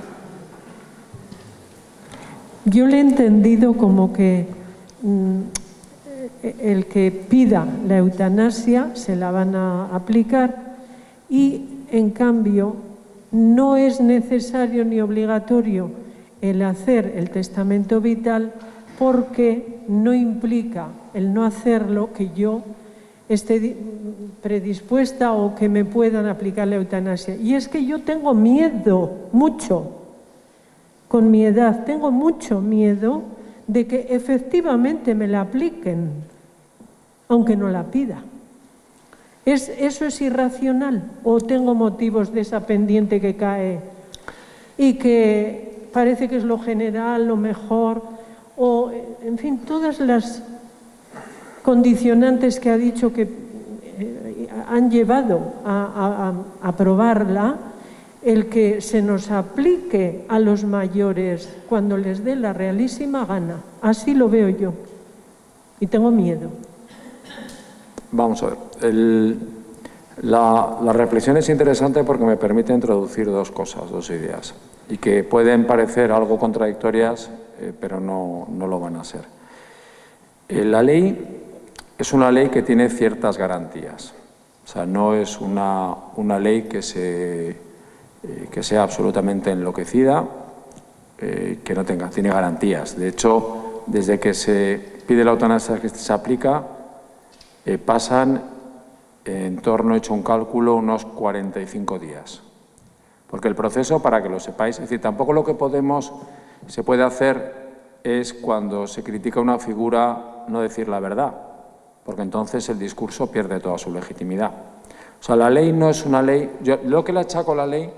Yo le he entendido como que mmm, el que pida la eutanasia se la van a aplicar y, en cambio, no es necesario ni obligatorio el hacer el testamento vital porque no implica el no hacerlo que yo esté predispuesta o que me puedan aplicar la eutanasia. Y es que yo tengo miedo, mucho, con mi edad, tengo mucho miedo de que efectivamente me la apliquen, aunque no la pida. ¿Es, ¿Eso es irracional o tengo motivos de esa pendiente que cae y que parece que es lo general, lo mejor, o, en fin, todas las condicionantes que ha dicho que eh, han llevado a, a, a aprobarla, el que se nos aplique a los mayores cuando les dé la realísima gana? Así lo veo yo y tengo miedo. Vamos a ver, el, la, la reflexión es interesante porque me permite introducir dos cosas, dos ideas, y que pueden parecer algo contradictorias, eh, pero no, no lo van a ser. Eh, la ley es una ley que tiene ciertas garantías, o sea, no es una, una ley que, se, eh, que sea absolutamente enloquecida, eh, que no tenga, tiene garantías. De hecho, desde que se pide la eutanasia que se aplica, Eh, pasan en torno, he hecho un cálculo, unos cuarenta y cinco días. Porque el proceso, para que lo sepáis, es decir, tampoco lo que podemos, se puede hacer es cuando se critica una figura no decir la verdad, porque entonces el discurso pierde toda su legitimidad. O sea, la ley no es una ley, yo lo que le achaco a la ley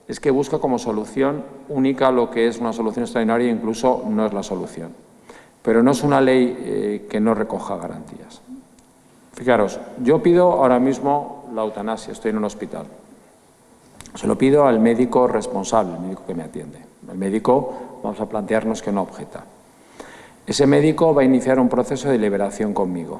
es que busca como solución única lo que es una solución extraordinaria e incluso no es la solución. Pero no es una ley eh, que no recoja garantías. Fijaros, yo pido ahora mismo la eutanasia, estoy en un hospital. Se lo pido al médico responsable, el médico que me atiende. El médico, vamos a plantearnos que no objeta. Ese médico va a iniciar un proceso de liberación conmigo.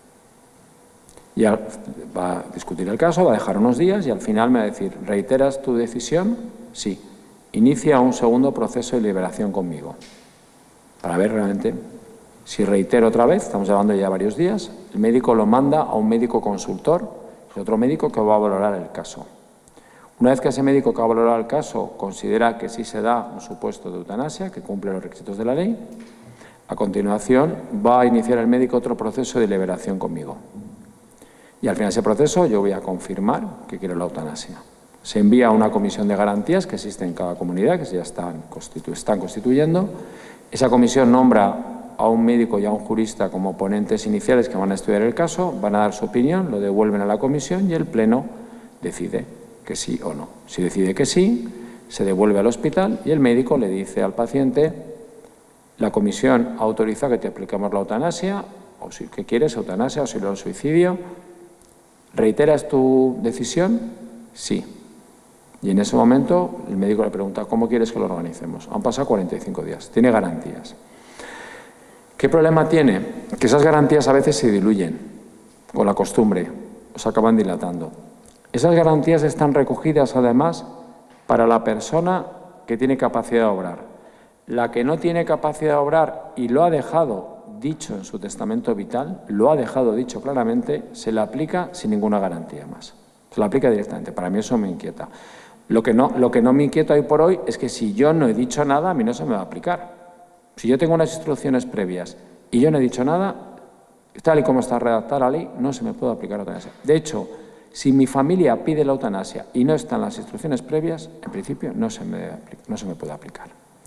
Y va a discutir el caso, va a dejar unos días y al final me va a decir, ¿reiteras tu decisión? Sí. Inicia un segundo proceso de liberación conmigo. Para ver realmente, si reitero otra vez, estamos hablando ya varios días, el médico lo manda a un médico consultor, es otro médico que va a valorar el caso. Una vez que ese médico que va a valorar el caso considera que sí se da un supuesto de eutanasia, que cumple los requisitos de la ley, a continuación va a iniciar el médico otro proceso de liberación conmigo. Y al final de ese proceso yo voy a confirmar que quiero la eutanasia. Se envía a una comisión de garantías que existe en cada comunidad, que ya están, constitu están constituyendo. Esa comisión nombra a un médico y a un jurista como ponentes iniciales que van a estudiar el caso, van a dar su opinión, lo devuelven a la comisión y el Pleno decide que sí o no. Si decide que sí, se devuelve al hospital y el médico le dice al paciente, la comisión autoriza que te apliquemos la eutanasia, o si que quieres eutanasia o si lo suicidio. ¿Reiteras tu decisión? Sí. Y en ese momento el médico le pregunta, ¿cómo quieres que lo organicemos? Han pasado cuarenta y cinco días. Tiene garantías. ¿Qué problema tiene? Que esas garantías a veces se diluyen con la costumbre, o se acaban dilatando. Esas garantías están recogidas además para la persona que tiene capacidad de obrar. La que no tiene capacidad de obrar y lo ha dejado dicho en su testamento vital, lo ha dejado dicho claramente, se le aplica sin ninguna garantía más. Se le aplica directamente. Para mí eso me inquieta. Lo que no, lo que no me inquieta hoy por hoy es que si yo no he dicho nada, a mí no se me va a aplicar. Si yo tengo unas instrucciones previas y yo no he dicho nada, tal y como está redactada la ley, no se me puede aplicar la eutanasia. De hecho, si mi familia pide la eutanasia y no están las instrucciones previas, en principio no se me, no se me puede aplicar.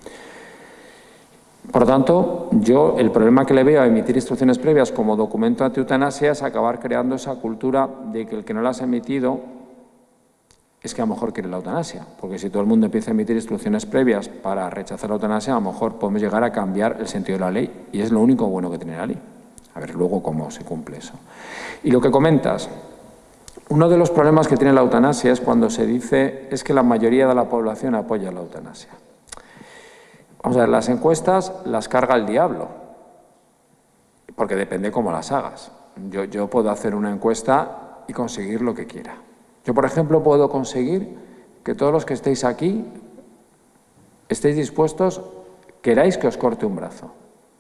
Por lo tanto, yo el problema que le veo a emitir instrucciones previas como documento anti-eutanasia es acabar creando esa cultura de que el que no las ha emitido es que a lo mejor quiere la eutanasia, porque si todo el mundo empieza a emitir instrucciones previas para rechazar la eutanasia, a lo mejor podemos llegar a cambiar el sentido de la ley, y es lo único bueno que tiene la ley. A ver luego cómo se cumple eso. Y lo que comentas, uno de los problemas que tiene la eutanasia es cuando se dice es que la mayoría de la población apoya la eutanasia. Vamos a ver, las encuestas las carga el diablo, porque depende cómo las hagas. Yo, yo puedo hacer una encuesta y conseguir lo que quiera. Yo, por ejemplo, puedo conseguir que todos los que estéis aquí estéis dispuestos, queráis que os corte un brazo.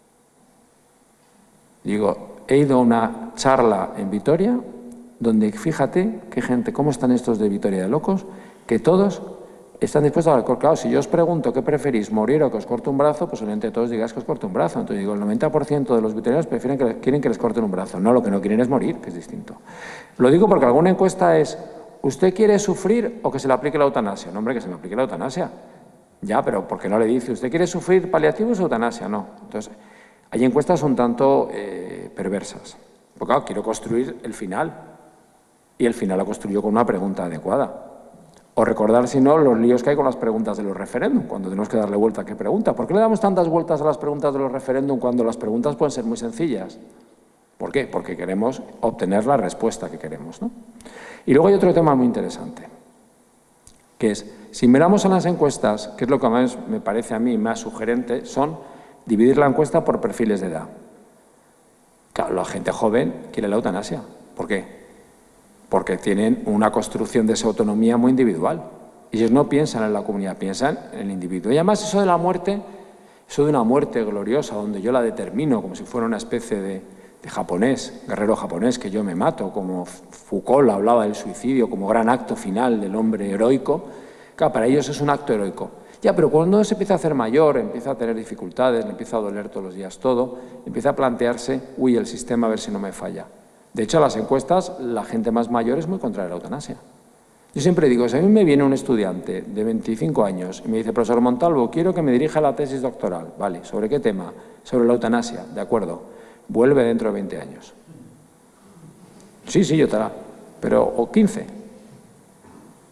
Digo, he ido a una charla en Vitoria donde, fíjate, qué gente, cómo están estos de Vitoria de locos, que todos están dispuestos a cortar. Si yo os pregunto qué preferís, morir o que os corte un brazo, pues obviamente todos digáis que os corte un brazo. Entonces digo, el noventa por ciento de los vitorianos prefieren que, quieren que les corten un brazo. No, lo que no quieren es morir, que es distinto. Lo digo porque alguna encuesta es, ¿usted quiere sufrir o que se le aplique la eutanasia? No, hombre, que se me aplique la eutanasia. Ya, pero ¿por qué no le dice, ¿usted quiere sufrir paliativos o eutanasia? No. Entonces, hay encuestas un tanto eh, perversas. Porque claro, quiero construir el final. Y el final lo construyo con una pregunta adecuada. O recordar, si no, los líos que hay con las preguntas de los referéndum, cuando tenemos que darle vuelta a qué pregunta. ¿Por qué le damos tantas vueltas a las preguntas de los referéndum cuando las preguntas pueden ser muy sencillas? ¿Por qué? Porque queremos obtener la respuesta que queremos, ¿no? Y luego hay otro tema muy interesante, que es, si miramos a las encuestas, que es lo que más me parece a mí más sugerente, son dividir la encuesta por perfiles de edad. Claro, la gente joven quiere la eutanasia. ¿Por qué? Porque tienen una construcción de esa autonomía muy individual. Ellos no piensan en la comunidad, piensan en el individuo. Y además eso de la muerte, eso de una muerte gloriosa, donde yo la determino como si fuera una especie de, de japonés, guerrero japonés, que yo me mato, como Foucault hablaba del suicidio como gran acto final del hombre heroico. Claro, para ellos es un acto heroico. Ya, pero cuando se empieza a hacer mayor, empieza a tener dificultades, le empieza a doler todos los días todo, empieza a plantearse, uy, el sistema a ver si no me falla. De hecho, a las encuestas, la gente más mayor es muy contraria a la eutanasia. Yo siempre digo, si a mí me viene un estudiante de veinticinco años y me dice, profesor Montalvo, quiero que me dirija la tesis doctoral. Vale, ¿sobre qué tema? Sobre la eutanasia, de acuerdo. Vuelve dentro de veinte años. Sí, sí, yo te la. Pero, o quince.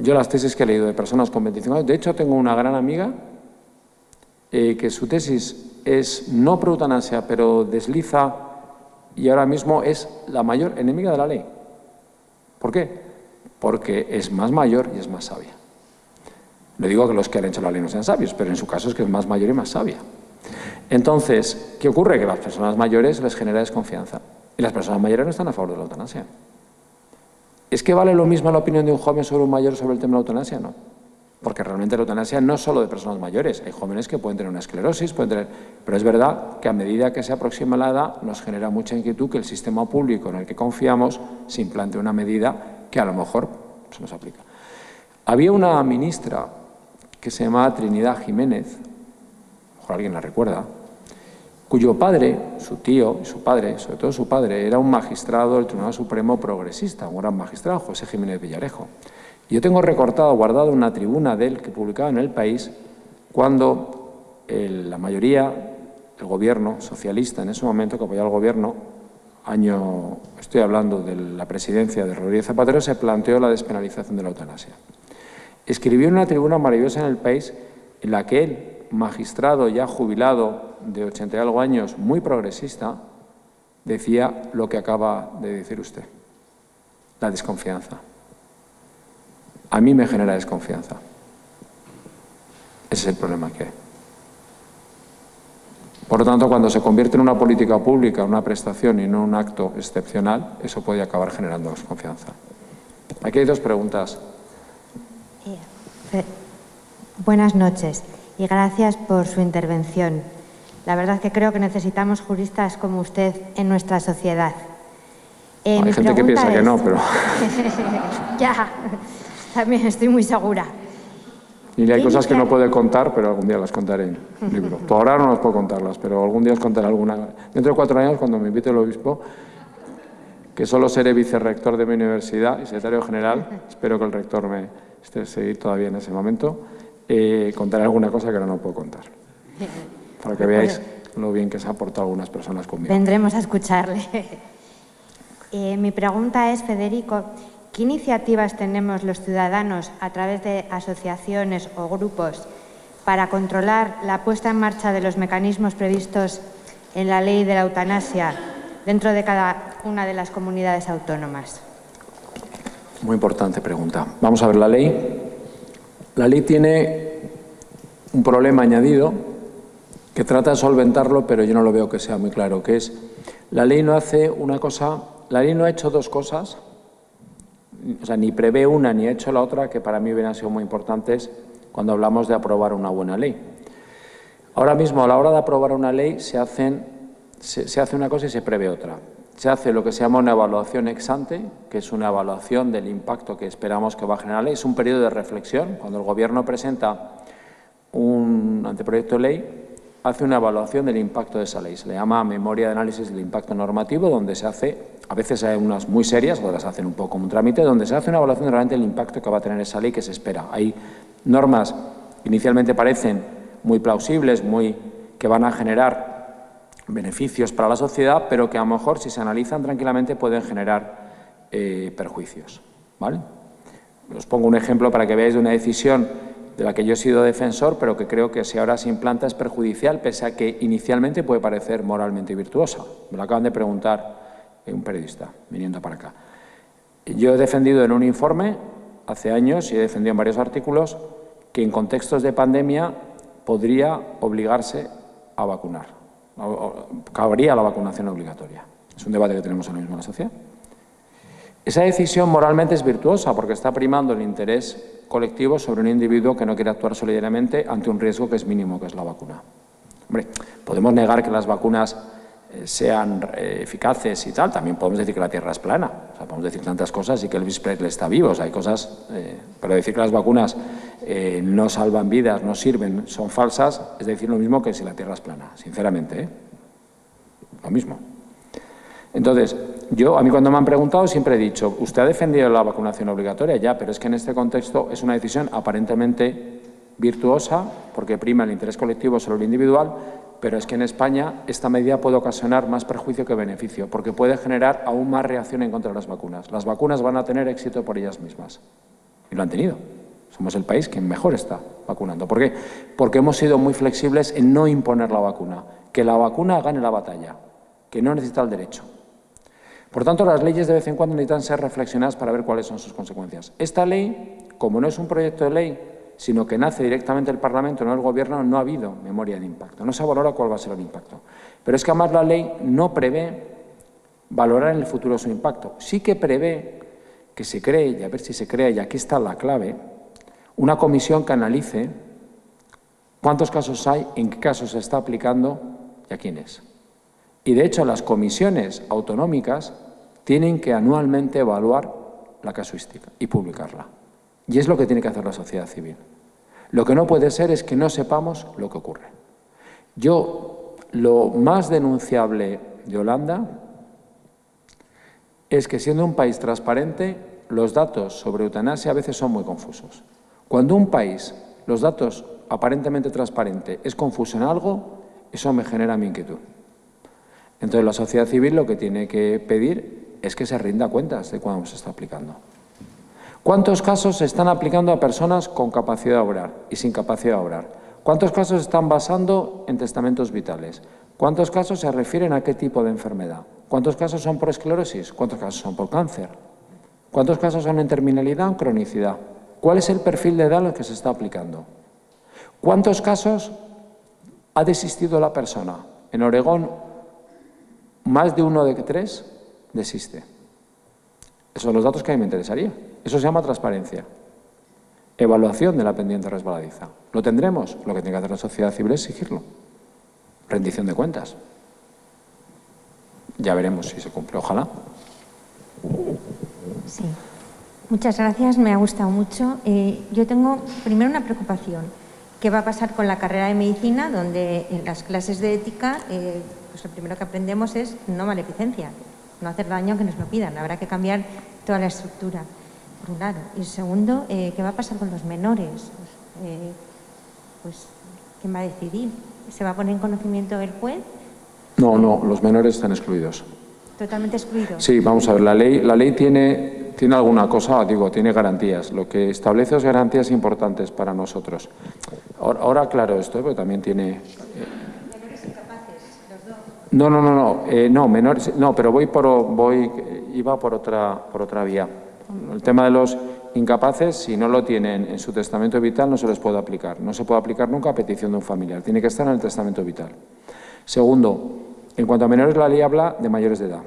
yo las tesis que he leído de personas con veinticinco años, de hecho tengo una gran amiga eh, que su tesis es no pro eutanasia, pero desliza y ahora mismo es la mayor enemiga de la ley. ¿Por qué? Porque es más mayor y es más sabia. No digo que los que han hecho la ley no sean sabios, pero en su caso es que es más mayor y más sabia. Entonces, ¿qué ocurre? Que a las personas mayores les genera desconfianza. Y las personas mayores no están a favor de la eutanasia. ¿Es que vale lo mismo la opinión de un joven sobre un mayor sobre el tema de la eutanasia? No. Porque realmente la eutanasia no es solo de personas mayores. Hay jóvenes que pueden tener una esclerosis, pueden tener... Pero es verdad que a medida que se aproxima la edad nos genera mucha inquietud que el sistema público en el que confiamos se implante una medida que a lo mejor se nos aplica. Había una ministra que se llamaba Trinidad Jiménez, a lo mejor alguien la recuerda, cuyo padre, su tío y su padre, sobre todo su padre, era un magistrado del Tribunal Supremo progresista, un gran magistrado, José Jiménez Villarejo. Yo tengo recortado, guardado una tribuna de él que publicaba en El País cuando el, la mayoría, el gobierno socialista en ese momento que apoyaba al gobierno, año, estoy hablando de la presidencia de Rodríguez Zapatero, se planteó la despenalización de la eutanasia. Escribió una tribuna maravillosa en El País en la que él, magistrado ya jubilado de ochenta y algo años, muy progresista, decía lo que acaba de decir usted, la desconfianza. A mí me genera desconfianza. Ese es el problema que hay. Por lo tanto, cuando se convierte en una política pública, una prestación y no un acto excepcional, eso puede acabar generando desconfianza. Aquí hay dos preguntas. Eh, buenas noches y gracias por su intervención. La verdad es que creo que necesitamos juristas como usted en nuestra sociedad. Eh, hay gente que piensa es... que no, pero... Ya, también estoy muy segura. Y hay cosas que no puede contar, pero algún día las contaré en el libro. Por ahora no las puedo contarlas, pero algún día os contaré alguna. Dentro de cuatro años, cuando me invite el obispo, que solo seré vicerrector de mi universidad y secretario general, espero que el rector me esté seguir todavía en ese momento, eh, contaré alguna cosa que ahora no puedo contar. Para que veáis lo bien que se han portado algunas personas conmigo. Vendremos a escucharle. Eh, mi pregunta es, Federico, ¿qué iniciativas tenemos los ciudadanos a través de asociaciones o grupos para controlar la puesta en marcha de los mecanismos previstos en la ley de la eutanasia dentro de cada una de las comunidades autónomas? Muy importante pregunta. Vamos a ver la ley. La ley tiene un problema añadido que trata de solventarlo, pero yo no lo veo que sea muy claro, que es la ley no hace una cosa, la ley no ha hecho dos cosas, o sea, ni prevé una ni ha hecho la otra, que para mí hubieran sido muy importantes cuando hablamos de aprobar una buena ley. Ahora mismo, a la hora de aprobar una ley, se, hacen, se, se hace una cosa y se prevé otra. Se hace lo que se llama una evaluación ex ante, que es una evaluación del impacto que esperamos que va a generar la ley. Es un periodo de reflexión. Cuando el Gobierno presenta un anteproyecto de ley, hace una evaluación del impacto de esa ley. Se le llama memoria de análisis del impacto normativo, donde se hace, a veces hay unas muy serias, otras hacen un poco como un trámite, donde se hace una evaluación de realmente el impacto que va a tener esa ley que se espera. Hay normas que inicialmente parecen muy plausibles, muy, que van a generar beneficios para la sociedad, pero que a lo mejor, si se analizan tranquilamente, pueden generar eh, perjuicios, ¿vale? Os pongo un ejemplo para que veáis de una decisión de la que yo he sido defensor, pero que creo que si ahora se implanta es perjudicial, pese a que inicialmente puede parecer moralmente virtuosa. Me lo acaban de preguntar un periodista, viniendo para acá. Yo he defendido en un informe, hace años, y he defendido en varios artículos, que en contextos de pandemia podría obligarse a vacunar. Cabría la vacunación obligatoria. Es un debate que tenemos ahora mismo en la sociedad. Esa decisión moralmente es virtuosa porque está primando el interés colectivo sobre un individuo que no quiere actuar solidariamente ante un riesgo que es mínimo, que es la vacuna. Hombre, podemos negar que las vacunas eh, sean eh, eficaces y tal, también podemos decir que la Tierra es plana, o sea, podemos decir tantas cosas y que Elvis Presley está vivo, o sea, hay cosas, eh, pero decir que las vacunas eh, no salvan vidas, no sirven, son falsas, es decir lo mismo que si la Tierra es plana, sinceramente, ¿eh? Lo mismo. Entonces, yo, a mí cuando me han preguntado siempre he dicho, usted ha defendido la vacunación obligatoria, ya, pero es que en este contexto es una decisión aparentemente virtuosa porque prima el interés colectivo sobre el individual, pero es que en España esta medida puede ocasionar más perjuicio que beneficio porque puede generar aún más reacción en contra de las vacunas. Las vacunas van a tener éxito por ellas mismas y lo han tenido. Somos el país que mejor está vacunando. ¿Por qué? Porque hemos sido muy flexibles en no imponer la vacuna. Que la vacuna gane la batalla, que no necesita el derecho. Por tanto, las leyes de vez en cuando necesitan ser reflexionadas para ver cuáles son sus consecuencias. Esta ley, como no es un proyecto de ley, sino que nace directamente del Parlamento, no del Gobierno, no ha habido memoria de impacto. No se valora cuál va a ser el impacto. Pero es que además la ley no prevé valorar en el futuro su impacto. Sí que prevé que se cree, y a ver si se crea, y aquí está la clave, una comisión que analice cuántos casos hay, en qué casos se está aplicando y a quiénes. Y de hecho las comisiones autonómicas tienen que anualmente evaluar la casuística y publicarla. Y es lo que tiene que hacer la sociedad civil. Lo que no puede ser es que no sepamos lo que ocurre. Yo, lo más denunciable de Holanda es que, siendo un país transparente, los datos sobre eutanasia a veces son muy confusos. Cuando un país, los datos aparentemente transparentes, es confuso en algo, eso me genera mi inquietud. Entonces, la sociedad civil lo que tiene que pedir es que se rinda cuentas de cuándo se está aplicando. ¿Cuántos casos se están aplicando a personas con capacidad de obrar y sin capacidad de obrar? ¿Cuántos casos se están basando en testamentos vitales? ¿Cuántos casos se refieren a qué tipo de enfermedad? ¿Cuántos casos son por esclerosis? ¿Cuántos casos son por cáncer? ¿Cuántos casos son en terminalidad o en cronicidad? ¿Cuál es el perfil de edad en el que se está aplicando? ¿Cuántos casos ha desistido la persona? En Oregón, más de uno de tres desiste. Esos son los datos que a mí me interesaría. Eso se llama transparencia. Evaluación de la pendiente resbaladiza. ¿Lo tendremos? Lo que tiene que hacer la sociedad civil es exigirlo. Rendición de cuentas. Ya veremos si se cumple. Ojalá. Sí. Muchas gracias. Me ha gustado mucho. Eh, yo tengo primero una preocupación. ¿Qué va a pasar con la carrera de medicina, donde en las clases de ética eh, pues lo primero que aprendemos es no maleficencia, no hacer daño aunque nos lo pidan? Habrá que cambiar toda la estructura, por un lado. Y segundo, eh, ¿qué va a pasar con los menores? Pues, eh, pues, ¿quién va a decidir? ¿Se va a poner en conocimiento el juez? No, no, los menores están excluidos. ¿Totalmente excluidos? Sí, vamos a ver, la ley, la ley tiene, tiene alguna cosa, digo, tiene garantías. Lo que establece es garantías importantes para nosotros. Ahora, ahora aclaro esto, pero también tiene... Eh, ¿Menores incapaces, los dos? No, no, no, no, eh, no, menores, no, pero voy por, voy, iba por otra, por otra vía. El tema de los incapaces, si no lo tienen en su testamento vital, no se les puede aplicar. No se puede aplicar nunca a petición de un familiar. Tiene que estar en el testamento vital. Segundo, en cuanto a menores, la ley habla de mayores de edad.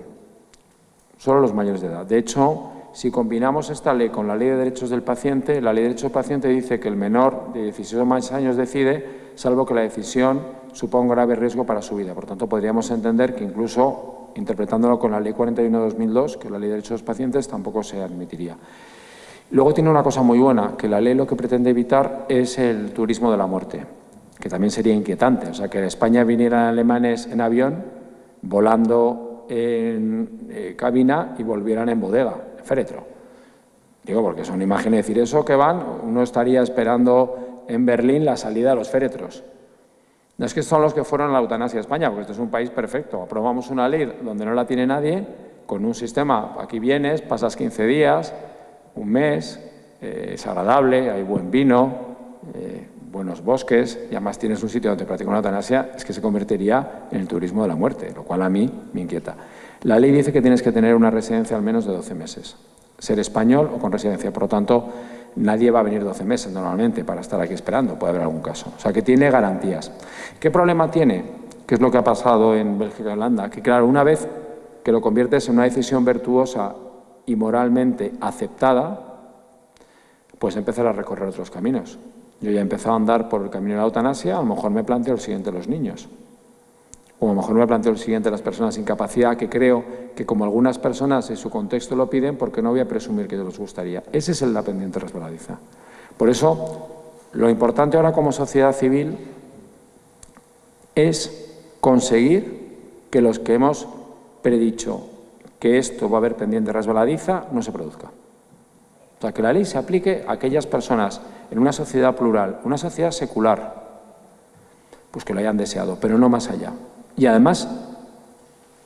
Solo los mayores de edad. De hecho, si combinamos esta ley con la Ley de Derechos del Paciente, la Ley de Derechos del Paciente dice que el menor de dieciséis o más años decide, salvo que la decisión suponga un grave riesgo para su vida. Por tanto, podríamos entender que incluso, interpretándolo con la Ley cuarenta y uno de dos mil dos, que es la Ley de Derechos de los Pacientes, tampoco se admitiría. Luego tiene una cosa muy buena, que la ley lo que pretende evitar es el turismo de la muerte, que también sería inquietante. O sea, que en España vinieran alemanes en avión, volando en eh, cabina y volvieran en bodega, en féretro. Digo, porque son imágenes, decir eso que van, uno estaría esperando en Berlín la salida de los féretros. No es que son los que fueron a la eutanasia a España, porque este es un país perfecto. Aprobamos una ley donde no la tiene nadie, con un sistema, aquí vienes, pasas quince días, un mes, eh, es agradable, hay buen vino, eh, buenos bosques, y además tienes un sitio donde practicar una eutanasia, es que se convertiría en el turismo de la muerte, lo cual a mí me inquieta. La ley dice que tienes que tener una residencia al menos de doce meses, ser español o con residencia, por lo tanto, nadie va a venir doce meses normalmente para estar aquí esperando, puede haber algún caso. O sea, que tiene garantías. ¿Qué problema tiene? ¿Qué es lo que ha pasado en Bélgica y Holanda? Que claro, una vez que lo conviertes en una decisión virtuosa y moralmente aceptada, pues empezar a recorrer otros caminos. Yo ya he empezado a andar por el camino de la eutanasia, a lo mejor me planteo el siguiente los niños. O a lo mejor me planteo el siguiente las personas sin capacidad, que creo que como algunas personas en su contexto lo piden, porque no voy a presumir que les gustaría. Ese es el la pendiente resbaladiza. Por eso, lo importante ahora como sociedad civil es conseguir que los que hemos predicho que esto va a haber pendiente resbaladiza no se produzca. O sea, que la ley se aplique a aquellas personas en una sociedad plural, una sociedad secular, pues que lo hayan deseado, pero no más allá. Y además,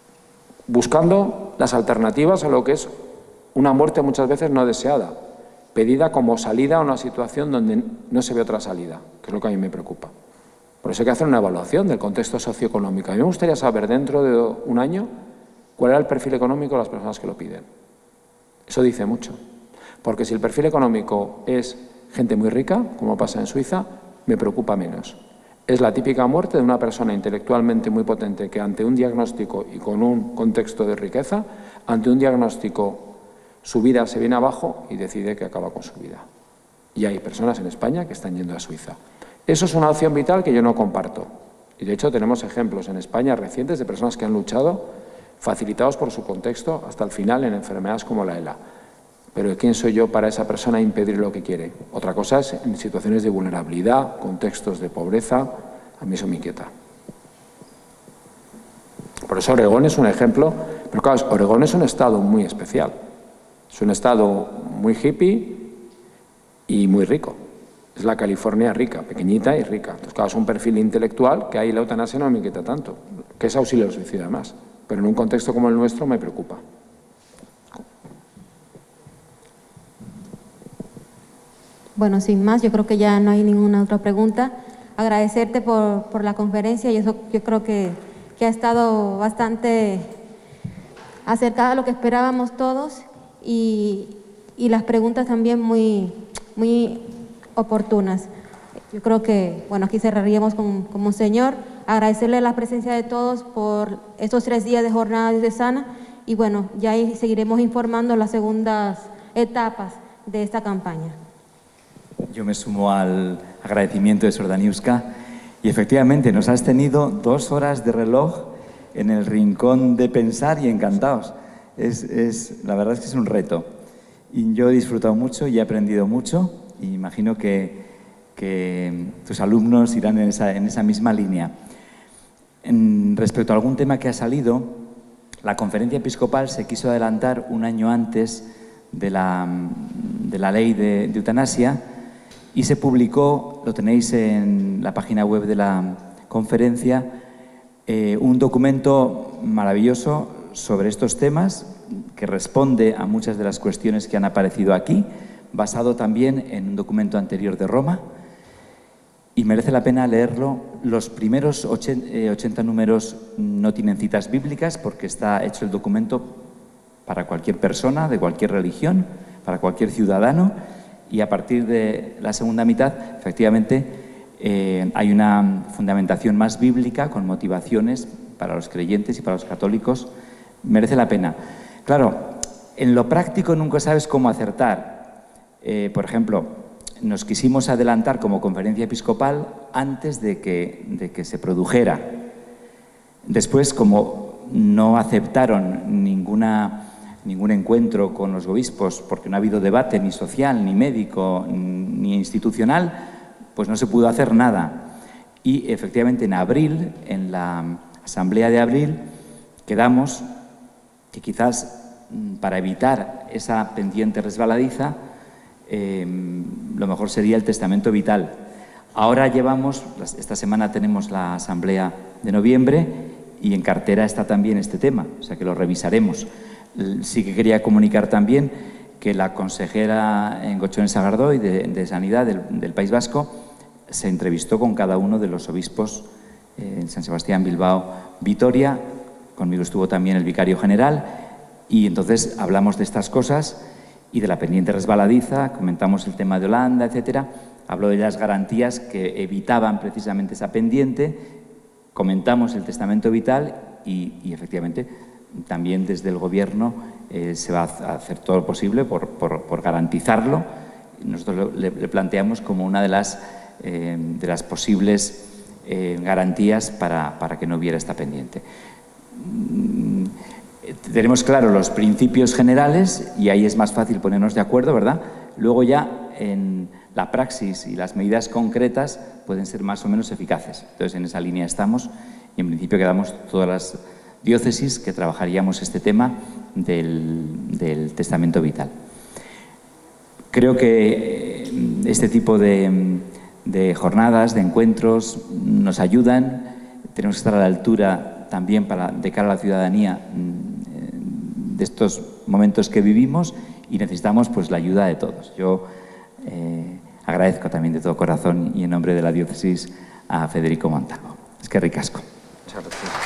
buscando las alternativas a lo que es una muerte muchas veces no deseada. pedida como salida a una situación donde no se ve otra salida, que es lo que a mí me preocupa. Por eso hay que hacer una evaluación del contexto socioeconómico. A mí me gustaría saber dentro de un año cuál era el perfil económico de las personas que lo piden. Eso dice mucho, porque si el perfil económico es gente muy rica, como pasa en Suiza, me preocupa menos. Es la típica muerte de una persona intelectualmente muy potente que ante un diagnóstico y con un contexto de riqueza, ante un diagnóstico su vida se viene abajo y decide que acaba con su vida. Y hay personas en España que están yendo a Suiza. Eso es una opción vital que yo no comparto. Y de hecho tenemos ejemplos en España recientes de personas que han luchado, facilitados por su contexto, hasta el final en enfermedades como la ELA. Pero ¿quién soy yo para esa persona impedir lo que quiere? Otra cosa es en situaciones de vulnerabilidad, contextos de pobreza, a mí eso me inquieta. Por eso Oregón es un ejemplo, pero claro, Oregón es un estado muy especial. Es un estado muy hippie y muy rico. Es la California rica, pequeñita y rica. Entonces, claro, es un perfil intelectual que ahí la eutanasia no me inquieta tanto, que es auxilio al suicidio además. Pero en un contexto como el nuestro me preocupa. Bueno, sin más, yo creo que ya no hay ninguna otra pregunta. Agradecerte por, por la conferencia y eso yo creo que, que ha estado bastante acercada a lo que esperábamos todos y, y las preguntas también muy, muy oportunas. Yo creo que, bueno, aquí cerraríamos con, con Monseñor, agradecerle la presencia de todos por estos tres días de jornada diocesana y bueno, ya ahí seguiremos informando las segundas etapas de esta campaña. Yo me sumo al agradecimiento de Sor Daniuska y efectivamente nos has tenido dos horas de reloj en el rincón de pensar y encantados. Es, es, la verdad es que es un reto. Y yo he disfrutado mucho y he aprendido mucho y imagino que, que tus alumnos irán en esa, en esa misma línea. En, respecto a algún tema que ha salido, la conferencia episcopal se quiso adelantar un año antes de la, de la ley de, de eutanasia y se publicó, lo tenéis en la página web de la conferencia, eh, un documento maravilloso sobre estos temas que responde a muchas de las cuestiones que han aparecido aquí, basado también en un documento anterior de Roma, y merece la pena leerlo. Los primeros ochenta números no tienen citas bíblicas porque está hecho el documento para cualquier persona, de cualquier religión, para cualquier ciudadano, y a partir de la segunda mitad, efectivamente, eh, hay una fundamentación más bíblica con motivaciones para los creyentes y para los católicos. Merece la pena. Claro, en lo práctico nunca sabes cómo acertar. Eh, por ejemplo, nos quisimos adelantar como conferencia episcopal antes de que, de que se produjera. Después, como no aceptaron ninguna, ningún encuentro con los obispos, porque no ha habido debate ni social, ni médico, ni institucional, pues no se pudo hacer nada. Y efectivamente en abril, en la asamblea de abril, quedamos que quizás para evitar esa pendiente resbaladiza, eh, lo mejor sería el testamento vital. Ahora llevamos, esta semana tenemos la asamblea de noviembre y en cartera está también este tema, o sea que lo revisaremos. Sí que quería comunicar también que la consejera en Gochones Sagardoy de, de Sanidad del, del País Vasco se entrevistó con cada uno de los obispos eh, en San Sebastián, Bilbao, Vitoria. Conmigo estuvo también el vicario general y entonces hablamos de estas cosas y de la pendiente resbaladiza, comentamos el tema de Holanda, etcétera. Habló de las garantías que evitaban precisamente esa pendiente, comentamos el testamento vital y, y efectivamente también desde el Gobierno eh, se va a hacer todo lo posible por, por, por garantizarlo. Nosotros le, le planteamos como una de las, eh, de las posibles eh, garantías para, para que no hubiera esta pendiente. Tenemos claro los principios generales y ahí es más fácil ponernos de acuerdo, ¿verdad? Luego ya en la praxis y las medidas concretas pueden ser más o menos eficaces. Entonces en esa línea estamos y en principio quedamos todas las diócesis que trabajaríamos este tema del, del testamento vital. Creo que este tipo de, de jornadas, de encuentros nos ayudan, tenemos que estar a la altura también para, de cara a la ciudadanía de estos momentos que vivimos y necesitamos pues la ayuda de todos. Yo eh, agradezco también de todo corazón y en nombre de la diócesis a Federico Montalvo. Es que ricasco. Muchas gracias.